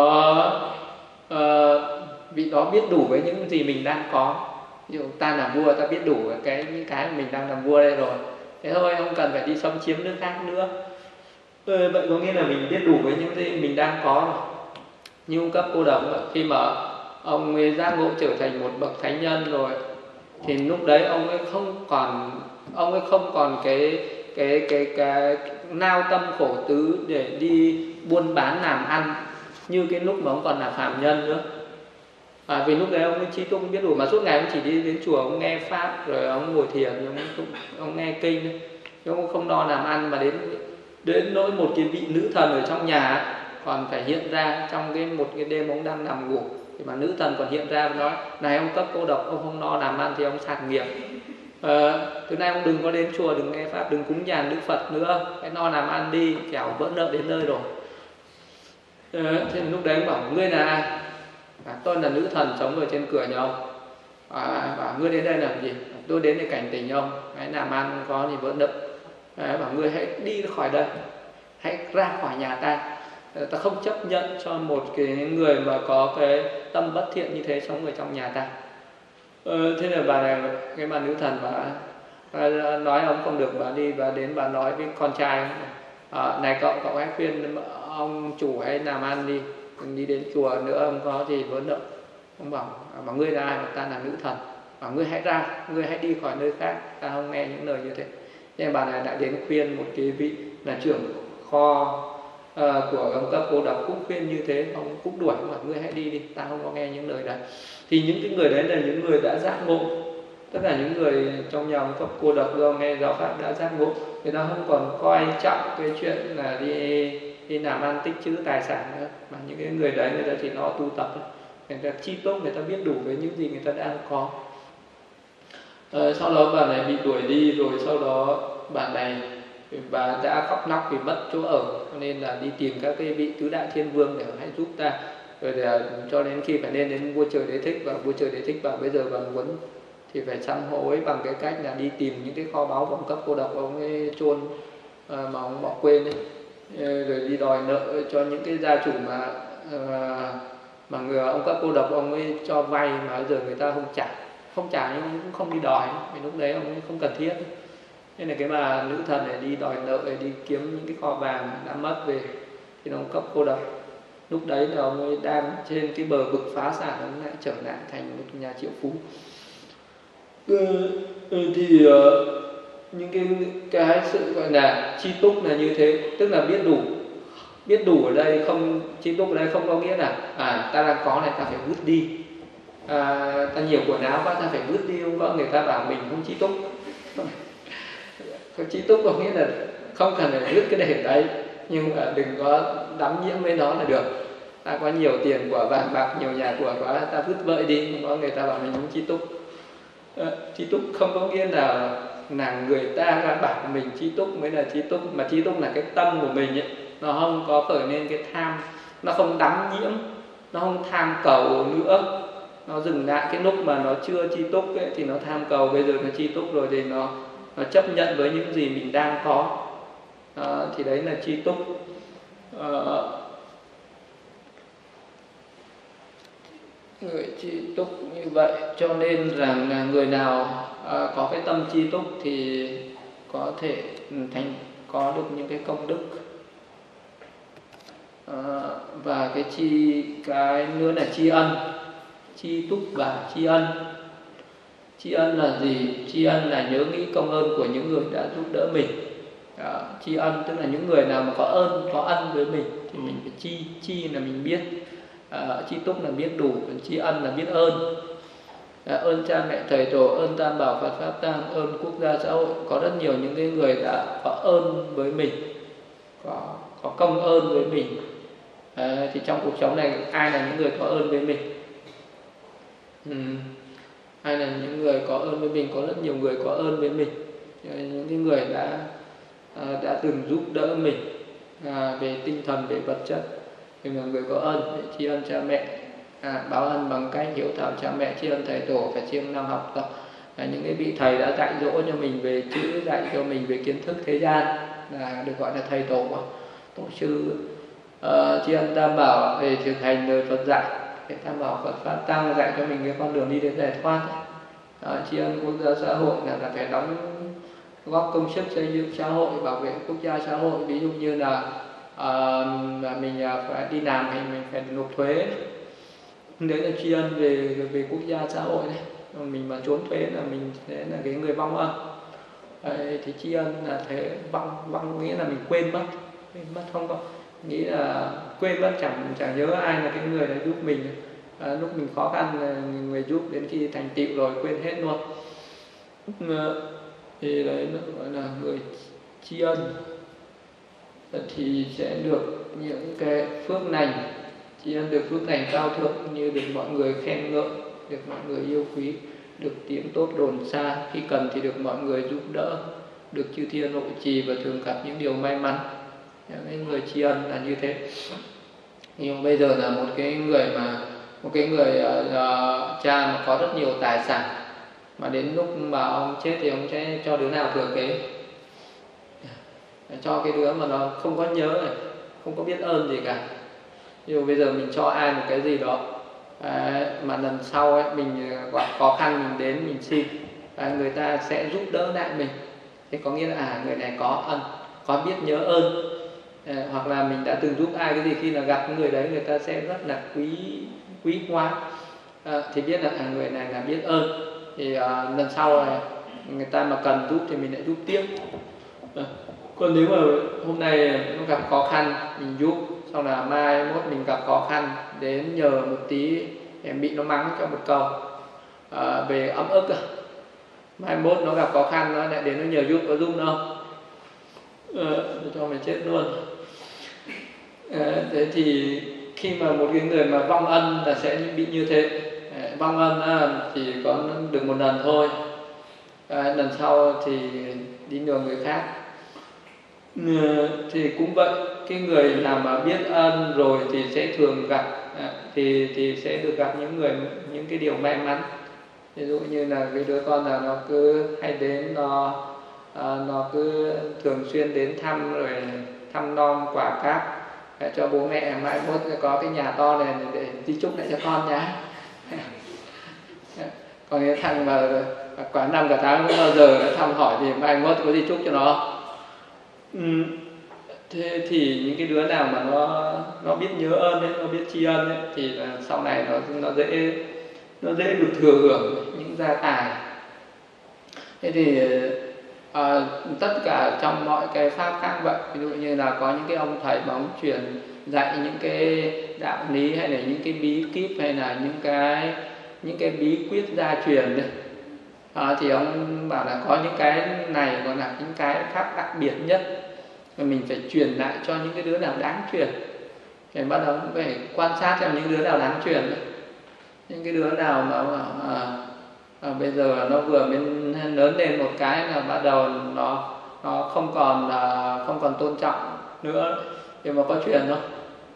vị đó biết đủ với những gì mình đang có. Ví dụ ta là vua, ta biết đủ những cái mình đang làm vua đây rồi, thế thôi, không cần phải đi xâm chiếm nước khác nữa. Vậy có nghĩa là mình biết đủ với những gì mình đang có rồi. Như ông Cấp Cô Độc, khi mà ông ấy giác ngộ trở thành một bậc thánh nhân rồi, thì lúc đấy ông ấy không còn cái nao tâm khổ tứ để đi buôn bán làm ăn như cái lúc mà ông còn là phàm nhân nữa. Vì lúc đấy ông ấy tri túc, không biết đủ, mà suốt ngày ông chỉ đi đến chùa, ông nghe pháp, rồi ông ngồi thiền, ông nghe kinh, ông không lo làm ăn. Mà đến nỗi một cái vị nữ thần ở trong nhà còn phải hiện ra trong một cái đêm ông đang nằm ngủ, thì mà nữ thần còn hiện ra và nói: này ông Cấp Cô Độc, ông không lo làm ăn thì ông sạc nghiệp. Từ nay ông đừng có đến chùa, đừng nghe pháp, đừng cúng dường Đức Phật nữa, hãy lo làm ăn đi, kẻo vỡ nợ đến nơi rồi. Thế lúc đấy ông bảo: ngươi là ai? Tôi là nữ thần sống ở trên cửa nhà ông. Bảo: ngươi đến đây làm gì? Tôi đến để cảnh tỉnh ông, hãy làm ăn có thì vỡ nợ. Bảo: ngươi hãy đi khỏi đây, hãy ra khỏi nhà ta. Ta không chấp nhận cho một cái người mà có cái tâm bất thiện như thế sống ở trong nhà ta. Thế là bà nữ thần bà nói ông không được, bà đi, bà đến bà nói với con trai: này cậu hãy khuyên ông chủ hãy làm ăn đi, đừng đi đến chùa nữa, ông có gì vỡ nợ. Ông bảo ngươi là ai? Ta là nữ thần. Bảo: ngươi hãy ra, ngươi hãy đi khỏi nơi khác, ta không nghe những lời như thế. Nên bà này đã đến khuyên một cái vị là trưởng kho của ông Cấp Cô Độc, cũng khuyên như thế, ông cũng đuổi, bảo: ngươi hãy đi, ta không có nghe những lời đấy. Thì những cái người đấy là những người đã giác ngộ. Tất cả những người trong nhà ông Cấp Cô Độc do nghe giáo pháp đã giác ngộ, người ta không còn coi trọng cái chuyện là đi làm ăn tích trữ tài sản nữa, mà những cái người đấy người ta chỉ lo tu tập thôi. Người ta chi tốt, người ta biết đủ với những gì người ta đang có. Sau đó bà này bị đuổi đi rồi, sau đó bà đã khóc lóc vì mất chỗ ở, nên là đi tìm các cái vị tứ đại thiên vương để hãy giúp ta. Rồi cho đến khi phải lên đến vua Trời Đế Thích, và vua Trời Đế Thích bảo bây giờ bà muốn thì phải sám hối bằng cái cách là đi tìm những cái kho báu của ông Cấp Cô Độc ông ấy chôn mà ông bỏ quên ấy. Rồi đi đòi nợ cho những cái gia chủ mà ông Cấp Cô Độc ông ấy cho vay, mà bây giờ người ta không trả nhưng ông cũng không đi đòi, vì lúc đấy ông ấy không cần thiết. Nên là cái bà nữ thần này đi đòi nợ, đi kiếm những cái kho vàng đã mất về, thì ông Cấp Cô Độc lúc đấy là ông ấy đang trên cái bờ vực phá sản, ông lại trở lại thành một nhà triệu phú. Thì những cái sự gọi là chi túc là như thế, tức là biết đủ, Biết đủ ở đây không, tri túc ở đây không có nghĩa là ta đang có này ta phải vứt đi, ta nhiều quần áo quá ta phải vứt đi, không có người ta bảo mình không tri túc. Tri túc có nghĩa là không cần phải vứt cái để đấy, nhưng mà đừng có đắm nhiễm với nó là được. Ta có nhiều tiền của vàng bạc, nhiều nhà của quá, ta vứt vợi đi, không có người ta bảo mình không tri túc. Tri túc không có nghĩa là người ta bảo mình tri túc mới là tri túc, mà tri túc là cái tâm của mình ấy, nó không có khởi lên cái tham, nó không đắm nhiễm, nó không tham cầu nữa, nó dừng lại cái lúc mà nó chưa tri túc ấy, thì nó tham cầu, bây giờ nó tri túc rồi thì nó chấp nhận với những gì mình đang có. Thì đấy là tri túc. Người tri túc như vậy, cho nên rằng là người nào có cái tâm tri túc thì có thể có được những cái công đức. Và cái nữa là tri ân, tri túc và tri ân. Tri ân là gì? Tri ân là nhớ nghĩ công ơn của những người đã giúp đỡ mình. Tri ân tức là những người nào mà có ân với mình thì mình phải tri là mình biết, tri túc là biết đủ, còn tri ân là biết ơn. Ơn cha mẹ thầy tổ, ơn tam bảo Phật pháp tăng, ơn quốc gia xã hội. Có rất nhiều những cái người đã có ơn với mình, có công ơn với mình. Thì trong cuộc sống này ai là những người có ơn với mình? Ai là những người có ơn với mình? Có rất nhiều người có ơn với mình, những cái người đã từng giúp đỡ mình về tinh thần, về vật chất, thì là người có ơn. Tri ân cha mẹ, báo ân bằng cách hiếu thảo cha mẹ, tri ân thầy tổ, phải siêng năng học tập. Những cái vị thầy đã dạy dỗ cho mình về chữ, dạy cho mình về kiến thức thế gian là được gọi là thầy tổ, tổ sư. Tri ân tam bảo về thực hành lời Phật dạy, cái tam bảo Phật pháp tăng dạy cho mình cái con đường đi đến giải thoát. Tri ân quốc gia xã hội là phải đóng góp công sức xây dựng xã hội, bảo vệ quốc gia xã hội. Ví dụ như là mình phải đi làm thì mình phải nộp thuế, đấy là tri ân về quốc gia xã hội này. Mình mà trốn thuế là mình sẽ là cái người vong ân. Thì tri ân là thế, vong nghĩa là mình quên mất không có nghĩ là quên mất, chẳng nhớ ai là cái người đã giúp mình. Lúc mình khó khăn là người giúp, đến khi thành tựu rồi quên hết luôn. Thì đấy gọi là người tri ân, thì sẽ được những cái phước lành. Tri ân được phước lành cao thượng như được mọi người khen ngợi, được mọi người yêu quý, được tiếng tốt đồn xa, khi cần thì được mọi người giúp đỡ, được chư thiên hộ trì và thường gặp những điều may mắn. Những người tri ân là như thế. Nhưng bây giờ là một cái người cha mà có rất nhiều tài sản, mà đến lúc mà ông chết thì ông sẽ cho đứa nào thừa kế? Cho cái đứa mà nó không có nhớ này, không có biết ơn gì cả. Nhưng bây giờ mình cho ai một cái gì đó mà lần sau ấy, mình gặp khó khăn mình đến mình xin, người ta sẽ giúp đỡ lại mình, thì có nghĩa là người này có ân, có biết nhớ ơn. Hoặc là mình đã từng giúp ai cái gì, khi là gặp người đấy người ta sẽ rất là quý hóa, thì biết là người này là biết ơn. Thì lần sau này người ta mà cần giúp thì mình lại giúp tiếp. Còn nếu mà hôm nay nó gặp khó khăn mình giúp, sau là mai mốt mình gặp khó khăn đến nhờ một tí, em bị nó mắng cho một câu về ấm ức, mai mốt nó gặp khó khăn nó lại đến nó nhờ giúp, có giúp đâu, cho mình chết luôn. Thế thì khi mà một cái người mà vong ân là sẽ bị như thế. Vong ân thì có được một lần thôi, lần sau thì đi nhờ người khác. Thì cũng vậy, cái người nào mà biết ơn rồi thì sẽ thường gặp, thì sẽ được gặp những cái điều may mắn. Ví dụ như là cái đứa con nào nó cứ hay đến, nó cứ thường xuyên đến thăm, rồi thăm nom quà cáp cho bố mẹ, mai mốt có cái nhà to này để di chúc lại cho con nhá. Còn cái thằng mà cả năm cả tháng không bao giờ thăm hỏi thì mai mốt có di chúc cho nó. Thế thì những cái đứa nào mà nó biết nhớ ơn ấy, nó biết tri ân ấy, thì sau này nó dễ được thừa hưởng những gia tài. Thế thì tất cả trong mọi cái pháp khác vậy. Ví dụ như là có những cái ông thầy mà ông truyền dạy những cái đạo lý hay là những cái bí kíp hay là những cái bí quyết gia truyền đấy, thì ông bảo là có những cái này gọi là những cái pháp đặc biệt nhất mà mình phải truyền lại cho những cái đứa nào đáng truyền. Thì bắt đầu phải quan sát xem những đứa nào đáng truyền đấy. Những cái đứa nào mà bây giờ nó vừa mới lớn lên một cái là bắt đầu nó không còn tôn trọng nữa thì mà có truyền đâu.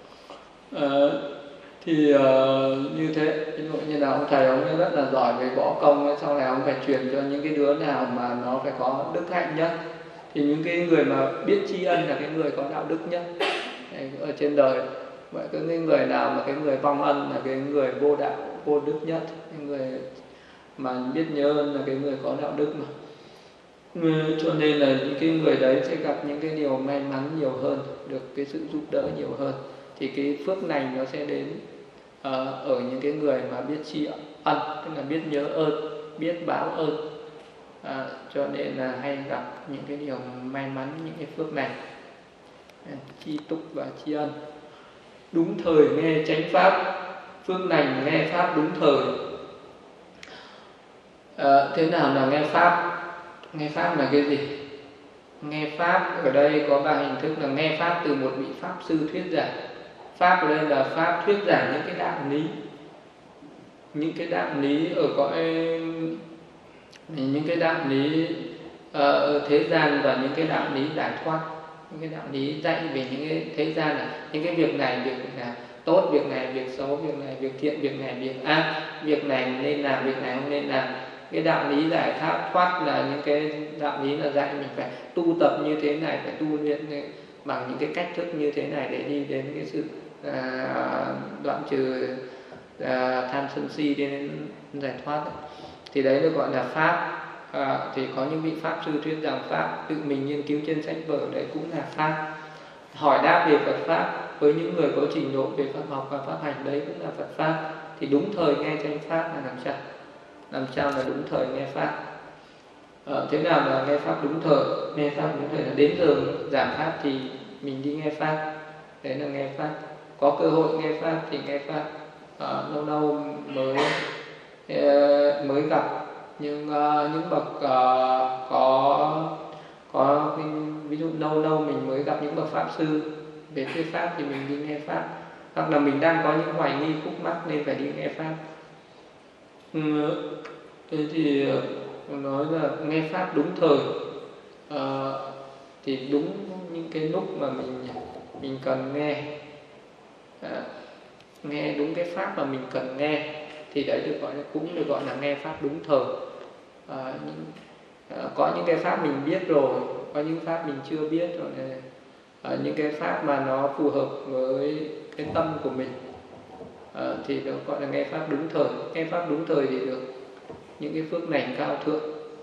Thì như thế, ví dụ như là ông thầy ông ấy rất là giỏi về võ công ấy, sau này ông phải truyền cho những cái đứa nào mà nó phải có đức hạnh nhất. Thì những cái người mà biết tri ân là cái người có đạo đức nhất ở trên đời. Vậy cái người nào mà cái người vong ân là cái người vô đạo, vô đức nhất. Cái người mà biết nhớ ơn là cái người có đạo đức mà. Cho nên là những cái người đấy sẽ gặp những cái điều may mắn nhiều hơn, được cái sự giúp đỡ nhiều hơn. Thì cái phước lành nó sẽ đến ở những cái người mà biết tri ân, tức là biết nhớ ơn, biết báo ơn. Cho nên là hay gặp những cái điều may mắn, những cái phước lành, tri túc và tri ân. Đúng thời nghe chánh pháp, phước lành nghe pháp đúng thời. Thế nào là nghe pháp? Nghe pháp là cái gì? Nghe pháp ở đây có 3 hình thức là nghe pháp từ một vị pháp sư thuyết giảng. Pháp ở đây là pháp thuyết giảng những cái đạo lý, những cái đạo lý ở cõi, những cái đạo lý ở thế gian và những cái đạo lý giải thoát, những cái đạo lý dạy về những cái thế gian là những cái việc này việc là tốt, việc này việc xấu, việc này việc thiện, việc này việc ác, việc này nên làm, việc này không nên làm. Cái đạo lý giải thoát là những cái đạo lý là dạy mình phải tu tập như thế này, phải tu luyện bằng những cái cách thức như thế này để đi đến cái sự đoạn trừ tham sân si đến giải thoát. Thì đấy được gọi là pháp. Thì có những vị pháp sư thuyết giảng pháp, tự mình nghiên cứu trên sách vở, đấy cũng là pháp. Hỏi đáp về Phật pháp với những người có trình độ về Phật học và pháp hành, đấy cũng là Phật pháp. Thì đúng thời nghe chánh pháp là làm sao là đúng thời nghe pháp. Thế nào là nghe pháp đúng thời? Nghe pháp đúng thời là đến giờ giảng pháp thì mình đi nghe pháp, đấy là nghe pháp. Có cơ hội nghe pháp thì nghe pháp. Lâu lâu mới gặp, nhưng những bậc có ví dụ lâu mình mới gặp những bậc pháp sư về thuyết pháp thì mình đi nghe pháp, hoặc là mình đang có những hoài nghi khúc mắc nên phải đi nghe pháp. Thế thì nói là nghe pháp đúng thời, thì đúng những cái lúc mà mình cần nghe đúng cái pháp mà mình cần nghe, thì đấy cũng được gọi là nghe pháp đúng thời. Có những cái pháp mình biết rồi, có những pháp mình chưa biết rồi, những cái pháp mà nó phù hợp với cái tâm của mình, thì được gọi là nghe pháp đúng thời. Nghe pháp đúng thời thì được những cái phước lành cao thượng,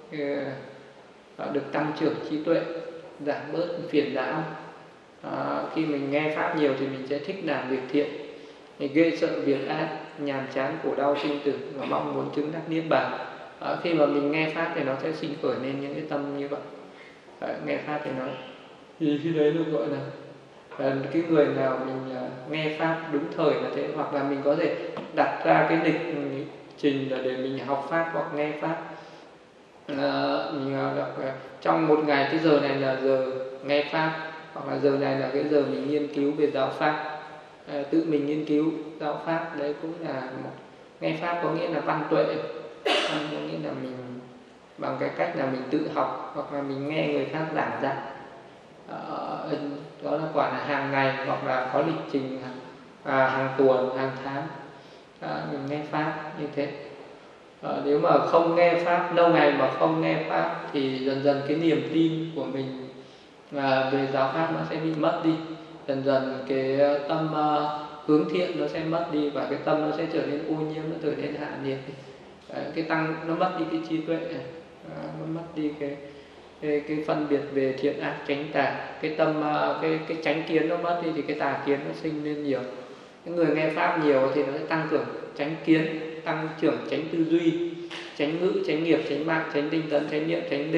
được tăng trưởng trí tuệ, giảm bớt phiền não. Khi mình nghe pháp nhiều thì mình sẽ thích làm việc thiện, mình ghê sợ việc ác, nhàm chán khổ đau sinh tử và mong muốn chứng đắc niết bàn. Khi mà mình nghe pháp thì nó sẽ sinh khởi lên những cái tâm như vậy. Nghe pháp thì nó thì khi đấy được gọi là cái người nào mình nghe pháp đúng thời là thế. Hoặc là mình có thể đặt ra cái lịch trình là để mình học pháp hoặc nghe pháp. Mình đọc trong một ngày cái giờ này là giờ nghe pháp, hoặc là giờ này là cái giờ mình nghiên cứu về giáo pháp, tự mình nghiên cứu giáo pháp. Đấy cũng là một nghe pháp, có nghĩa là văn tuệ, có nghĩa là mình bằng cái cách là mình tự học hoặc là mình nghe người khác giảng dạy. Đó là quả là hàng ngày hoặc là có lịch trình hàng tuần, hàng tháng, mình nghe pháp như thế. Nếu mà không nghe pháp, lâu ngày mà không nghe pháp thì dần dần cái niềm tin của mình về giáo pháp nó sẽ bị mất đi. Dần dần cái tâm hướng thiện nó sẽ mất đi, và cái tâm nó sẽ trở nên ô nhiễm, nó trở nên hạ nhiệt. Cái tăng nó mất đi cái trí tuệ, nó mất đi cái phân biệt về thiện ác chánh tà. Cái tâm cái chánh kiến nó mất đi thì cái tà kiến nó sinh lên nhiều. Cái người nghe pháp nhiều thì nó sẽ tăng cường chánh kiến, tăng trưởng chánh tư duy, chánh ngữ, chánh nghiệp, chánh mạng, chánh tinh tấn, chánh niệm, chánh định,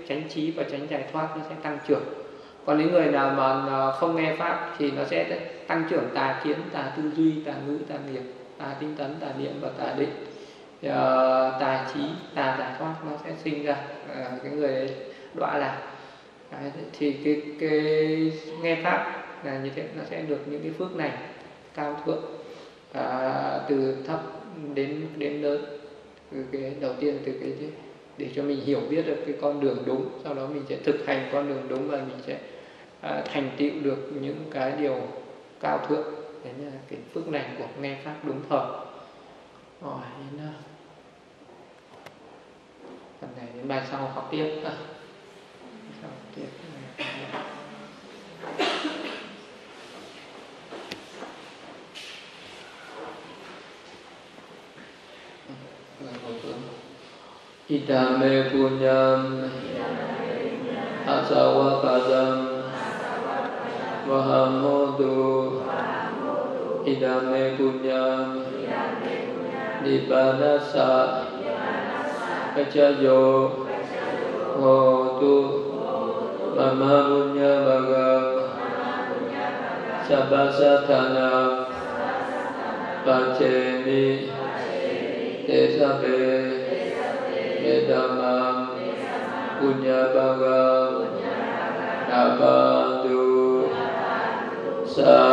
chánh trí và chánh giải thoát nó sẽ tăng trưởng. Còn những người nào mà không nghe pháp thì nó sẽ tăng trưởng tà kiến, tà tư duy, tà ngữ, tà nghiệp, tà tinh tấn, tà niệm và tà định. Tà trí, tà giải thoát nó sẽ sinh ra, cái người ấy đọa lạc. Thì cái nghe pháp là như thế, nó sẽ được những cái phước này cao thượng, từ thấp đến lớn. Cái đầu tiên từ cái để cho mình hiểu biết được cái con đường đúng, sau đó mình sẽ thực hành con đường đúng và mình sẽ thành tựu được những cái điều cao thượng. Đấy là cái phước lành của nghe pháp đúng thời. Rồi đến phần này đến bài sau học tiếp. Idame punyam asawakadam vahamodu. Idame punyam nibbanasa kacayo hotu mama punya bagam sabasatana pacemi tesabe Edamam punya bagam nabantu sa